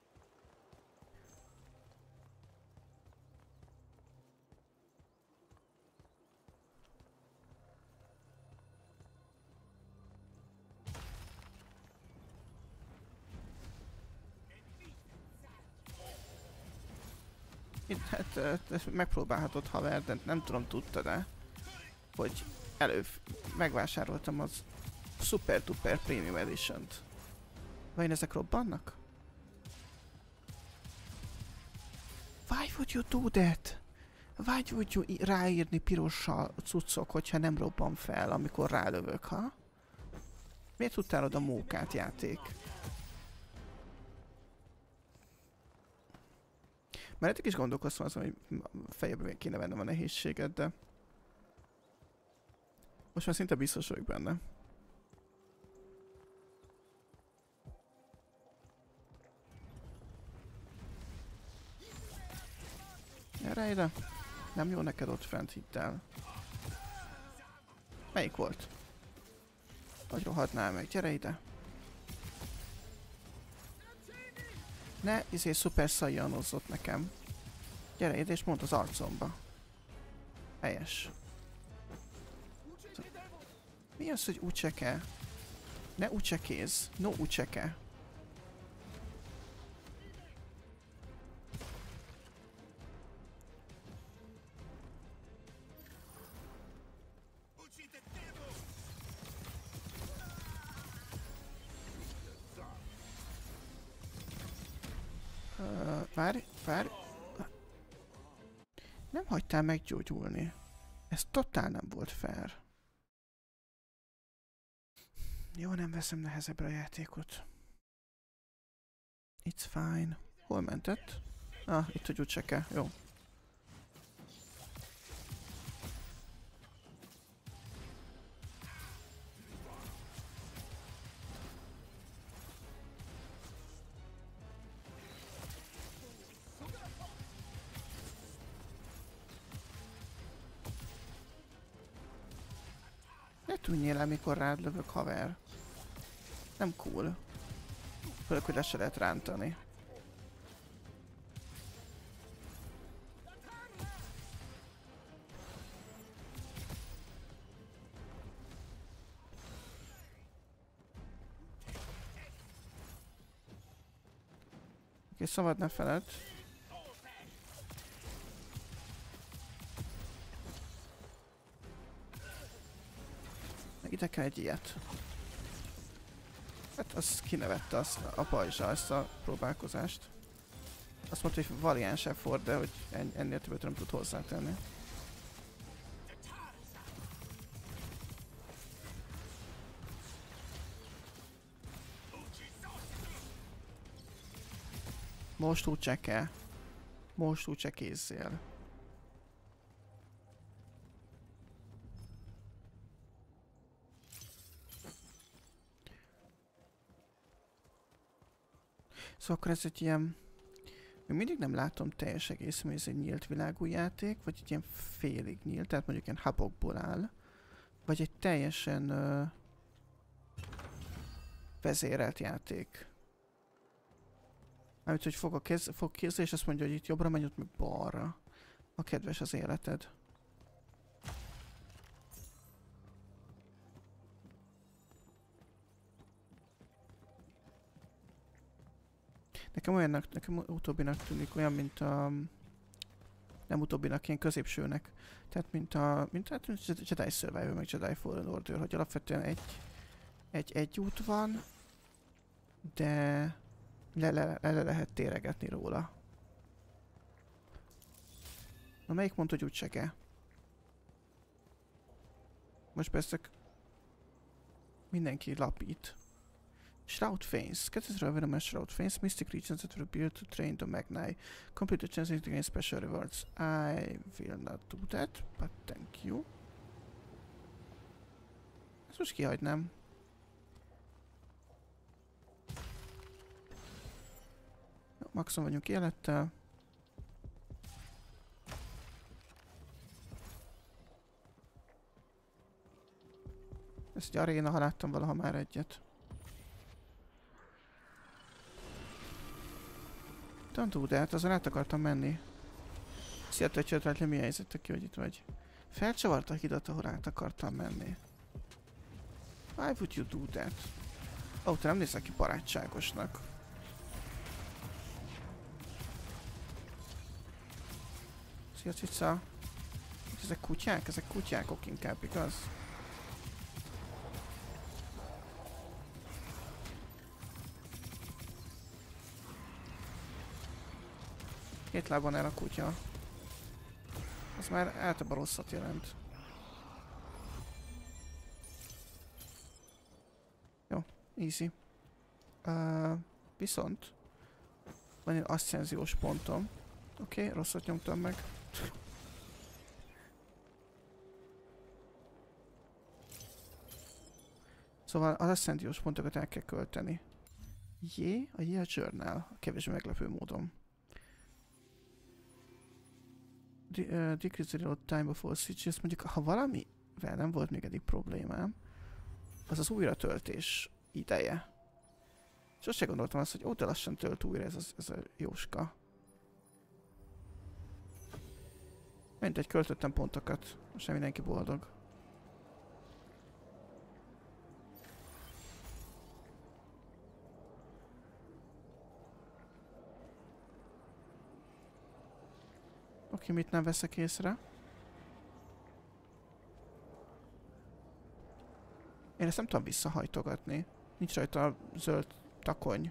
Itt, hát, ezt megpróbálhatod, haver, de nem tudom, tudtad-e, hogy előbb megvásároltam az Super Duper Premium Edition-t. Vajon ezek robbannak? Why would you do that? Why would you ráírni pirossal a cuccok, hogyha nem robban fel, amikor rálövök, ha? Miért tudtál oda mókát, játék? Már eddig is gondolkoztam azon, hogy fejében kéne vennem a nehézséget, de... Most már szinte biztos vagyok benne. Gyere ide! Nem jó neked ott fent, hidd el. Melyik volt? Vagy rohadnál meg, gyere ide! Ne, izé szuper szajjanozott nekem. Gyere ide és mondd az arcomba. Helyes. Mi az, hogy ucseke? Ne ucsekéz. No ucseke. Uh, várj, várj. Nem hagytál meggyógyulni. Ez totál nem volt fair. Jó, nem veszem nehezebbre a játékot. It's fine. Hol mentett? Ah, itt a gyúcseke. Jó. Ne tűnjél el, mikor rád lövök, haver. Nem cool. Főleg, hogy le se lehet rántani. Oké, szabad ne feled. Meg ide kell egy ilyet. Hát az kinevette azt a pajzsa, ezt a próbálkozást. Azt mondta, hogy variáns effort, de hogy en ennél többet nem tud hozzátenni. Most úgy csekkel. Most úgy csekézzél. Szóval akkor ez egy ilyen... Még mindig nem látom teljes egészben, hogy ez egy nyílt világú játék, vagy egy ilyen félig nyílt, tehát mondjuk ilyen hubokból áll. Vagy egy teljesen... Uh, vezérelt játék. Amit, hogy fog, a kez, fog kézzel, és azt mondja, hogy itt jobbra menj, ott meg balra. A kedves az életed. Nekem olyannak, nekem utóbbinak tűnik, olyan, mint a... Nem utóbbinak, ilyen középsőnek. Tehát, mint a... Mint a Jedi Survivor, meg Jedi Fallen Order, hogy alapvetően egy... Egy, egy út van, de... Le, le, le lehet téregetni róla. Na melyik mondta, hogy úgy se kell? Most persze... Mindenki lapít. Shroud Fanes. Get this revenue Shroud Fanes. Mystic regions that will appear to train the Magni. Complete the chances to gain special rewards. I will not do that, but thank you. Ezt most kihagynám. Jó, maxon vagyunk élettel. Ez egy aréna, ha láttam valaha már egyet. Don't do that, azon át akartam menni. Szia, te csötrált le, mi helyzetek ki, hogy itt vagy. Felcsavart a hidat, ahol át akartam menni. Why would you do that? Ó, oh, te nem nézel ki barátságosnak. Szia, cica. Ezek kutyák? Ezek kutyákok inkább, igaz? Két lábon el a kutya. Az már általában rosszat jelent. Jó, easy. Uh, viszont van egy aszcenziós pontom. Oké, okay, rosszat nyomtam meg. Szóval az aszcenziós pontokat el kell költeni. Jé, a Year Journal, kevésbé meglepő módon. De, uh, decrease the load time before switch. Ezt mondjuk, ha valamivel nem volt még eddig problémám, az az újratöltés ideje. Sose gondoltam azt, hogy ó, de lassan tölt újra ez, az, ez a jóska. Mindegy, költöttem pontokat. Most nem mindenki boldog. Oké, mit nem veszek észre? Én ezt nem tudom visszahajtogatni. Nincs rajta a zöld takony.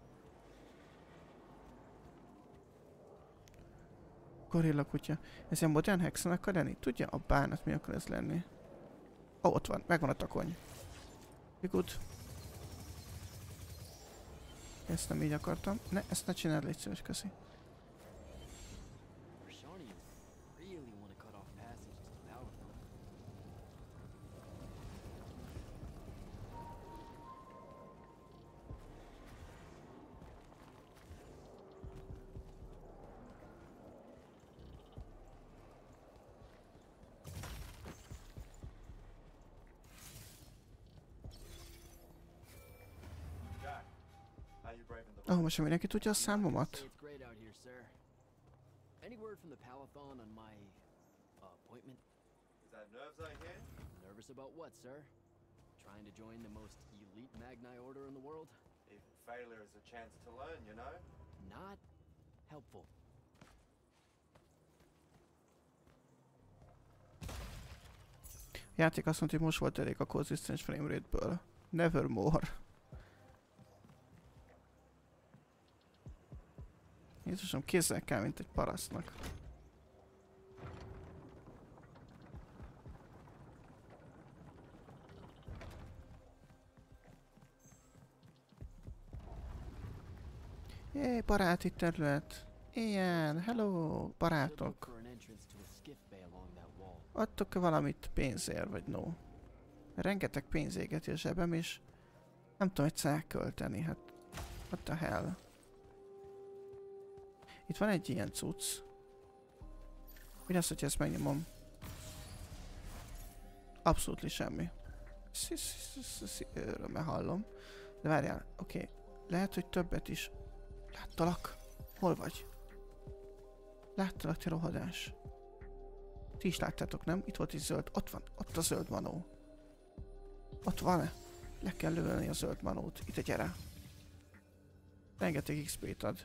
Gorilla kutya. Ez ilyen modern hexen akar lenni? Tudja a bánat mi akar ez lenni? Ó, oh, ott van. Megvan a takony. Be good. Ezt nem így akartam. Ne, ezt ne csináld, légy szíves, köszi. Oh, most mindenki tudja a számomat? Any word from the Palathon on my uh, appointment? Is that nerves I hear? Nervous about what, sir? Trying to join the most elite Magni order in the world? Even failure is a chance to learn, you know? not helpful. A játék azt mondta, hogy most volt elég a consistence framerate-ből. Nevermore. Jézusom, kézzel kell, mint egy parasztnak. Jé, baráti terület. Ilyen, hello, barátok. Adtok-e valamit pénzért, vagy no? Rengeteg pénz égeti a zsebem, és nem tudom egyszer elkölteni, hát what the hell. Itt van egy ilyen cucc. Mi lesz, hogy ezt megnyomom? Abszolút semmi. Örömmel hallom. De várjál, oké. Lehet, hogy többet is. Láttalak? Hol vagy? Láttalak, te rohadás. Ti is láttátok, nem? Itt volt egy zöld. Ott van. Ott a zöld manó. Ott van-e? Le kell lőni a zöld manót. Ide gyere. Rengeteg iksz pét ad.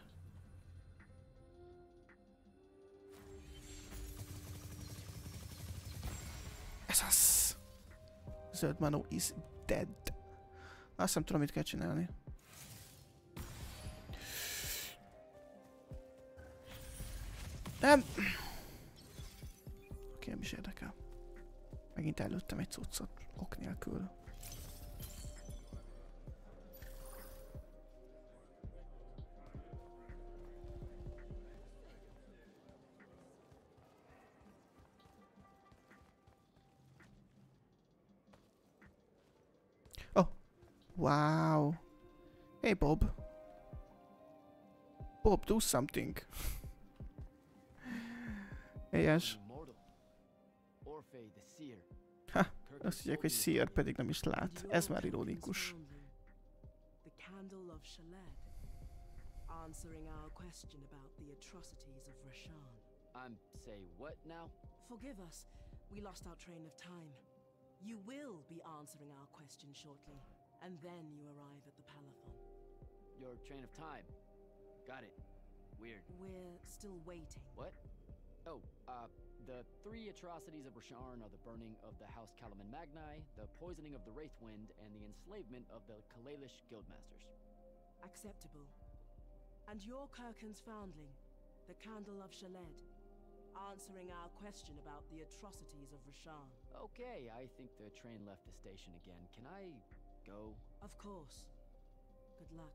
Ez az. Zöld manó is dead. Azt nem tudom, mit kell csinálni. Nem! Oké, nem is érdekel. Megint előttem egy cuccot, ok nélkül. Oh! Wow! Hey Bob! Bob, do something! Helyes. Ha, azt hívják, hogy Seer, pedig nem is lát. Ez már ironikus. The Candle of Shaled, answering our question about the atrocities of Rashan. I'm say what now? Forgive us, we lost our train of time. You will be answering our question shortly, and then you arrive at the Palathon. Your train of time. Got it. Weird. We're still waiting. What? Oh, uh, the three atrocities of Rasharn are the burning of the House Kalaman Magni, the poisoning of the Wraithwind, and the enslavement of the Kalalish Guildmasters. Acceptable. And your Kirkan's foundling, the Candle of Shaled, answering our question about the atrocities of Rasharn. Okay, I think the train left the station again. Can I go? Of course. Good luck.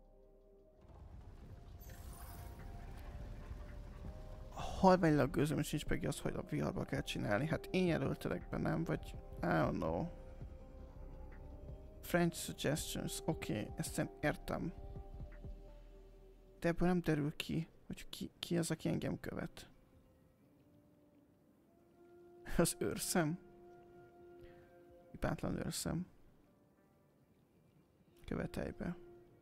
Harmányilag gőzöm sincs meg az, hogy a viharba kell csinálni. Hát én jelöltelek be, nem? Vagy... I don't know. French suggestions. Oké, okay, ezt nem értem. De ebből nem derül ki, hogy ki, ki az, aki engem követ. Az őrszem. Hibátlan őrszem. Követelj be.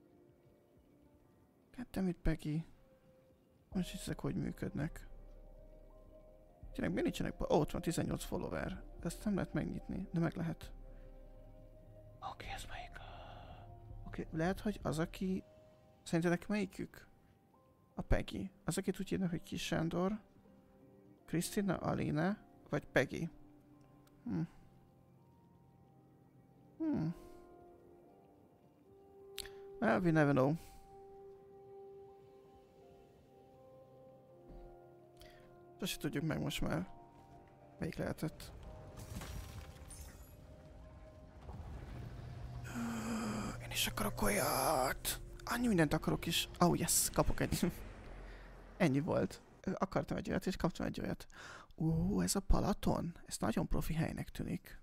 Hát mit, Peggy? Most hiszek, hogy működnek. Tényleg miért nincsenek? Ó, ott van tizennyolc follower. Ezt nem lehet megnyitni, de meg lehet. Oké, okay, ez melyik? Oké, okay, lehet, hogy az, aki... Szerintetek melyikük? A Peggy. Az, akit úgy hívnak, hogy Kis Sándor, Krisztina, Alina, vagy Peggy. Hm. Hm. Well, we never know. Azt se tudjuk meg most már. Melyik lehetett? Én is akarok olyat! Annyi mindent akarok is. Oh yes, kapok egy. Ennyi volt. Akartam egy olyat és kaptam egy olyat. Ó, ez a Palaton? Ez nagyon profi helynek tűnik.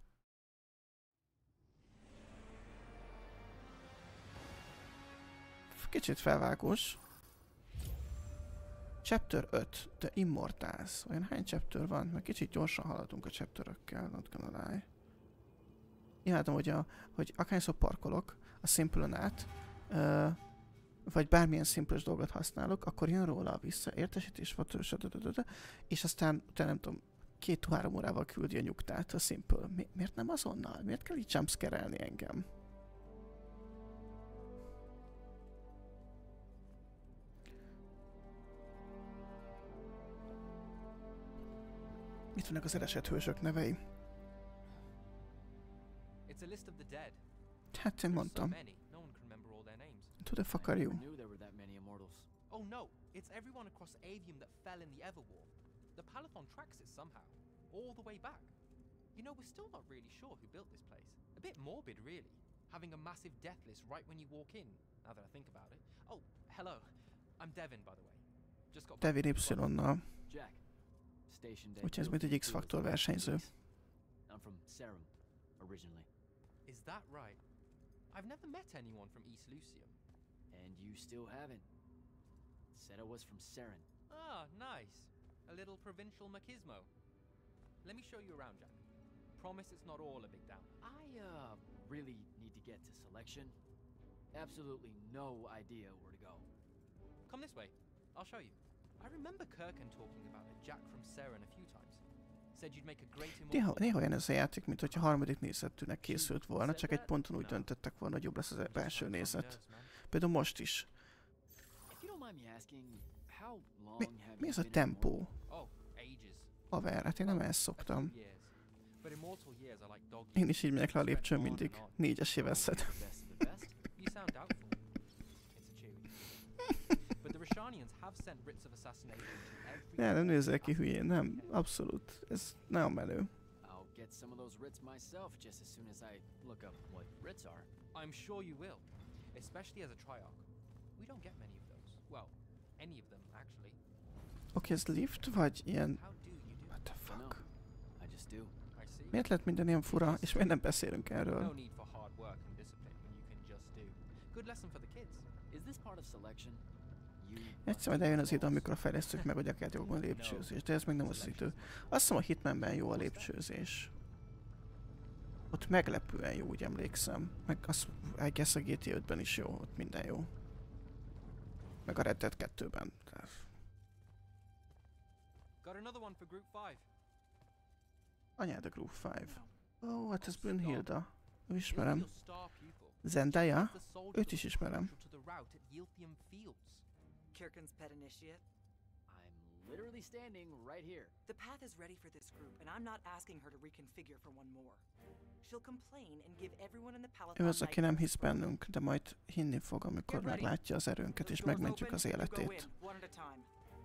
Kicsit felvágós. Chapter öt, The Immortals. Olyan hány chapter van? Mert kicsit gyorsan haladunk a chapterökkel, not gonna lie. Imádom, hogy, a, hogy akárszor parkolok a Simple-on át, uh, vagy bármilyen szimples dolgot használok, akkor jön róla a vissza, értesítés, és aztán utána nem tudom, két-három órával küldi a nyugtát a Simple. Mi, miért nem azonnal? Miért kell így jumpscare-elni engem? Itt vannak az elesett hősök nevei. It's a list of the dead. Hát én mondtam. No one can remember all their names. Who the fuck are you? I knew there were that many immortals. Oh no, it's everyone across Avium that fell in the Everwar. The Palathon tracks it somehow, all the way back. You know, we're still not really sure who built this place. A bit morbid, really, having a massive death list right when you walk in, now that I think about it. Oh, hello. I'm Devin, by the way. Just got Devin Y-nal. Jack. Station day. Úgyhogy ez mint egy X-Factor versenyző. I'm from Serum, originally. Is that right? I've never met anyone from East Lucium. And you still haven't. Said I was from Seren. Ah, nice. A little provincial machismo. Let me show you around, Jack. Promise it's not all a big down. I, uh, really need to get to selection. Absolutely no idea where to go. Come this way. I'll show you. I remember Kirkan talking about a Jack from Seren a few times. Said you'd make a great Néha, immortal. néha olyan ez a játék, mint hogyha harmadik nézetűnek készült volna, csak egy ponton úgy döntöttek volna, hogy jobb lesz az első nézet. Például most is. If you don't mind me asking, how long Mi, have mi you ez a been tempó? Oh, ages. Haver, hát én nem ezt A few szoktam. years. But immortal years are like dog years. Én is így megyek le a Spread lépcsőn on mindig. and on. Négyesével szedem. best of the best? You sound doubtful. It's a cheery. But the Rishanians have sent writs of assassination to every... Ne, nem nézel ki hülyén, nem. Abszolút. Ez nagyon menő. I'll get some of those writs myself just as soon as I look up what writs are. I'm sure you will. Especially as a triarch. We don't get many of those. Well, any of them, actually. Oké, ez lift, vagy ilyen... How do you do? What the I know. fuck? I just do. I see. Miért lett minden ilyen fura, és miért nem beszélünk No erről? need for hard work and discipline when you can just do. Good lesson for the kids. Is this part of selection? You Egyszer majd eljön az idő, amikor fejlesztjük meg a gyakorlatokban a lépcsőzés, de ez még nem az idő. Azt hiszem a Hitmanben jó a lépcsőzés. Ott meglepően jó, úgy emlékszem. Meg az, I guess a G T A ötben is jó, ott minden jó. Meg a Red Dead kettőben. Got another one for group five. Anyád a Group öt. Ó, oh, hát ez Brünnhilda. Ő He'll be ismerem. your star pupil. Zendaya? He's the soldier Őt is ismerem. crucial to the route at Yilthium Fields. Kirkan's pet initiate. I'm literally standing right here. The path is ready for this group, and I'm not asking her to reconfigure for one more. She'll complain and give everyone in the Palathon Ő az, aki nem nightmares. hisz bennünk, de majd hinni fog, amikor meglátja az erőnket és megmentjük az életét. One at a time.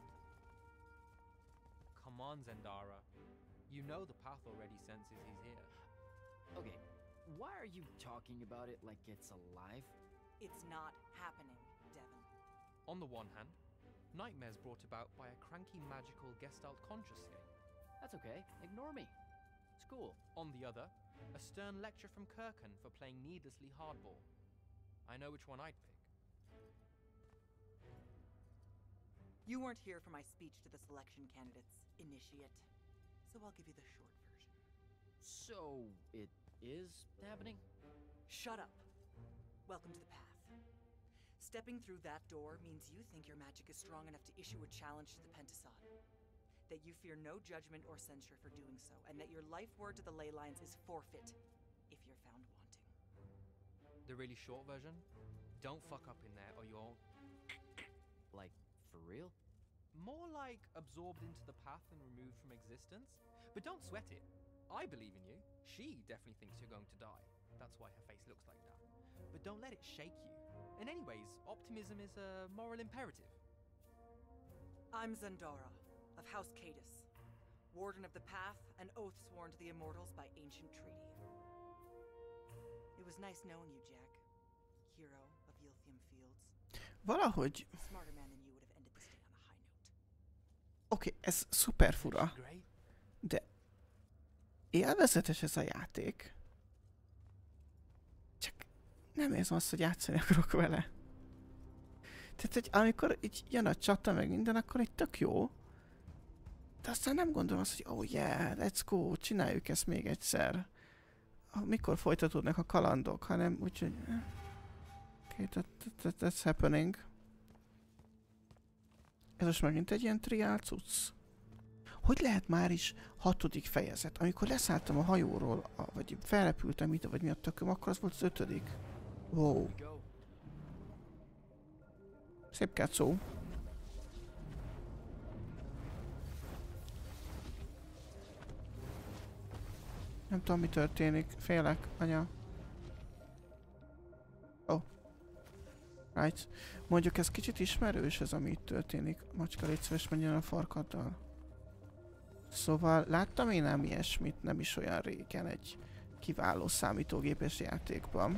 Come on, Zendara. You know the path already senses he's here. Okay, why are you talking about it like it's alive? It's not happening, Devin. On the one hand, nightmares brought about by a cranky magical Gestalt consciousscape. That's okay, ignore me. It's cool. On the other, a stern lecture from Kirkan for playing needlessly hardball. I know which one I'd pick. You weren't here for my speech to the selection candidates, initiate. So I'll give you the short version. So, it is happening? Shut up. Welcome to the path. Stepping through that door means you think your magic is strong enough to issue a challenge to the Pentasod. That you fear no judgment or censure for doing so, and that your life word to the ley lines is forfeit if you're found wanting. The really short version? Don't fuck up in there or you'll... Like, for real? More like absorbed into the path and removed from existence. But don't sweat it. I believe in you. She definitely thinks you're going to die. That's why her face looks like that. But don't let it shake you. And anyways, optimism is a moral imperative. I'm Zendara, of House Cadus, Warden of the Path, an oath sworn to the Immortals by ancient treaty. It was nice knowing you, Jack. Hero of Yilthium Fields. Valahogy... A smarter man than you would have ended this day on a high note. Oké, okay, ez szuper fura. De... élvezetes ez a játék. Csak nem érzem azt, hogy játszani akarok vele. Tehát, hogy amikor így jön a csata meg minden, akkor egy tök jó. De aztán nem gondolom azt, hogy oh yeah, let's go, csináljuk ezt még egyszer. Mikor folytatódnak a kalandok, hanem úgyhogy... Oké, okay, that, that, that's happening. Ez most megint egy ilyen triál cucc. Hogy lehet már is hatodik fejezet? Amikor leszálltam a hajóról, a, vagy felrepültem ide, vagy mi a tököm, akkor az volt az ötödik. Wow. Szép kátszó. Nem tudom, mi történik. Félek, anya. Oh. Right. Mondjuk ez kicsit ismerős, ez ami itt történik. Macska, légy szíves, menjen a farkaddal. Szóval láttam én ám ilyesmit nem is olyan régen egy kiváló számítógépes játékban.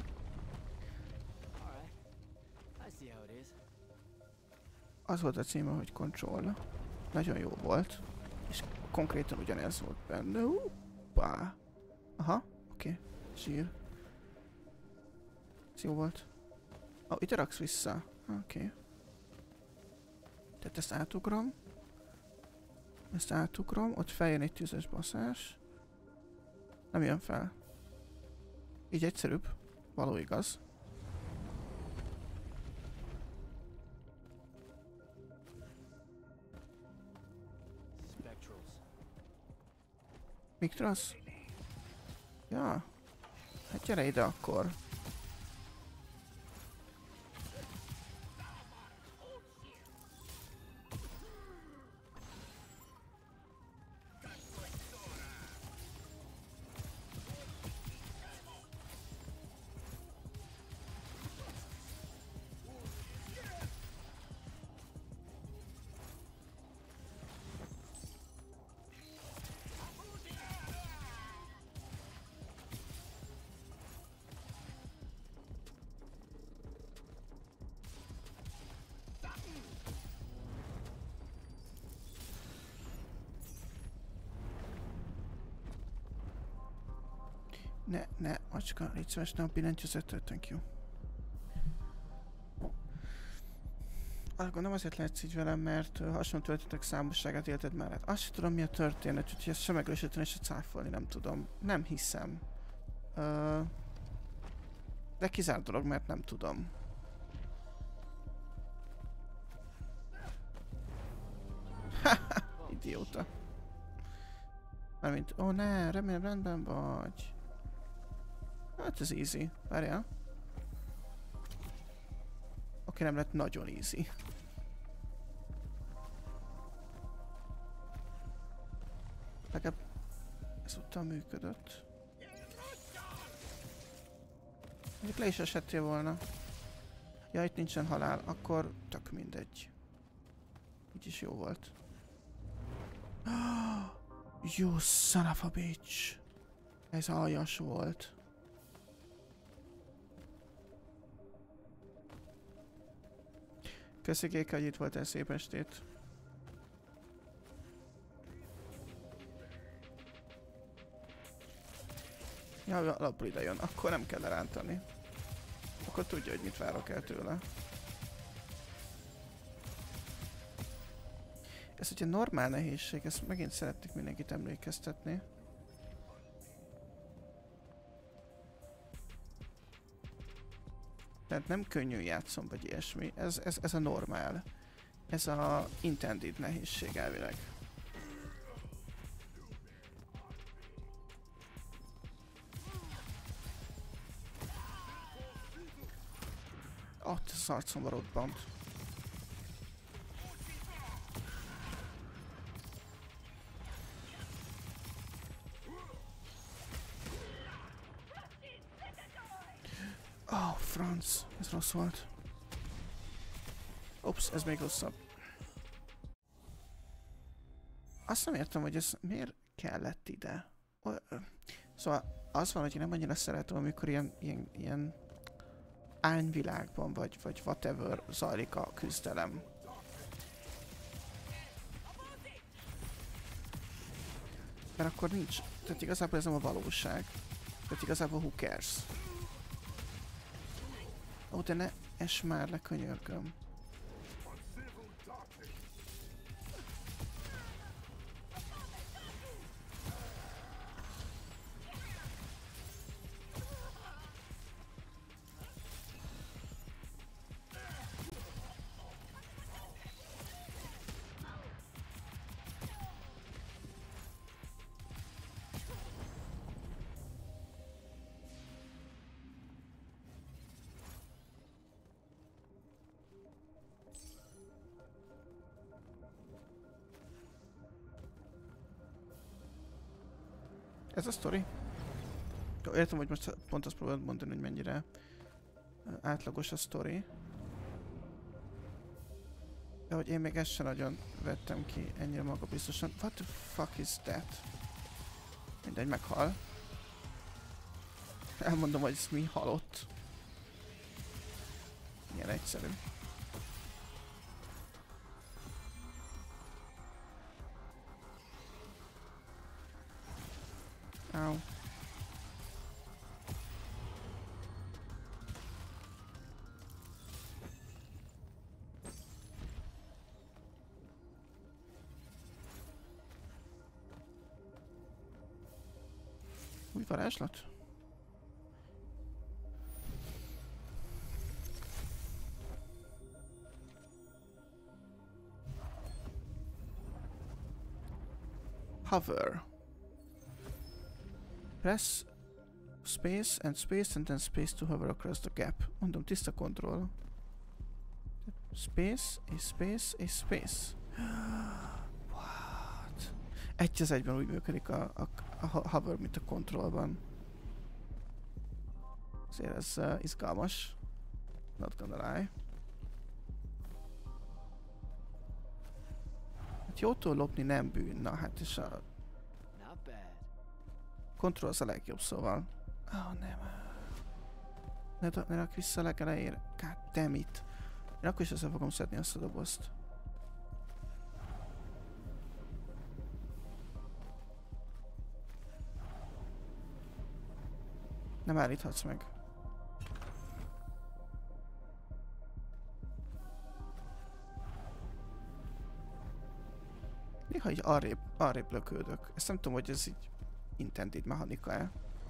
Az volt a címe, hogy Control. Nagyon jó volt. És konkrétan ugyanez volt benne. Hoppá. Aha, oké. Okay. Zsír. Ez jó volt. Ó, oh, itt raksz vissza. Oké. Okay. Tehát ezt átugrom. Ezt átugrom. Ott feljön egy tüzes baszás. Nem jön fel. Így egyszerűbb. Való igaz. Miktrosz? Ja. Hát gyere ide akkor. Ne, ne, macska, légy szíves, ne a billentyűzetet, thank you. Azt gondolom azért lehetsz így velem, mert uh, hasonló történetek számosságát élted mellett. Azt sem tudom mi a történet, úgyhogy ezt sem megerősíteni, se cáfolni nem tudom. Nem hiszem. Uh, de kizárt dolog, mert nem tudom. Haha, idióta. Mármint, ó oh, ne, remélem rendben vagy. Hát ez easy. Várjál. Oké, okay, nem lett nagyon easy. Legalább ezúttal működött. Mondjuk le is esettél volna. Ja, itt nincsen halál, akkor tök mindegy. Így is jó volt. You son of a bitch. Ez aljas volt. Köszi Géka, hogy itt voltál, szép estét. Ja, alapból ide jön, akkor nem kell lerántani. Akkor tudja, hogy mit várok el tőle. Ez ugye normál nehézség, ezt megint szeretnék mindenkit emlékeztetni. Tehát nem könnyű játszom, vagy ilyesmi. Ez, ez, ez a normál. Ez a intended nehézség elvileg. Ott az arcomba robbant. Oh, franc. Ez rossz volt. Ups, ez még rosszabb. Azt nem értem, hogy ez miért kellett ide. Szóval az van, hogy én nem annyira szeretem, amikor ilyen, ilyen, ilyen ányvilágban, vagy, vagy whatever zajlik a küzdelem. Mert akkor nincs. Tehát igazából ez nem a valóság. Tehát igazából who cares. Ó, de ne es már le, könyörgöm. Ez a sztori. Értem, hogy most pont azt próbálod mondani, hogy mennyire átlagos a sztori. De hogy én még ezt sem nagyon vettem ki ennyire magabiztosan. What the fuck is that? Mindegy, meghal. Elmondom, hogy ez mi halott. Ilyen egyszerű. Au. Új varázslat? Hover. Press space and space and then space to hover across the gap. Mondom, tiszta kontroll. Space, és space, és space. What? Egy az egyben úgy működik a, a, a hover, mint a kontrollban. Azért ez uh, izgalmas. Not gonna lie. Hát jótól lopni nem bűn, na hát és a... Kontroll az a legjobb, szóval. Oh, nem. Ne, ne rak vissza a legelejére. God damn it. Én akkor is össze fogom szedni azt a dobozt. Nem állíthatsz meg. Néha így arrébb, arrébb lökődök. Ezt nem tudom, hogy ez így intended mechanika-e.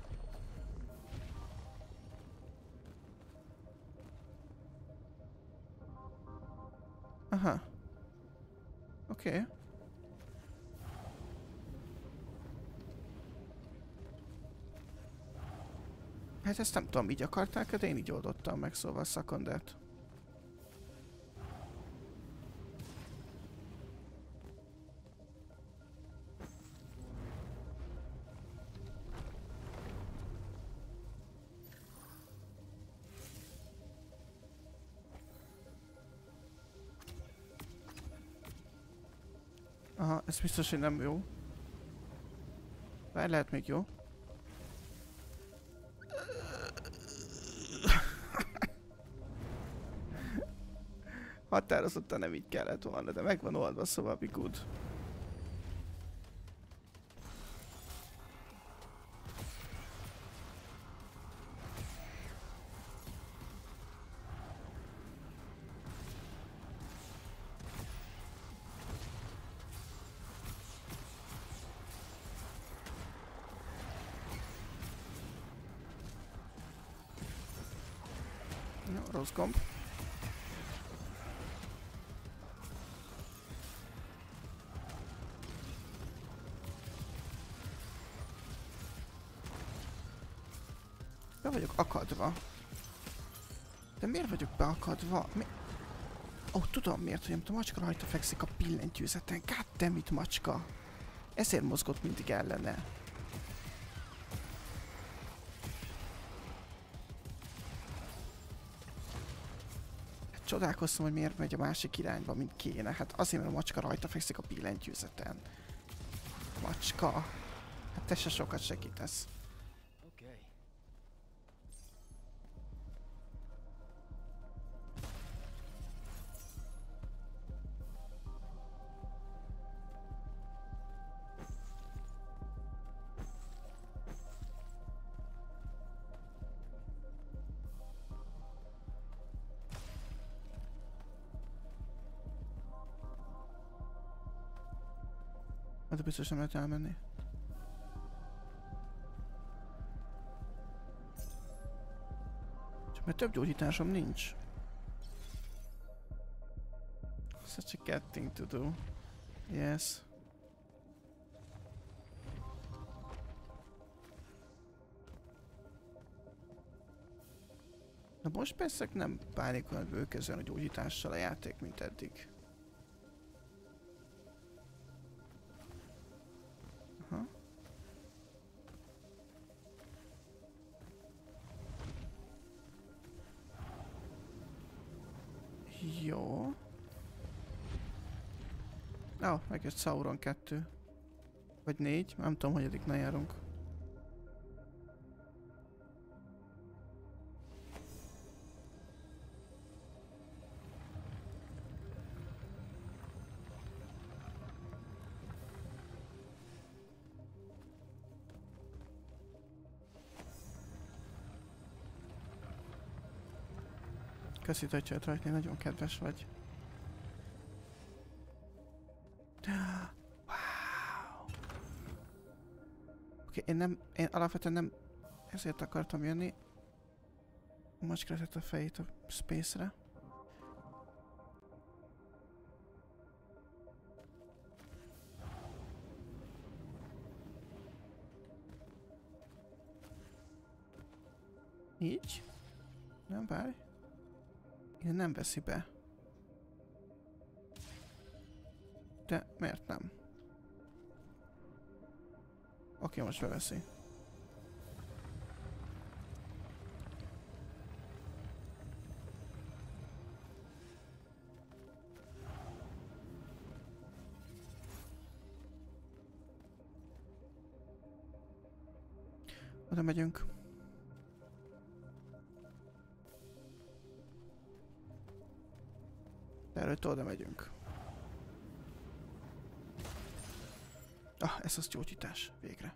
Aha. Oké. Okay. Hát ezt nem tudom, így akarták, de én így oldottam meg, szóval szakondát. Aha, ez biztos, hogy nem jó. Bár lehet még jó. Határozottan nem így kellett volna, de meg van oldva, szóval be good. Jó, rossz gomb. Be vagyok akadva. De miért vagyok beakadva? Mi... Ó, oh, tudom miért, hogy a macska rajta fekszik a billentyűzeten. Goddammit, macska! Ezért mozgott mindig ellene. Csodálkoztam, hogy miért megy a másik irányba, mint kéne. Hát azért, mert a macska rajta fekszik a billentyűzeten. Macska. Hát te se sokat segítesz. Okay. De biztos nem lehet elmenni. Csak mert több gyógyításom nincs. Such a cat thing to do. Yes. Na most persze nem bánik olyan bőkezően a gyógyítással a játék, mint eddig. Aha. Jó. Ó, oh, megjött Sauron kettő. Vagy négy, nem tudom, hogy eddig ne járunk. Köszi, hogy csölt rajtni, nagyon kedves vagy. Wow. Oké, okay, én nem, én alapvetően nem ezért akartam jönni. Most keresett a fejét a space-re. Így? Nem, várj. Én nem veszi be. De miért nem? Oké, most beveszi. Oda megyünk. De előtt oda megyünk. Ah, ez az gyógyítás. Végre.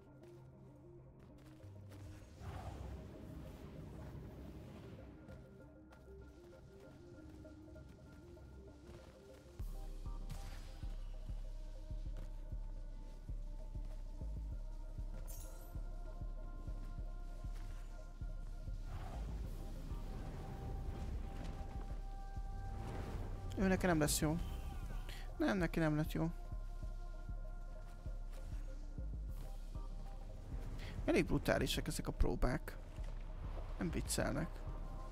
Ő neki nem lesz jó. Nem, neki nem lett jó. Elég brutálisak ezek a próbák. Nem viccelnek.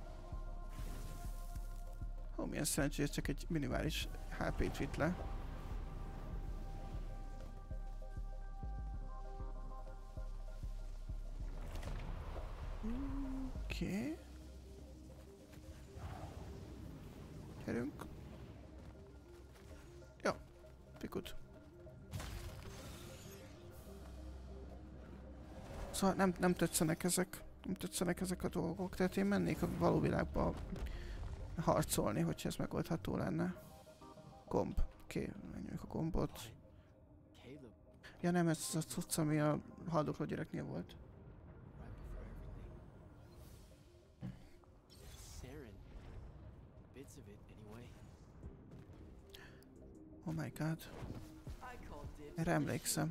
Ó, milyen szerencsés, csak egy minimális há pét vitt le. Oké. Okay. Gyerünk. Jó, pikut. Szóval nem, nem tetszenek ezek, nem tetszenek ezek a dolgok, tehát én mennék a való világba harcolni, hogyha ez megoldható lenne. Gomb. Oké, okay, menjünk a gombot. Ja nem, ez az a cucc, ami a haldokló gyereknél volt. Oh my god. Erre emlékszem.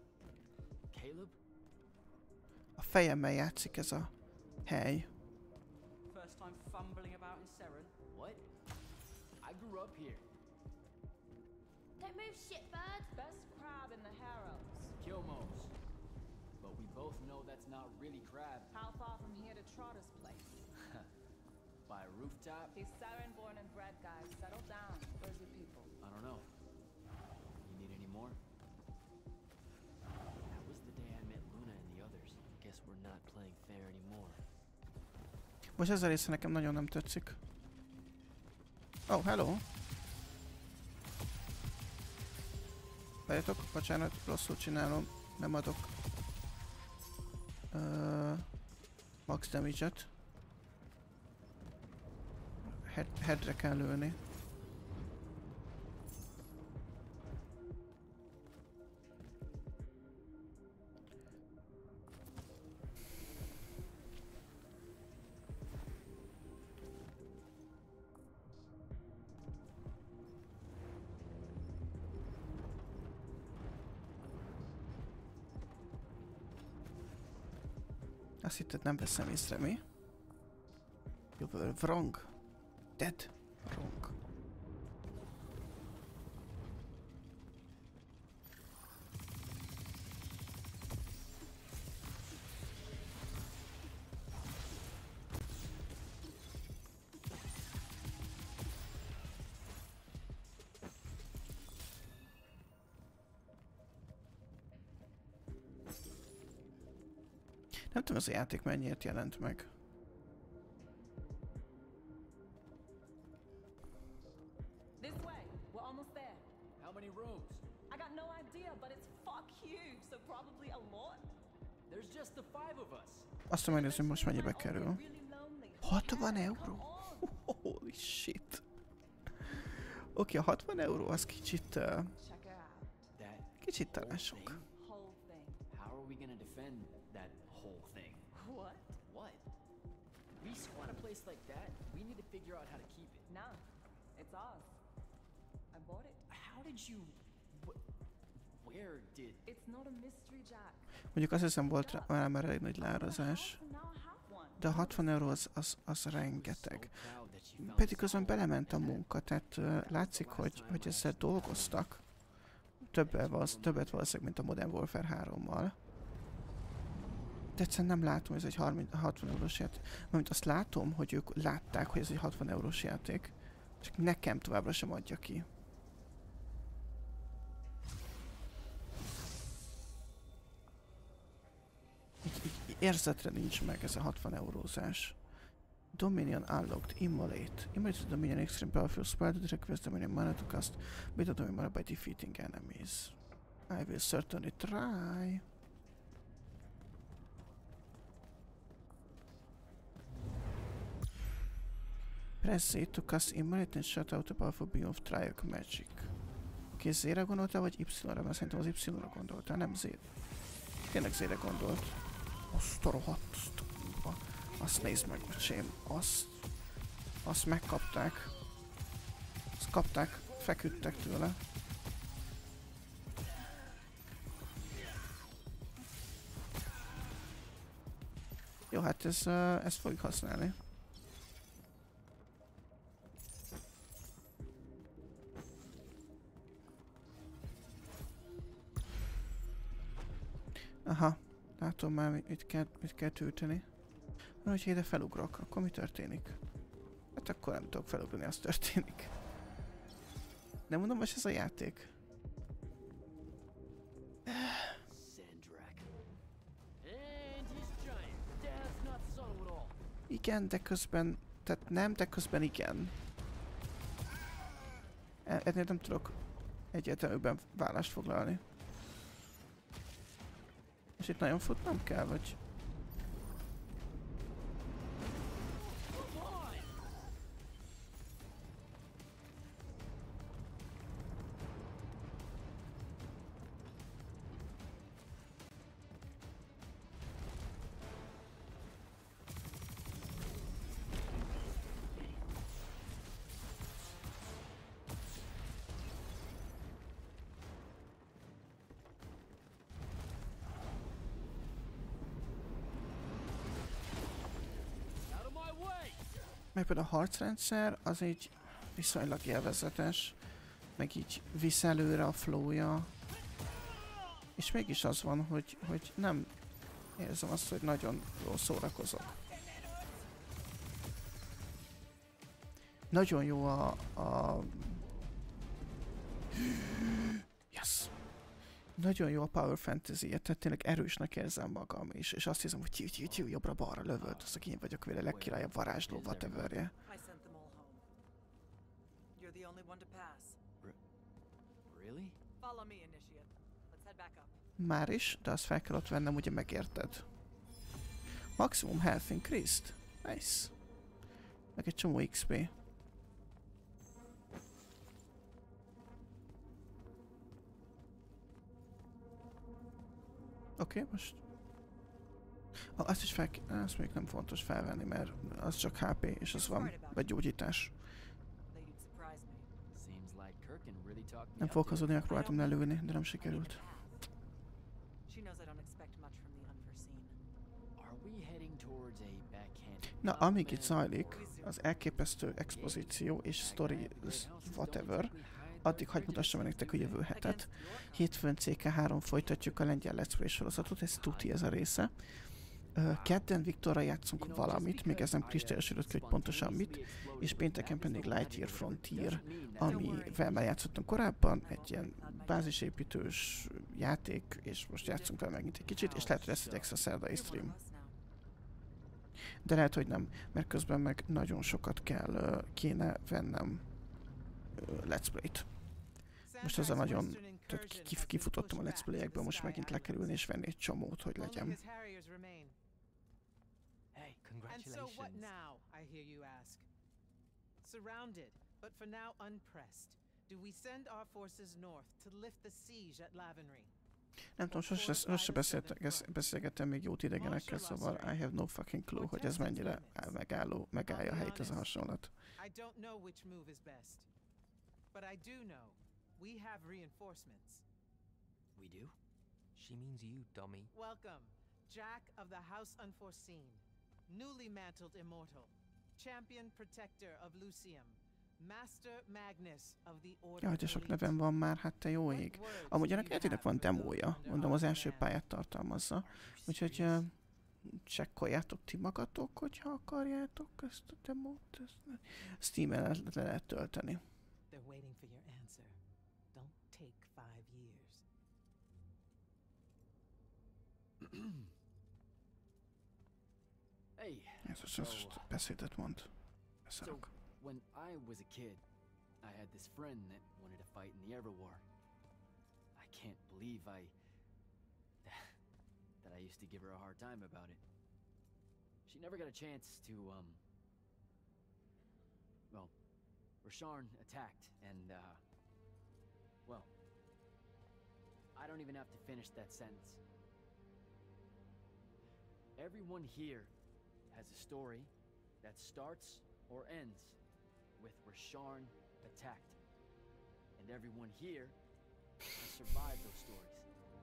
A fejemmel játszik ez a hely. First time fumbling about in Seren? What? I grew up here. Don't move, shitbird. Best crab in the Harrows. Kilmos. But we both know that's not really crab. How far from here to Trotter's place? By a rooftop? He's Saren born and bred, guys. Settle down. Where's your people? I don't know. You need any more? That was the day I met Luna and the others. Guess we're not playing fair anymore. Most ez a része nekem nagyon nem tetszik. Oh, hello! Várjatok, bocsánat, rosszul csinálom. Nem adok uh, max damage-et. Head, headre kell lőni. Azt hitted, nem veszem észre, mi? You were wrong. Dead wrong. Nem tudom, az a játék mennyiért jelent meg. probably a lot. There's just the five of us. Azt mondom, hogy most mennyibe kerül. hatvan euró? Holy shit. Oké, okay, a hatvan euró az kicsit... Uh, kicsit talán sok. How are we gonna defend that whole thing? What? What? We squat a place like that, we need to figure out how to keep it. Nah, it's ours. I bought it. How did you... Where did... It's not a mystery, Jack. Mondjuk azt hiszem volt már már elég nagy leárazás. De a hatvan euró az, az, az rengeteg. Pedig azon belement a munka, tehát uh, látszik, hogy, hogy ezzel dolgoztak. Többet, valósz, többet valószínűleg, mint a Modern Warfare hárommal. De egyszerűen nem látom, hogy ez egy harminc, hatvan eurós játék. Mert azt látom, hogy ők látták, hogy ez egy hatvan eurós játék. Csak nekem továbbra sem adja ki. Így, így érzetre nincs meg ez a hatvan eurózás. Dominion unlocked. Immolate. Immolate the Dominion extreme powerful spell that requires Dominion mana to cast with a Dominion mana by defeating enemies. I will certainly try. Press Z to cast Immolate and shut out a powerful beam of Triarch magic. Oké, Z-re gondoltál, vagy Y-ra? Mert szerintem az Y-ra gondoltál, nem Z. Tényleg Z-re gondolt. Azt a rohadt, azt a kurva. Azt nézd meg, öcsém. Azt... Azt megkapták. Azt kapták, feküdtek tőle. Jó, hát ez, uh, ezt fogjuk használni. Aha, látom már, mit kell, mit kell tölteni. Na, hogyha ide felugrok, akkor mi történik? Hát akkor nem tudok felugrani, az történik. Nem mondom, hogy ez a játék. Igen, de közben... Tehát nem, de közben igen. Ennél nem tudok egyértelműben vállást foglalni. És itt nagyon futnom kell, vagy... Meg például a harcrendszer az így viszonylag élvezetes, meg így visz előre a flowja. És mégis az van, hogy, hogy nem érzem azt, hogy nagyon jól szórakozok. Nagyon jó a... a... Yes! Nagyon jó a Power Fantasy-je, tehát tényleg erősnek érzem magam is, és azt hiszem, hogy tyú, tyú, tyú, jobbra-balra lövöld, azt, hogy én vagyok vele legkirályabb varázsló, whatever-je. Már is, de azt fel kell ott vennem, ugye megérted. Maximum health increased. Nice. Meg egy csomó iksz pé. Oké, okay, most... Ah, azt is fel... Azt még nem fontos felvenni, mert az csak há pé, és az van. Vagy gyógyítás. Nem fogok hazudni, megpróbáltam lelőni, de nem sikerült. Na, amíg itt zajlik, az elképesztő expozíció és story whatever, addig hagyd mutassam nektek a jövő hetet. Hétfőn cé ká három folytatjuk a lengyel Let's Play sorozatot, ez tuti ez a része. Kedden Viktorra játszunk valamit, még ez nem kristályosodott ki, hogy pontosan mit, és pénteken pedig Lightyear Frontier, amivel már játszottam korábban, egy ilyen bázisépítős játék, és most játszunk vele megint egy kicsit, és lehet, hogy lesz egy extra szerdai stream. De lehet, hogy nem, mert közben meg nagyon sokat kell, kéne vennem Let's Play-t. Most ezzel nagyon Tehát kif kifutottam a let's play-ekből, most megint lekerülni és venni egy csomót, hogy legyen. Hey, congratulations. And so what now, I hear you ask? Surrounded, but for now unpressed. Do we send our forces north to lift the siege at Lavenry? Nem tudom, sose, sose beszéltek, beszélgettem még jót idegenekkel, szóval I have no fucking clue, hogy ez mennyire megálló, megállja a helyét ez a hasonlat. I don't know which move is best, but I do know we have reinforcements. We do? She means you, dummy. Welcome, Jack of the House Unforeseen, newly mantled immortal, champion protector of Lucium, Master Magnus of the Order. Jaj, de sok nevem van már, hát te jó ég. Amúgy ennek eltének van demója, mondom az első pályát tartalmazza, úgyhogy uh, csekkoljátok ti magatok, hogyha akarjátok ezt a demót. Steam-en le, le lehet tölteni. They're waiting for your answer. Don't take five years. Hey. Ez az beszédet mond. Beszélok. When I was a kid, I had this friend that wanted to fight in the Everwar. I can't believe I... that I used to give her a hard time about it. She never got a chance to, um... well, Rasharn attacked, and, uh... well... I don't even have to finish that sentence. Everyone here has a story that starts or ends with Rasharn attacked. And everyone here has survived those stories.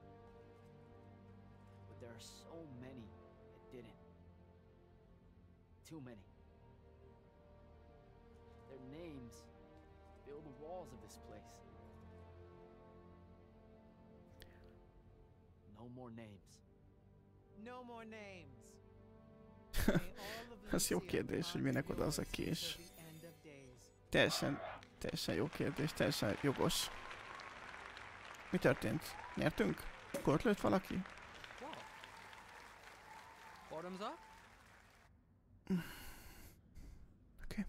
But there are so many that didn't. Too many. Their names fill the walls of this place. No more names. No more names. Ez jó kérdés, hogy minek oda az a kés. Teljesen, teljesen jó kérdés, teljesen jogos. Mi történt? Nyertünk? Gólt lőtt valaki? Bottoms up? Okay.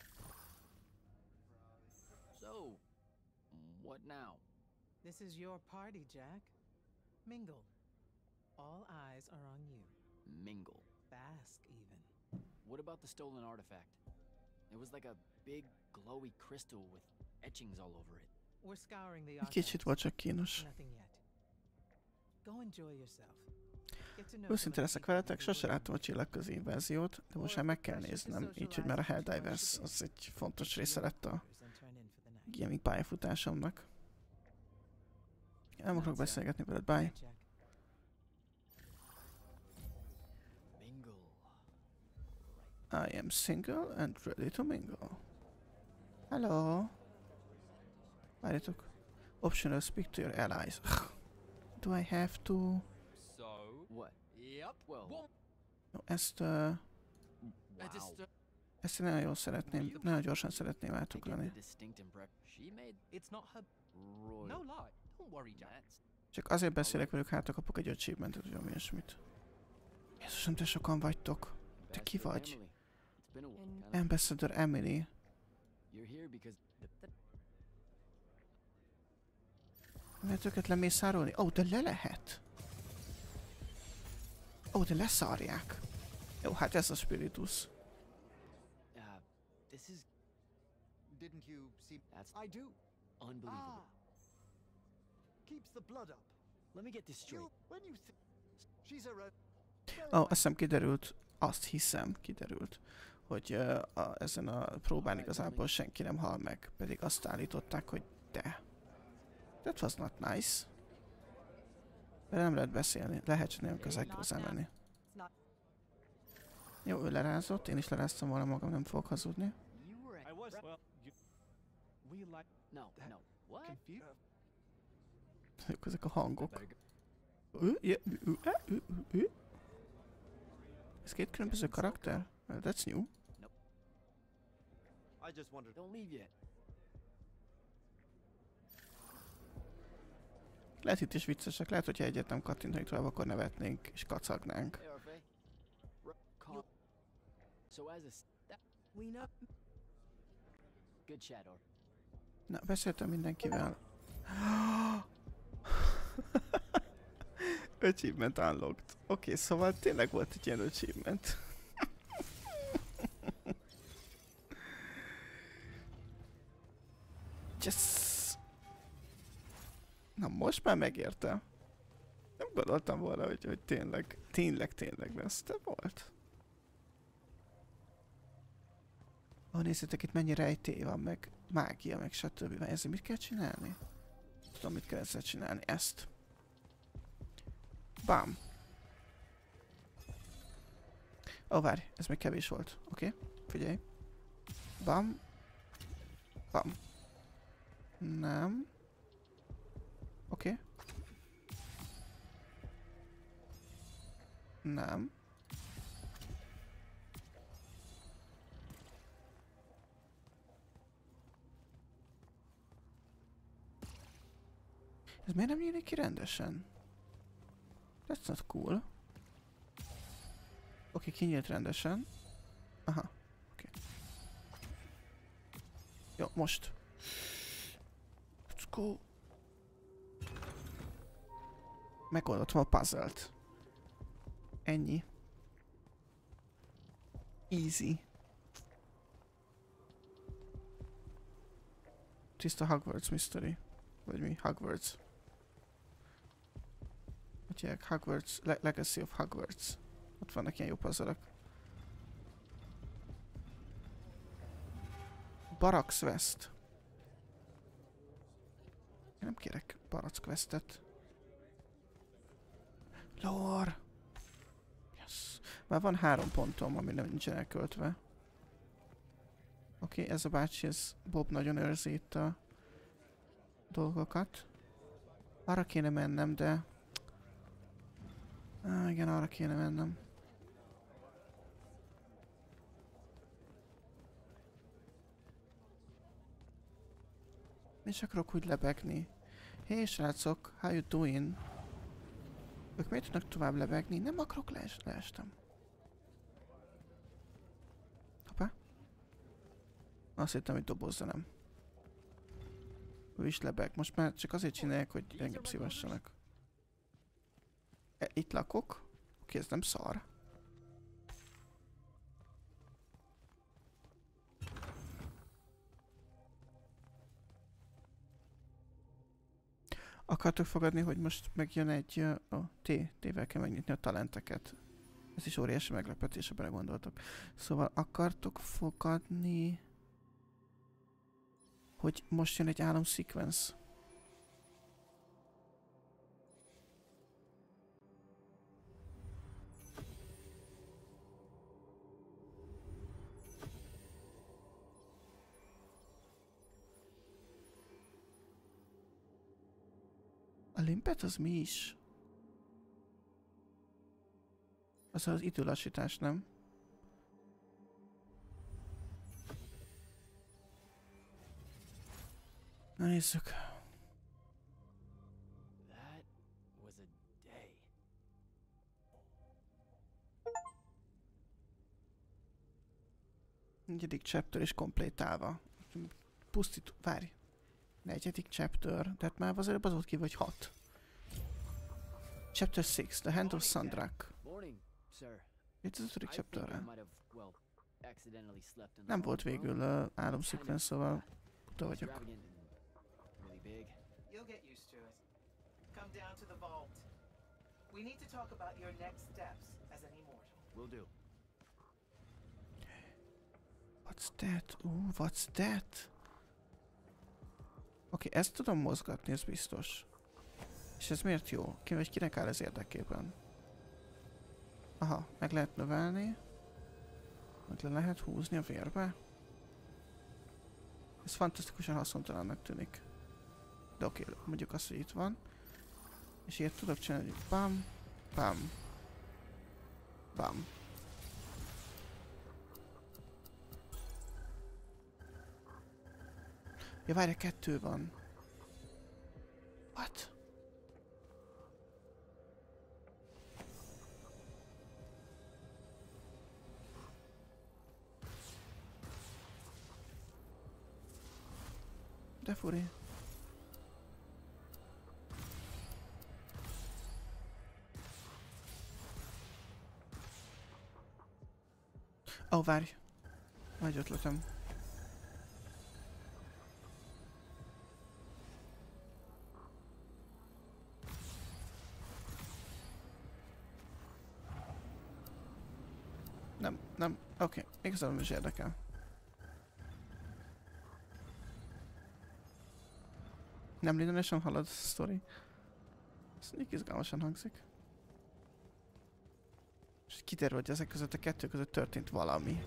So, what now? This is your party, Jack. Mingle. All eyes are on you. Mingle. Bask, even. What about the stolen artifact? It was like a big, glowy crystal with etchings all over it. We're scouring the Egy archives. kicsit volt csak kínos. Nothing yet. Go enjoy yourself. Őszinte leszek veletek, sose láttam a Csillagközi inváziót, de most már meg kell néznem, így, hogy már a Helldivers az egy fontos része lett a gaming pályafutásomnak. Nem akarok beszélgetni veled, bye! I am single and ready to mingle. Hello. Várjatok. Optional speak to your allies. Do I have to... So... What? Yep. Well... No, ezt... Uh... Wow. Ezt nagyon jól szeretném, nagyon gyorsan szeretném átugrani. It's not her... No lie. Don't worry, Jack. Csak azért beszélek velük, hát kapok egy achievementet, vagy valami ilyesmit. Jézusom, te sokan vagytok. Te ki vagy? Ambassador Emily. Lehet őket lemészárolni? Ó, oh, de le lehet. Ó, oh, de leszárják. Jó, hát ez a spiritus. Uh, this is... Didn't you see? That's... I do. Unbelievable. Ah. Keeps the blood up. Let me get this straight. You, when you th she's a... Ó, oh, azt hiszem kiderült, azt hiszem kiderült, hogy uh, a, ezen a próbán igazából senki nem hal meg, pedig azt állították, hogy de. That was not nice. De nem lehet beszélni, lehet csak nagyon közel hozzá menni. Jó, ő lerázott, én is leráztam volna magam, nem fogok hazudni. Jók ezek a hangok. Ez két különböző karakter? Well, that's new. I just wondered. Don't leave yet. Lehet itt is viccesek, lehet, hogyha egyet nem kattintanik tovább, akkor nevetnénk és kacagnánk. Good Shadow. Na, beszéltem mindenkivel. Achievement unlocked. Oké, okay, szóval tényleg volt egy ilyen achievement. Yes! Na most már megérte. Nem gondoltam volna, hogy, hogy tényleg, tényleg, tényleg lesz, de volt. Ó, nézzétek itt mennyi rejtély van, meg mágia, meg stb. Ezzel mit kell csinálni? Tudom, mit kell ezzel csinálni. Ezt. Bám. Ó, várj, ez még kevés volt. Oké, okay. Figyelj. Bam. Bam. Nem. Oké. Okay. Nem. Ez miért nem nyílik ki rendesen? That's not cool. Oké, okay, kinyílt rendesen. Aha, oké. Okay. Jó, most. Let's go. Megoldottam a puzzle-t. Ennyi. Easy. Tiszta Hogwarts Mystery. Vagy mi? Hogwarts. Úgyhogy Hogwarts, Le Legacy of Hogwarts. Ott vannak ilyen jó puzzle-ok. Barracks West. Én nem kérek Barracks Westet. Lore! Yes. Már van három pontom, ami nem nincsen elköltve. Oké, okay, ez a bácsi, ez Bob nagyon őrzi itt a dolgokat. Arra kéne mennem, de... Ah, igen, arra kéne mennem. És akarok úgy lebegni. Hé, hey, srácok, how you doing? Ők miért tudnak tovább lebegni? Nem akarok, lees leestem. Hoppá. Azt hittem, hogy dobozza nem. Ő is lebeg. Most már csak azért csinálják, hogy engem szívessenek. E, itt lakok. Oké, ez nem szar. Akartok fogadni, hogy most megjön egy... Uh, oh, T-vel kell megnyitni a talenteket. Ez is óriási meglepetés, ha belegondoltok. Szóval akartok fogadni... hogy most jön egy álomszekvenc. A limpet az mi is? Az az időlassítás, nem? Na nézzük. That was a day. Negyedik chapter is komplétálva. Pusztító... Várj. Negyedik chapter. Tehát már az előbb az volt ki, vagy hat. Chapter six. The Hand of Sandrak. Itt az ötödik chapterre. Nem volt végül uh, álomszekvenc, szóval puta vagyok. You'll get used to it. Come down to the vault. We need to talk about your next steps as an immortal. Will do. What's that? Ooh, what's that? Oké, okay, ezt tudom mozgatni, ez biztos. És ez miért jó? Ki vagy kinek áll ez érdekében? Aha, meg lehet növelni. Meg le lehet húzni a vérbe. Ez fantasztikusan haszontalannak tűnik. De oké, okay, mondjuk azt, hogy itt van. És ilyet tudok csinálni, hogy bam, bam, bam. Ja, várj, kettő van. What? De furi. Ó, oh, várj. Van egy ötletem. Nem, nem, oké, okay. Igazából is érdekel. Nem lineárisan halad a sztori. Ez mondjuk izgalmasan hangzik. És kiderül, hogy ezek között a kettő között történt valami.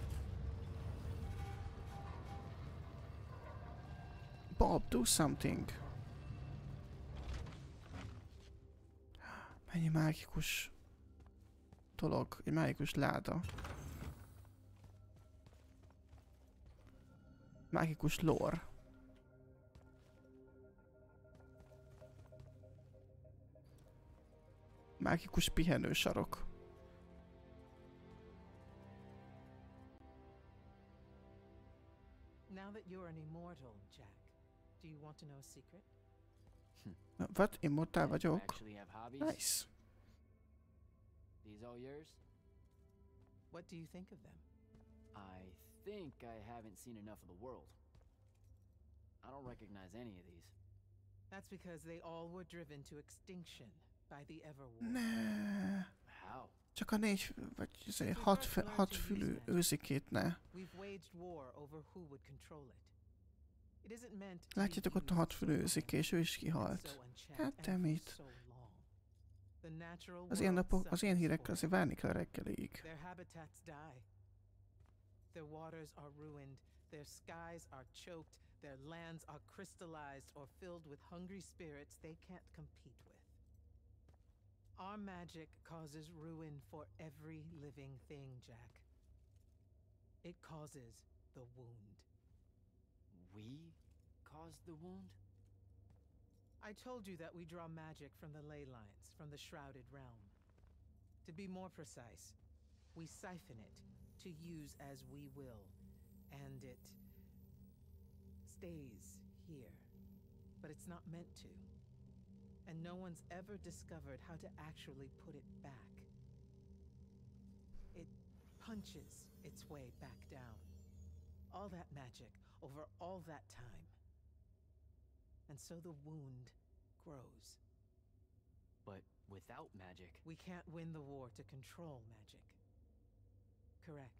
Bob, do something! Mennyi mágikus dolog, egy mágikus láda. Mágikus lore. Mágikus pihenősarok. Now that you're an immortal, Jack, do you want to know a secret? What? Immortál vagyok? Nice. These all yours? What do you think of them? I think I haven't seen enough of the world. I don't recognize any of these. That's because they all were driven to extinction by the Everwar. Ne. How? Csak a négy, vagy azért hat, fe, hat fülű őzikét ne. We've waged war over who would control it. It isn't meant to Látjátok ott a hat fülű őziké, és ő is kihalt. Hát te mit? Az ilyen napok, az ilyen hírekkel azért várni kell reggelig. Their habitats die. Their waters are ruined, their skies are choked, their lands are crystallized or filled with hungry spirits they can't compete with. Our magic causes ruin for every living thing, Jack. It causes the wound. We caused the wound? I told you that we draw magic from the ley lines, from the shrouded realm. To be more precise, we siphon it to use as we will, and it stays here. But it's not meant to. And no one's ever discovered how to actually put it back. It punches its way back down. All that magic over all that time. And so the wound grows. But without magic... We can't win the war to control magic. Correct.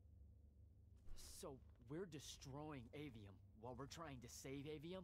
So we're destroying Avium while we're trying to save Avium?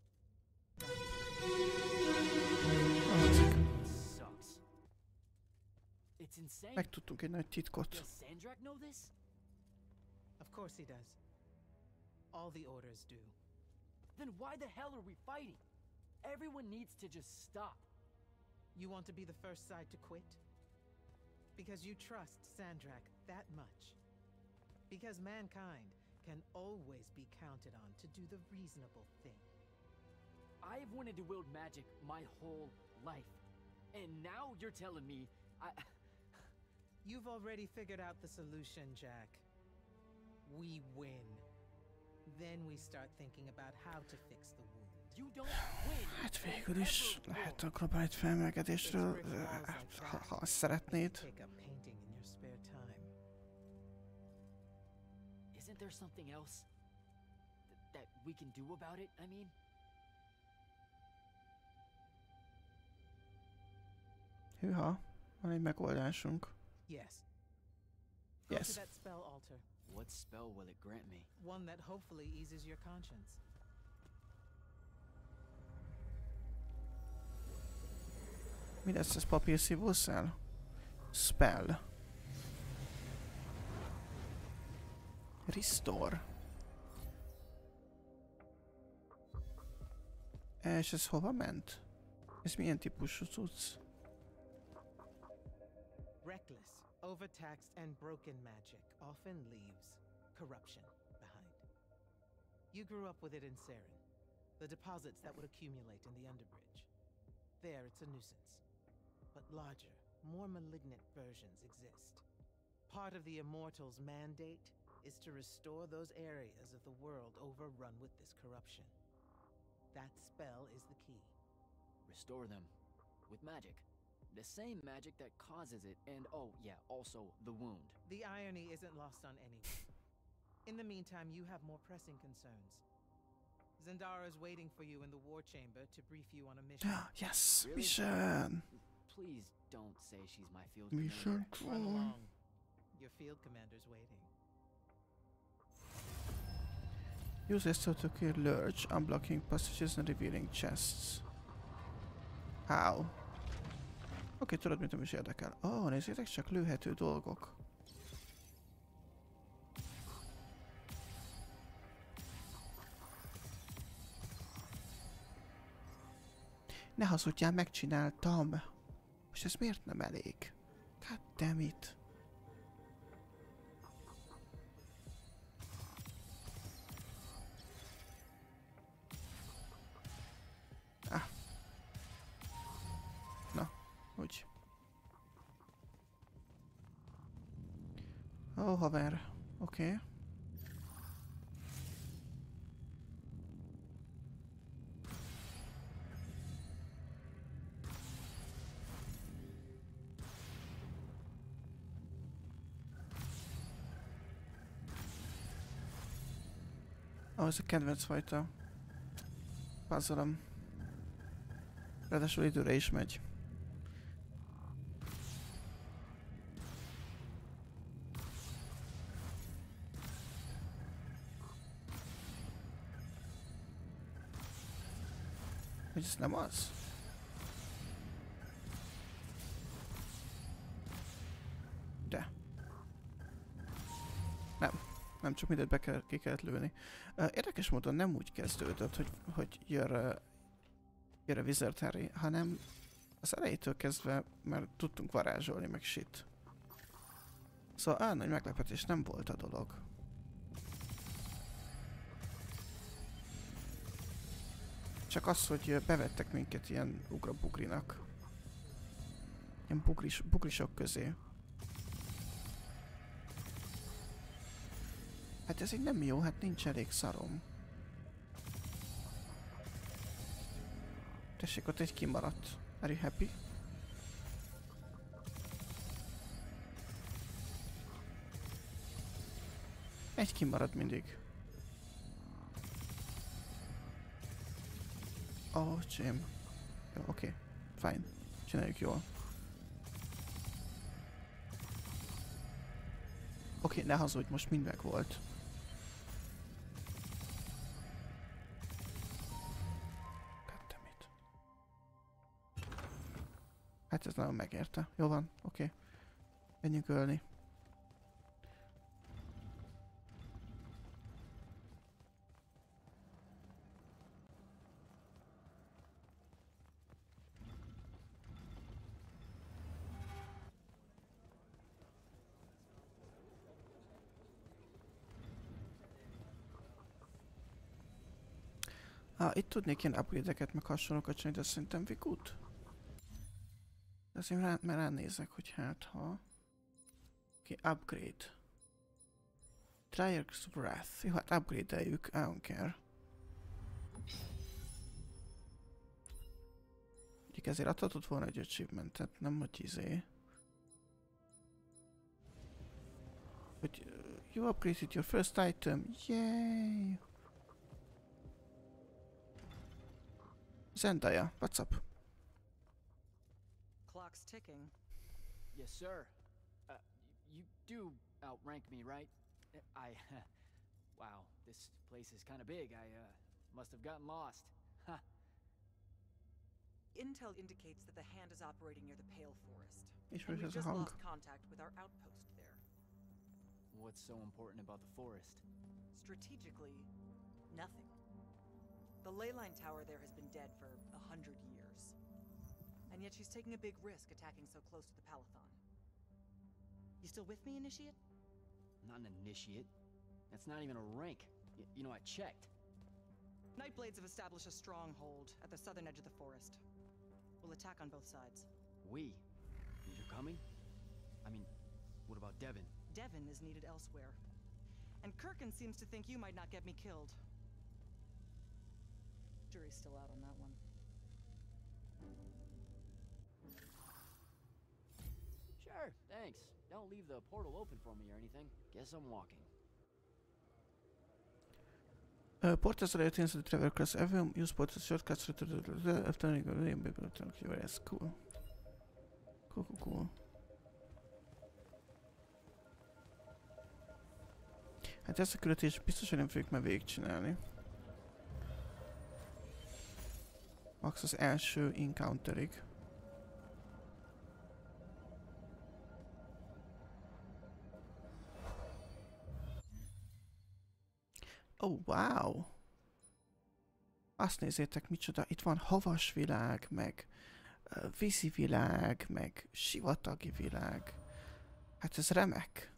Sucks. It's insane. Megtudtunk egy nagy titkot. Does Sandrak know this? Of course he does. All the orders do. Then why the hell are we fighting? Everyone needs to just stop. You want to be the first side to quit? Because you trust Sandrak that much. Because mankind can always be counted on to do the reasonable thing. I've wanted to wield magic my whole life. And now you're telling me I... You've already figured out the solution, Jack. We win. Then we start thinking about how to fix the wound. You don't win. Hát végül is lehet a globális felmelegedésről, ha, ha azt szeretnéd. Isn't there something else th that we can do about it? I mean, hűha, van egy megoldásunk. Yes. Yes. Go to that spell altar. What spell will it grant me? One that hopefully eases your conscience. Mi lesz ez, papírszívószál? Spell. Restore. És ez hova ment? Ez milyen típusú cucc? Reckless, overtaxed and broken magic often leaves corruption behind. You grew up with it in Saren, the deposits that would accumulate in the Underbridge. There it's a nuisance, but larger, more malignant versions exist. Part of the Immortals' mandate is to restore those areas of the world overrun with this corruption. That spell is the key. Restore them with magic. The same magic that causes it, and oh, yeah, also the wound. The irony isn't lost on anyone. In the meantime, you have more pressing concerns. Zendara is waiting for you in the war chamber to brief you on a mission. Yes, Really? mission. Please don't say she's my field Mission. commander. Run along. Your field commander's waiting. Use this to kill lurch, unblocking passages and revealing chests. How? Oké, okay, tudod, mit nem is érdekel. Ó, oh, nézzétek csak, lőhető dolgok. Ne hazudjál, megcsináltam. Most ez miért nem elég? God damn it. Ah. Na, úgy. Ó, oh, haver. Oké. Okay. Oh, ez a kedvenc fajta puzzle-om. Ráadásul időre is megy. Hogy ez nem az? De. Nem. Nem csak mindent be kell, ki kellett lőni. Uh, érdekes módon nem úgy kezdődött, hogy, hogy jön, uh, jön a Wizard Harry, hanem az elejétől kezdve már tudtunk varázsolni, meg shit. Szóval olyan nagy meglepetés nem volt a dolog. Csak az, hogy bevettek minket ilyen ugrabugrinak. Ilyen bugris, bugrisok közé. Hát ez így nem jó, hát nincs elég szarom. Tessék, ott egy kimaradt. Are you happy? Egy kimarad mindig. Oh, Jim. Jó, oké. Okay. Fine. Csináljuk jól. Oké, okay, ne hazudj, most mind meg volt. Goddammit. Hát ez nagyon megérte. Jó van, oké. Okay. Menjünk ölni. Ah, itt tudnék ilyen upgrade-eket meg hasonlókat csinálni, de szerintem vikut. De azért rá, már ránézek, hogy hát ha... Oké, okay, upgrade. Triarch's Wrath. Jó, hát upgrade-eljük, I don't care. Úgyhogy ezért adhatott volna egy achievementet, nem hogy izé. Hogy uh, you upgraded your first item, yay! Zendaya, what's up? Clock's ticking. Yes, sir. Uh, you do outrank me, right? I... wow, this place is kind of big. I, uh, must have gotten lost. Huh. Intel indicates that the Hand is operating near the Pale Forest. Ich and we've just hung. lost contact with our outpost there. What's so important about the forest? Strategically, nothing. The ley line tower there has been dead for a hundred years. And yet she's taking a big risk attacking so close to the Palathon. You still with me, Initiate? Not an initiate. That's not even a rank. Y you know, I checked. Nightblades have established a stronghold at the southern edge of the forest. We'll attack on both sides. We? You're coming? I mean, what about Devin? Devin is needed elsewhere. And Kirkin seems to think you might not get me killed. Jury's still out on that one. Sure, thanks. Don't leave the portal open for me or anything. Guess I'm walking. Uh, portals related to travel across Avium, use portals shortcuts to the after that's cool. Cool, cool, cool. Hát ezt a küldetést biztos, hogy nem fogjuk már végigcsinálni. Max az első encounterig. Oh, wow! Azt nézzétek, micsoda, itt van havas világ, meg uh, vízi világ, meg sivatagi világ. Hát ez remek.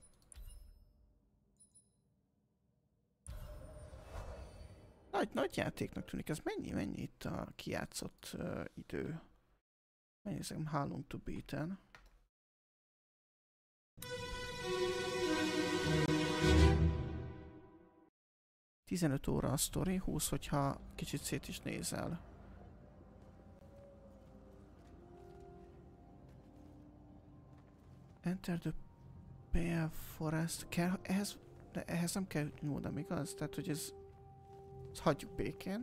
Nagy, nagy játéknak tűnik, ez mennyi, mennyi itt a kijátszott uh, idő? Mennyi ezek, how long to beaten? tizenöt óra a sztori, húsz, hogyha kicsit szét is nézel. Enter the Pale Forest. Kell, ehhez, de ehhez nem kell nyúlnom, igaz? Tehát, hogy ez... Ezt hagyjuk békén.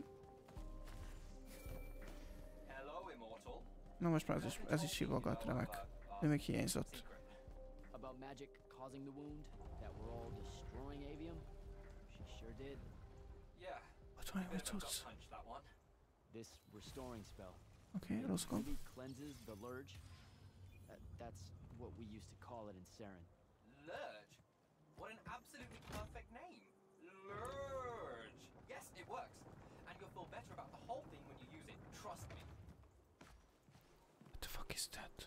Na most már ez is, ez is hívogat, remek. De még hiányzott. About magic causing the wound that we're all destroying Avium? She sure did. Yeah. What do I want to This restoring spell. Okay, let's go. Really cleanses the lurge. That, that's what we used to call it in Saren. Lurge? What an absolutely perfect name. Lurge. Yes, it works. And you'll feel better about the whole thing when you use it. Trust me. What the fuck is that?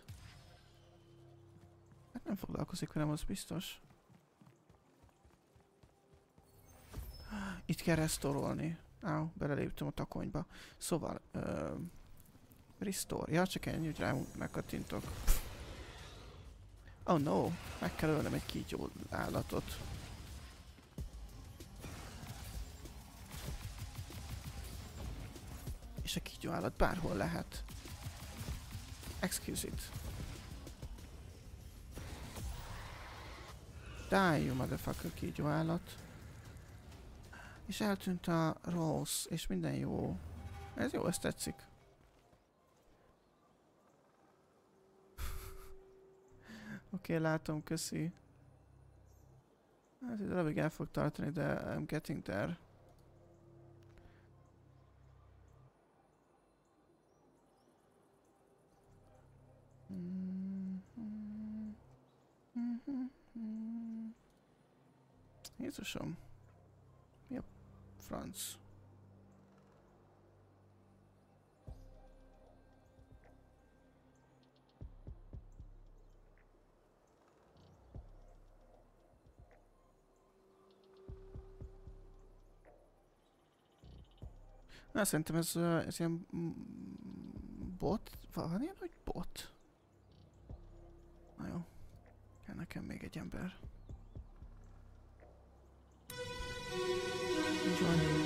Hát nem foglalkozik velem, az biztos. Itt kell restaurolni. Áú, beleléptem a takonyba. Szóval, uh, restore. Ja, csak ennyi, hogy rá megkattintok. Oh no, meg kell ölnem egy kígyó állatot. És a kígyó állat bárhol lehet. Excuse it. Die, you motherfucker, kígyó állat. És eltűnt a Rose, és minden jó. Ez jó, ezt tetszik. Oké, okay, látom, köszi. Hát egy darabig el fog tartani, de I'm getting there. Jézusom. Mi a franc? Na, szerintem ez, ez ilyen bot? Van ilyen, hogy bot? Na jó. Kell nekem még egy ember. Enjoy.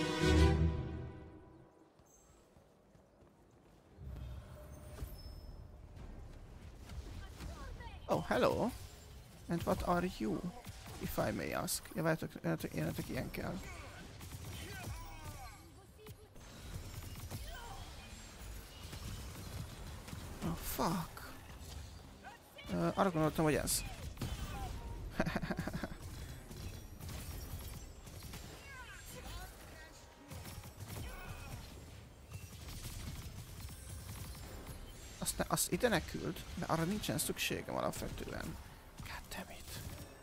Oh, hello. And what are you, if I may ask? Ja, várjátok, ilyenetek ilyen kell. Oh, fuck. Uh, arra gondoltam, hogy ez. Azt, ne, azt ide ne küld, de arra nincsen szükségem alapvetően. God damn it.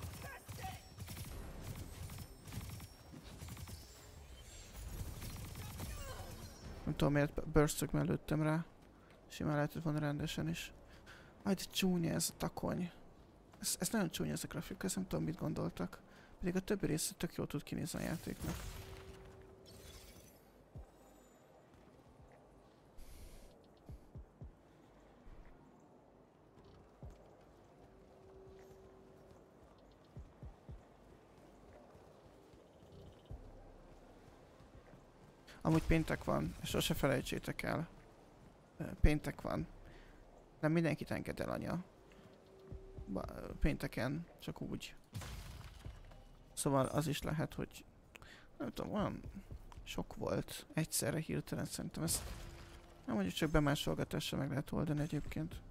Nem tudom, miért burstök mellőttem rá. Simán lehetett volna rendesen is. Aj, de csúnya ez a takony. Ez, ez nagyon csúnya ez a grafika, ezt nem tudom, mit gondoltak. Pedig a többi része tök jól tud kinézni a játéknak. Amúgy péntek van, és sose felejtsétek el. Péntek van. Nem mindenkit enged el, anya. pénteken, csak úgy. Szóval az is lehet, hogy nem tudom, olyan sok volt egyszerre hirtelen, szerintem ezt nem mondjuk csak bemásolgatással meg lehet oldani egyébként.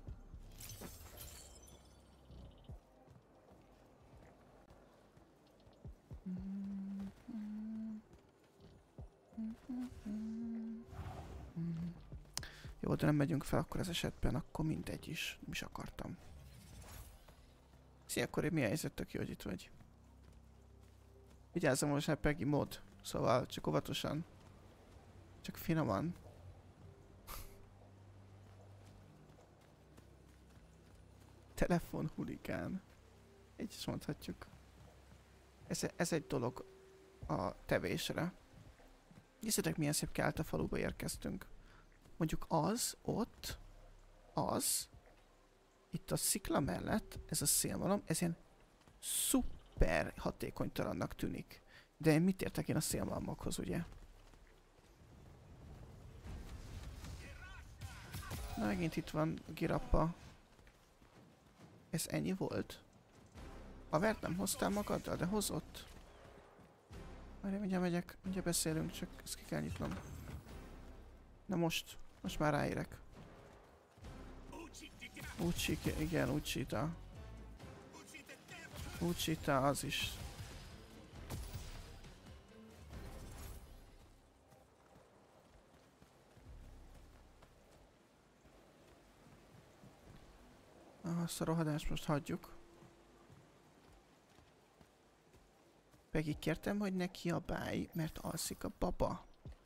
Jó, de nem megyünk fel akkor az esetben, akkor mindegy is. Nem is akartam. Szia, akkor mi a helyzet, tök jó, hogy itt vagy. Vigyázzam, most hát Peggy mod. Szóval csak óvatosan. Csak finoman. Telefonhuligán. Így is mondhatjuk. Ez, ez egy dolog a tevésre. Nézzétek, milyen szép kelt a faluba érkeztünk. Mondjuk az, ott, az, itt a szikla mellett, ez a szélmalom, ez ilyen szuper hatékonytalannak tűnik. De én mit értek én a szélmalmokhoz, ugye? Na, megint itt van a girappa. Ez ennyi volt? Havert nem hoztál magaddal, de hozott. Várj, mindjárt megyek, mindjárt beszélünk, csak ezt ki kell nyitnom. Na most, most már ráérek. Uchita, igen, Uchita. Uchita az is. Ah, azt a rohadást most hagyjuk. Peggy, kértem, hogy ne kiabálj, mert alszik a baba.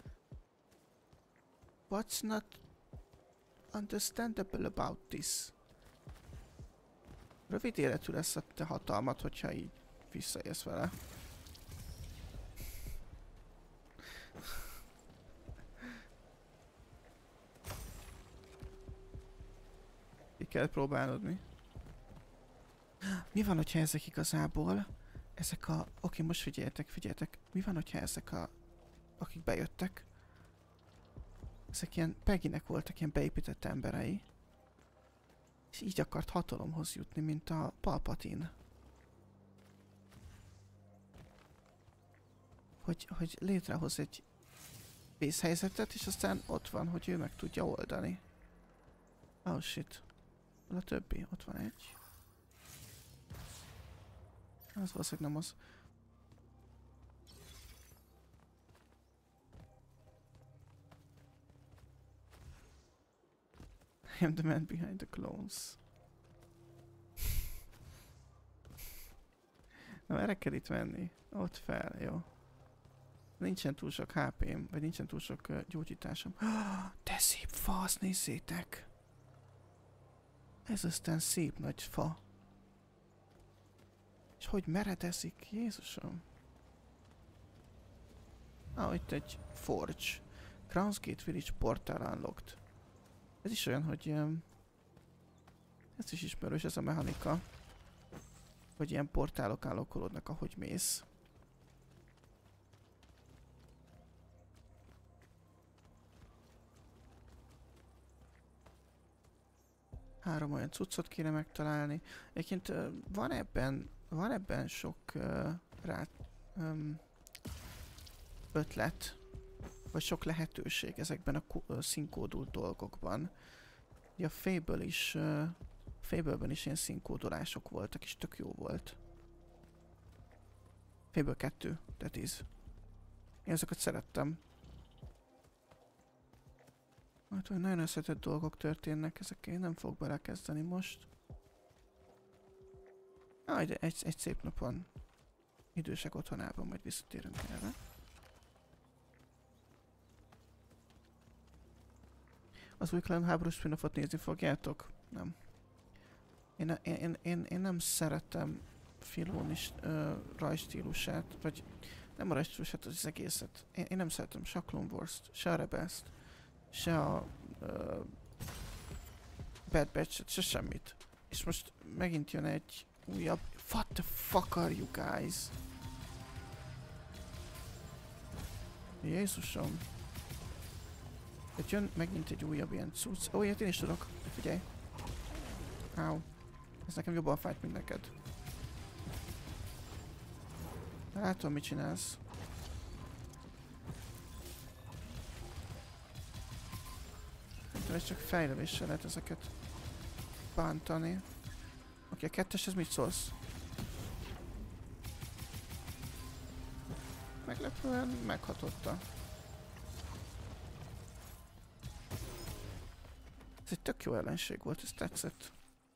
What's not understandable about this? Rövid életű lesz a te hatalmat, hogyha így visszaérsz vele. Ki kell próbálnod, mi? Mi van, hogyha ezek igazából, ezek a... Oké, most figyeljetek, figyeljetek. Mi van, hogyha ezek a... akik bejöttek, ezek ilyen Peggynek voltak ilyen beépített emberei, és így akart hatalomhoz jutni, mint a Palpatine. Hogy, hogy létrehoz egy vészhelyzetet, és aztán ott van, hogy ő meg tudja oldani. Oh shit. Hol a többi? Ott van egy. Az valószínűleg nem az. I am the man behind the clones. Na, erre kell itt menni. Ott fel, jó. Nincsen túl sok há pém, vagy nincsen túl sok uh, gyógyításom. De szép fa, azt nézzétek! Ez aztán szép nagy fa. És hogy meredezik, Jézusom! Ah, itt egy forge. Crown's Gate Village Portal Unlocked. Ez is olyan, hogy... Um, ez is ismerős, ez a mechanika. Hogy ilyen portálok állokolódnak, ahogy mész. Három olyan cuccot kéne megtalálni. Egyébként uh, van ebben, van ebben sok uh, rá, um, ötlet, vagy sok lehetőség ezekben a uh, színkódult dolgokban. Ugye a Fable is, uh, Fable-ben is ilyen színkódolások voltak, és tök jó volt. Fable kettő, that is. Én ezeket szerettem. Hát, hogy nagyon összetett dolgok történnek, ezekkel én nem fogok belekezdeni most. Ah, de egy, egy szép napon idősek otthonában majd visszatérünk erre. Az új Clan háborús spin-offot nézni fogjátok? Nem. Én, én, én, én, én nem szeretem Filoni uh, rajstílusát, vagy nem a rajstílusát, az egészet. Én, én nem szeretem se a Clone Wars-t, se a Rebels-t, se a uh, Bad Batch-et, se semmit. És most megint jön egy újabb... What the fuck are you guys? Jézusom. Tehát jön megint egy újabb ilyen cucc. Ó, ilyet én is tudok. Figyelj. Áú. Ez nekem jobban fájt, mint neked. Látom, mit csinálsz. De ez csak fejlődéssel lehet ezeket bántani. Oké, a kettes, ez mit szólsz? Meglepően meghatotta. Ez egy tök jó ellenség volt, ez tetszett.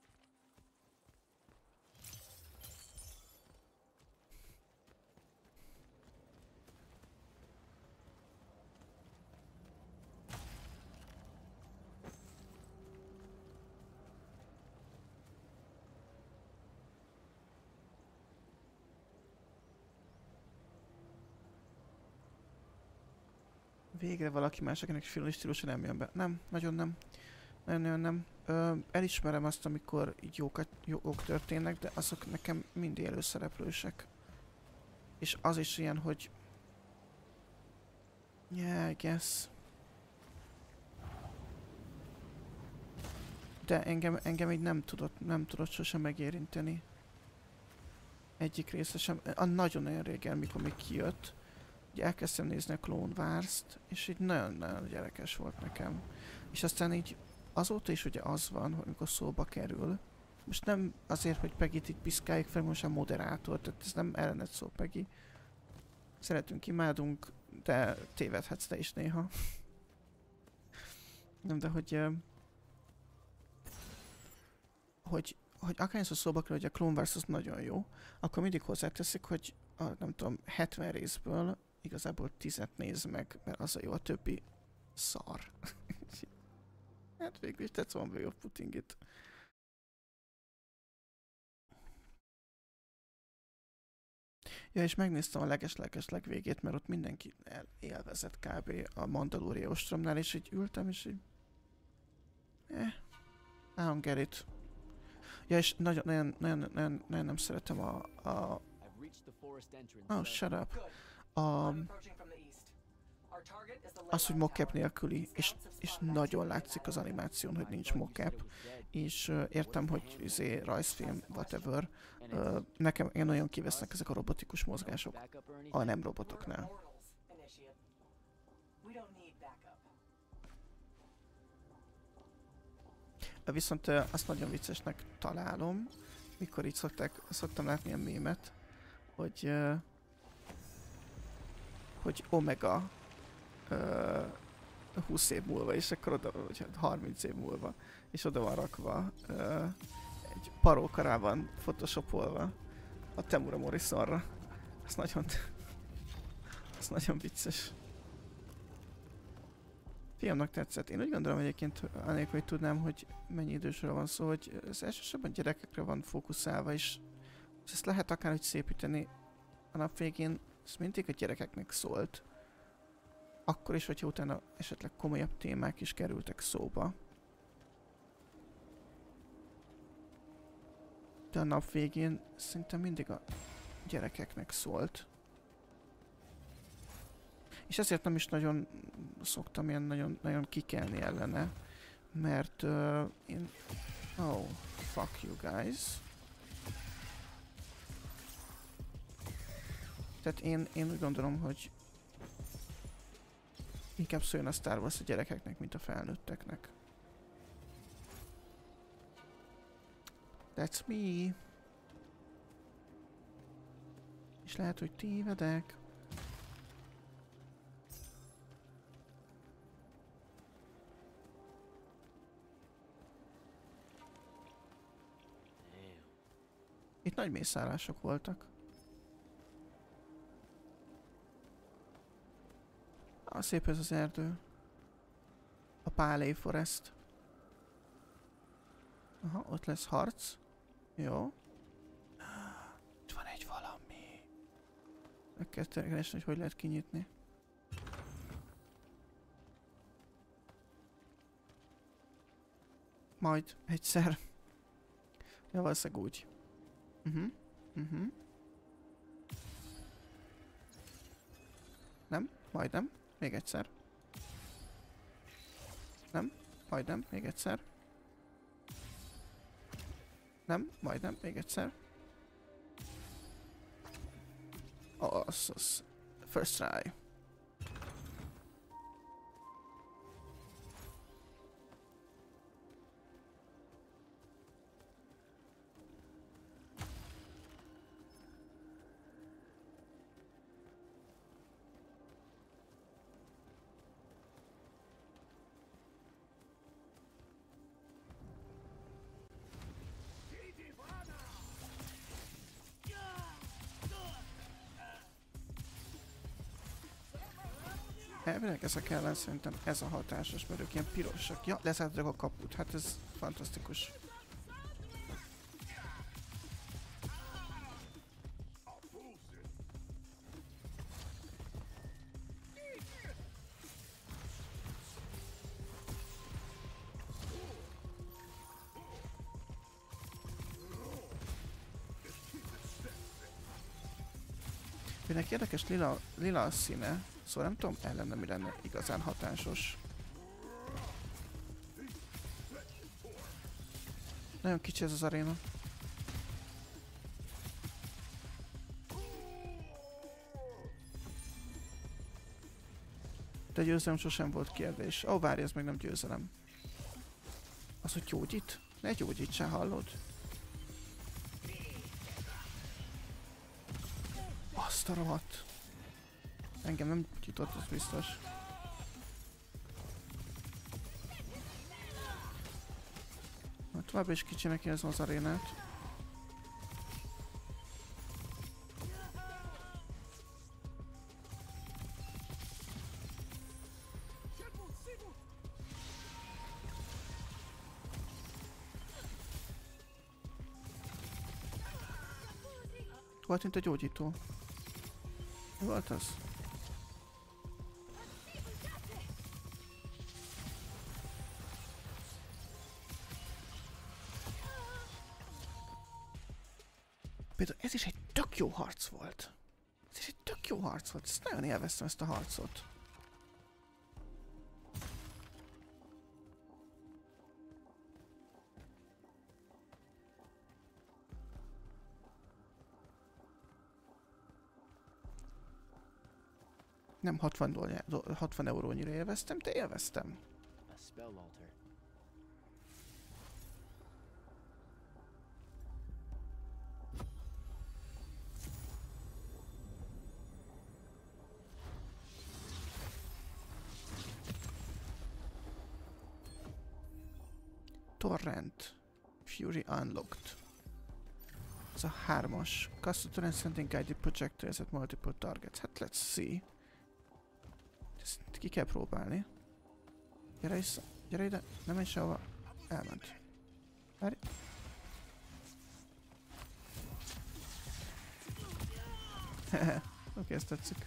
Végre valaki más, akinek film stílusa nem jön be. Nem, nagyon nem. Nagyon-nagyon nem. Ö, elismerem azt, amikor így jókat, jók történnek, de azok nekem mindig előszereplősek. És az is ilyen, hogy... Yeah, I guess. De engem, engem így nem tudott, nem tudott sosem megérinteni. Egyik része sem. A nagyon-nagyon régen, mikor még kijött. Elkezdtem nézni a Clone Wars-t, és így nagyon-nagyon gyerekes volt nekem. És aztán így azóta is ugye az van, hogy amikor szóba kerül, most nem azért, hogy Peggy-t így piszkáljuk fel, most a moderátor, tehát ez nem ellened szó, Peggy. Szeretünk, imádunk, de tévedhetsz te is néha. Nem, de hogy... Uh, hogy, hogy akárhányszor szóba kerül, hogy a Clone Wars az nagyon jó, akkor mindig hozzáteszik, hogy a, nem tudom, hetven részből igazából tízet néz meg, mert az a jó, a többi szar. Hát végül is that's one way of putting it. Ja, és megnéztem a leges-leges legvégét, mert ott mindenki élvezett kb. A Mandalória ostromnál, és így ültem, és így... Eh, I don't get it. Ja, és nagyon, nagyon, nagyon, nagyon, nagyon nem szeretem a... a... Oh, shut up. A... Az, hogy mocap nélküli, és, és nagyon látszik az animáción, hogy nincs mocap. És uh, értem, hogy izé, rajzfilm, whatever. Uh, nekem én nagyon kivesznek ezek a robotikus mozgások a nem robotoknál. Viszont uh, azt nagyon viccesnek találom, mikor így szokták, szoktam látni a mémet, hogy uh, hogy Omega uh, húsz év múlva, és akkor oda, vagy harminc év múlva, és oda van rakva uh, egy paróka rá van photoshopolva a Temuera Morrisonra. Ez nagyon, ez nagyon vicces. Fiamnak tetszett. Én úgy gondolom egyébként, anélkül, hogy tudnám, hogy mennyi idősről van szó, hogy ez elsősorban gyerekekre van fókuszálva, és ezt lehet akár hogy szépíteni. A nap végén ez mindig a gyerekeknek szólt. Akkor is, hogyha utána esetleg komolyabb témák is kerültek szóba. De a nap végén szerintem mindig a gyerekeknek szólt. És ezért nem is nagyon szoktam ilyen nagyon, nagyon kikelni ellene, mert uh, én... Oh, fuck you guys. Tehát én, én úgy gondolom, hogy inkább szóljon a Star Wars a gyerekeknek, mint a felnőtteknek. That's me. És lehet, hogy tévedek. Itt nagy mészállások voltak. Ah, szép ez az erdő. A Pálé Forest. Aha, ott lesz harc. Jó. Itt van egy valami. Meg kell keresni, hogy hogy lehet kinyitni. Majd egyszer. Ja, valószínűleg úgy. Mhm. Uh mhm. Uh Nem? Majdnem. Még egyszer. Nem? Majdnem. Még egyszer. Nem, majdnem, még egyszer. Oh, az, az. First try. Elvileg ezek ellen szerintem ez a hatásos, mert ők ilyen pirosak. Ja, lezártak a kaput, hát ez fantasztikus. Őnek érdekes lila, lila a színe, szóval nem tudom ellene mi lenne igazán hatásos. Nagyon kicsi ez az aréna. De győzelem sosem volt kérdés. Ó, várj, ez még nem győzelem. Az, hogy gyógyít? Ne gyógyítsál, hallod? Azt a rohadt. Engem nem gyújtott, az biztos. Na, tovább is kicsinek érzem az arénát. Volt, mint a gyógyító. Mi volt az? Például ez is egy tök jó harc volt. Ez is egy tök jó harc volt. Ezt nagyon élveztem, ezt a harcot. Nem hatvan, dollár, hatvan eurónyira élveztem, de élveztem. Torrent. Fury Unlocked. Ez a hármas. Cast a torrent sending guided projectiles at multiple targets. Hát let's see. Ezt ki kell próbálni. Gyere vissza. Gyere ide. Nem menj sehova. Elment. Várj. Hehe. Oké, ezt tetszik.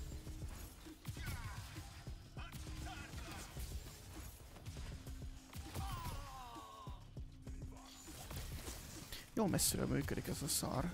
Jó messziről működik ez a szar.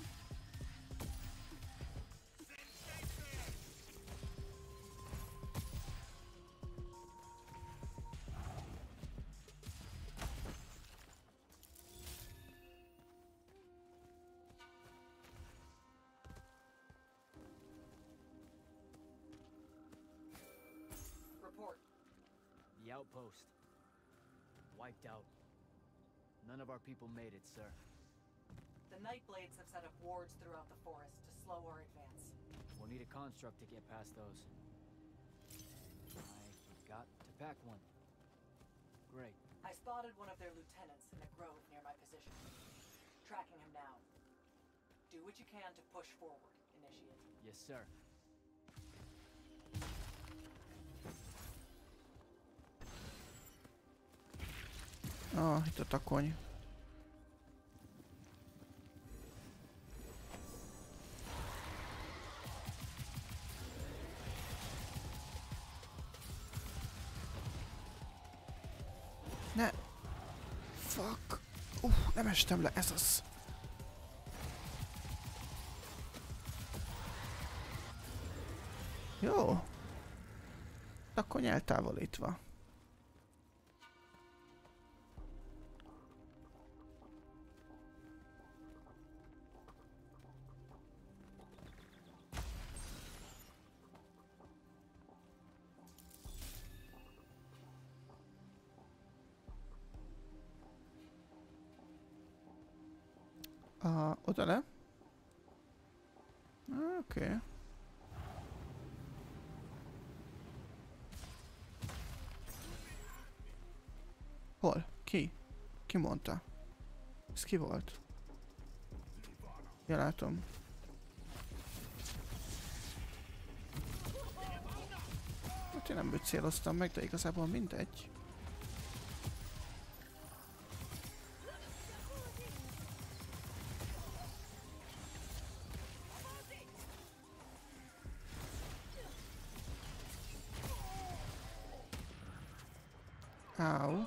Report. The outpost. Wiped out. None of our people made it, sir. The Nightblades have set up wards throughout the forest to slow our advance. We'll need a construct to get past those. I forgot to pack one. Great. I spotted one of their lieutenants in a grove near my position. Tracking him now. Do what you can to push forward, Initiate. Yes, sir. Ah, itt a takony. Ne! Fuck! Uh, nem estem le, ez az. Jó. Takony eltávolítva. Uh, oda le? Oké. Okay. Hol? Ki? Ki mondta? Ez ki volt? Ja, látom. Hát én nem őt céloztam meg, de igazából mindegy. Áú.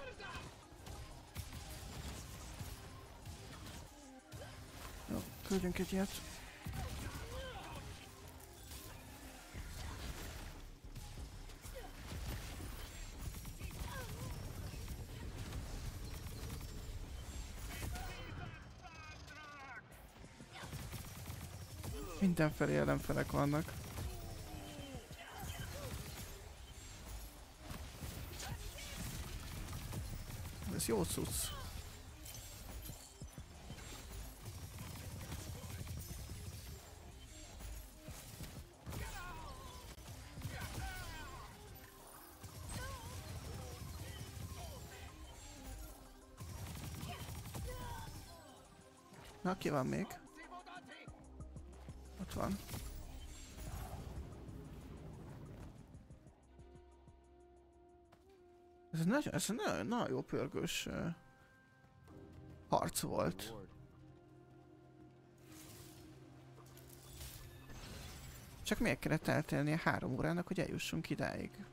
Jó, küldjünk egy ilyet. Mindenfelé ellenfelek vannak. Ez jó cucc. Na, ki van még? Ott van. Ez nagyon, ez nagyon, nagyon jó pörgős uh, harc volt. Csak miért kellett eltelnie három órának, hogy eljussunk idáig?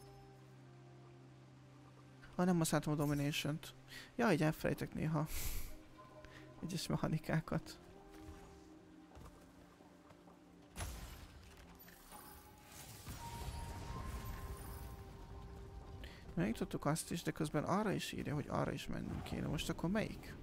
Ah, nem használtam a Domination-t. Ja, így elfelejtek néha egyes mechanikákat. Megnyitottuk azt is, de közben arra is írja, hogy arra is mennünk kéne. Most akkor melyik?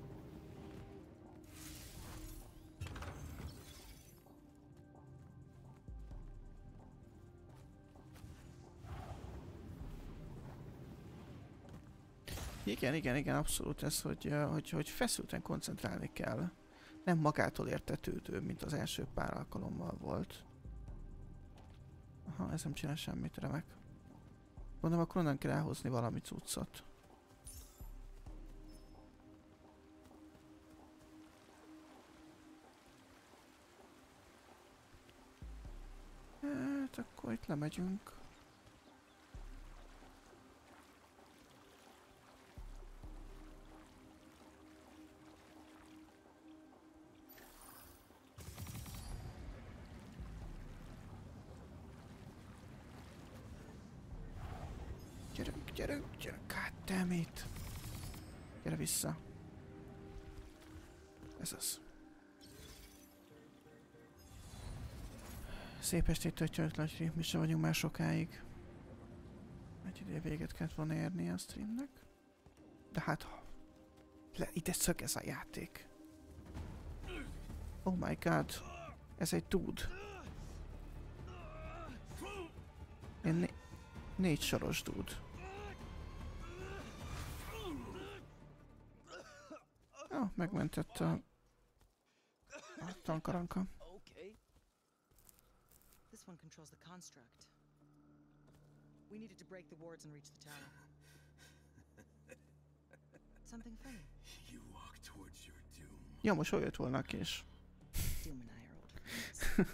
Igen, igen, igen, abszolút ez, hogy, hogy, hogy feszülten koncentrálni kell. Nem magától értetődő, mint az első pár alkalommal volt. Aha, ez nem csinál semmit, remek. Gondolom, akkor onnan kell elhozni valami cuccot. Hát akkor itt lemegyünk. Gyerünk, gyerünk, gyerünk, goddammit! Gyere vissza. Ez az. Szép estét, Tötyörtlagy, mi sem vagyunk már sokáig. Egy ideje véget kellett volna érni a streamnek. De hát, le, ide szög ez a játék. Oh my god. Ez egy dude. Én né négy soros dude. Oh, megmentett a, a tankaranka. This one controls the construct. We needed to break the wards and reach the tower. Something funny. You walk towards your doom. Ja, most hol jött volna a kés? Doom and I are old friends.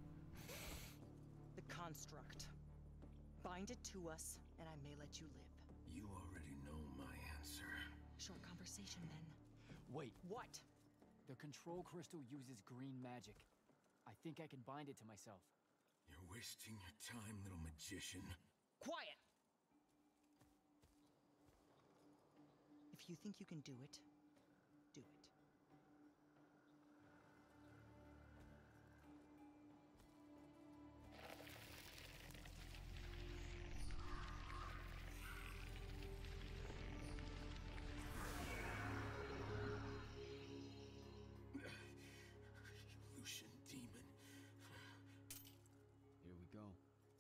The construct. Bind it to us, and I may let you live. You already know my answer. Short conversation then. Wait. What? The control crystal uses green magic. I think I can bind it to myself. You're wasting your time, little magician. Quiet! If you think you can do it, do it. Lucian demon. Here we go.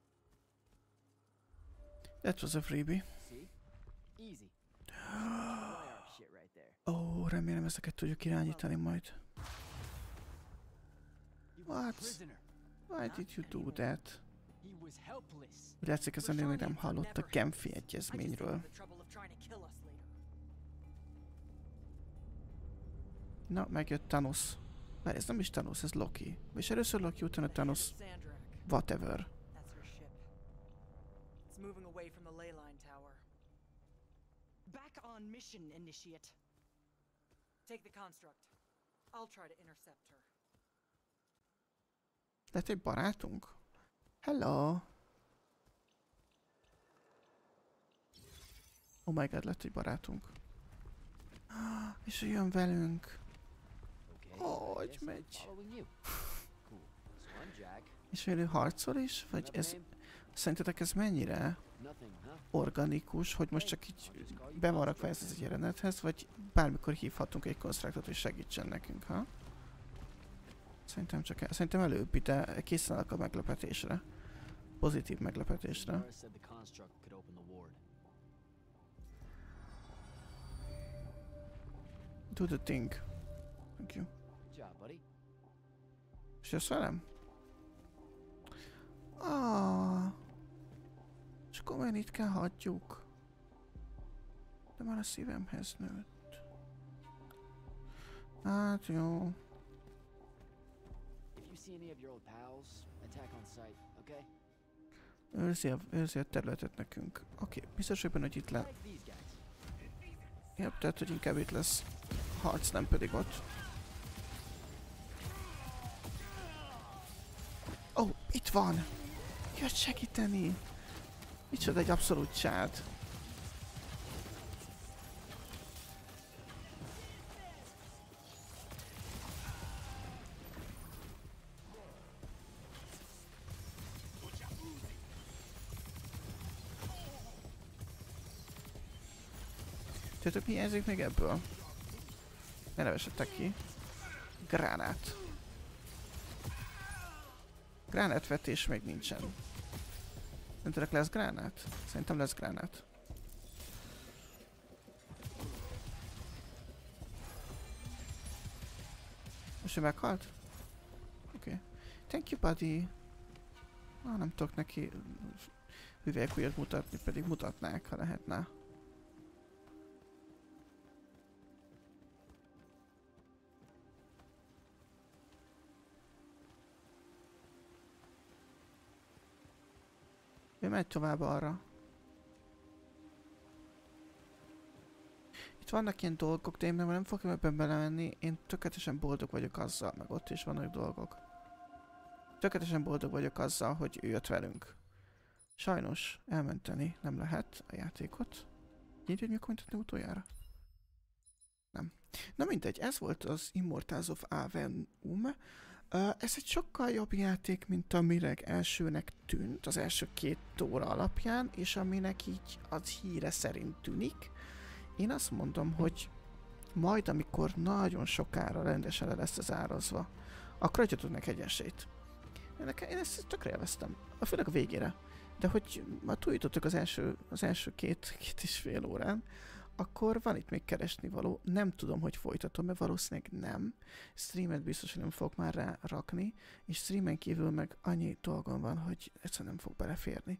That was a freebie. See? Easy. Shit right there. Ó, remélem ez ezeket tudjuk irányítani majd. What? Why did you do that? Úgy látszik, ezen még nem hallott a Genfi egyezményről. Na, megjött Thanos. Bár ez nem is Thanos, ez Loki. És először Loki, utána Thanos. Whatever. It's moving away from the ley line tower. Back on mission, Initiate. Take the construct. I'll try to intercept her. Lett egy barátunk? Hello! Oh my god, lett egy barátunk. És ő jön velünk. Oh, hogy megy. És ő harcol is? Vagy ez... Szerintetek ez mennyire organikus, hogy most csak így be van rakva ez egy jelenethez, vagy bármikor hívhatunk egy konstruktot, hogy segítsen nekünk, ha? Szerintem csak el, szerintem előbb, de készen állok a meglepetésre. Pozitív meglepetésre. Do the thing. Thank you. És jössz velem? Ah. És akkor már itt kell hagyjuk. De már a szívemhez nőtt. Hát jó. Őrzi a, őrzi a területet nekünk. Oké, okay. Biztos vagyok benne, hogy itt le... Jobb, tehát, hogy inkább itt lesz harc, nem pedig ott. Ó, oh, itt van! Jött segíteni! Micsoda egy abszolút csád. Tudjátok, mi hiányzik még ebből? Ne nevesedtek ki. Gránát. Gránátvetés még nincsen. Szerintetek lesz gránát? Szerintem lesz gránát. Most ő meghalt? Oké. Okay. Thank you, buddy. Ah, nem tudok neki hüvelykujjat mutatni, pedig mutatnák, ha lehetne. Ő megy tovább arra. Itt vannak ilyen dolgok, de én nem fogom ebben belemenni. Én tökéletesen boldog vagyok azzal, meg ott is vannak dolgok. Tökéletesen boldog vagyok azzal, hogy ő jött velünk. Sajnos elmenteni nem lehet a játékot. Így, hogy mikor mentetni utoljára? Nem. Na mindegy, ez volt az Immortals of Aveum. Uh, ez egy sokkal jobb játék, mint amire elsőnek tűnt, az első két óra alapján, és aminek így az híre szerint tűnik. Én azt mondom, hogy majd, amikor nagyon sokára rendesen le lesz az árazva, akkor adjatok neki egy esélyt. Nekem, én ezt tökre élveztem, főleg a végére. De hogy már túljutottuk az első, az első két, két és fél órán, akkor van itt még keresni való. Nem tudom, hogy folytatom, mert valószínűleg nem. Streamet biztos, hogy nem fogok már rá rakni, és streamen kívül meg annyi dolgom van, hogy egyszerűen nem fog beleférni.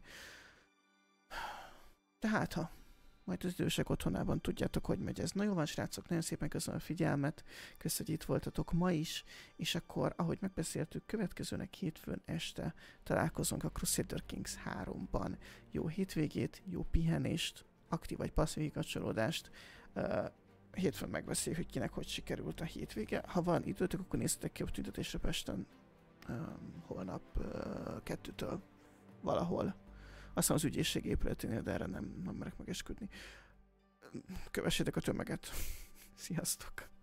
De hát ha, majd az idősek otthonában tudjátok, hogy megy ez. Na jó van, srácok, nagyon szépen köszönöm a figyelmet, köszönöm, hogy itt voltatok ma is, és akkor, ahogy megbeszéltük, következőnek hétfőn este találkozunk a Crusader Kings háromban. Jó hétvégét, jó pihenést, aktív vagy passzív kapcsolódást. Uh, hétfőn megbeszéljük, hogy kinek hogy sikerült a hétvége. Ha van időtök, akkor nézzetek ki a tüntetésre Pesten um, holnap uh, kettőtől valahol. Aztán az ügyészség épületénél, de erre nem, nem merek megesküdni. Kövessétek a tömeget. Sziasztok!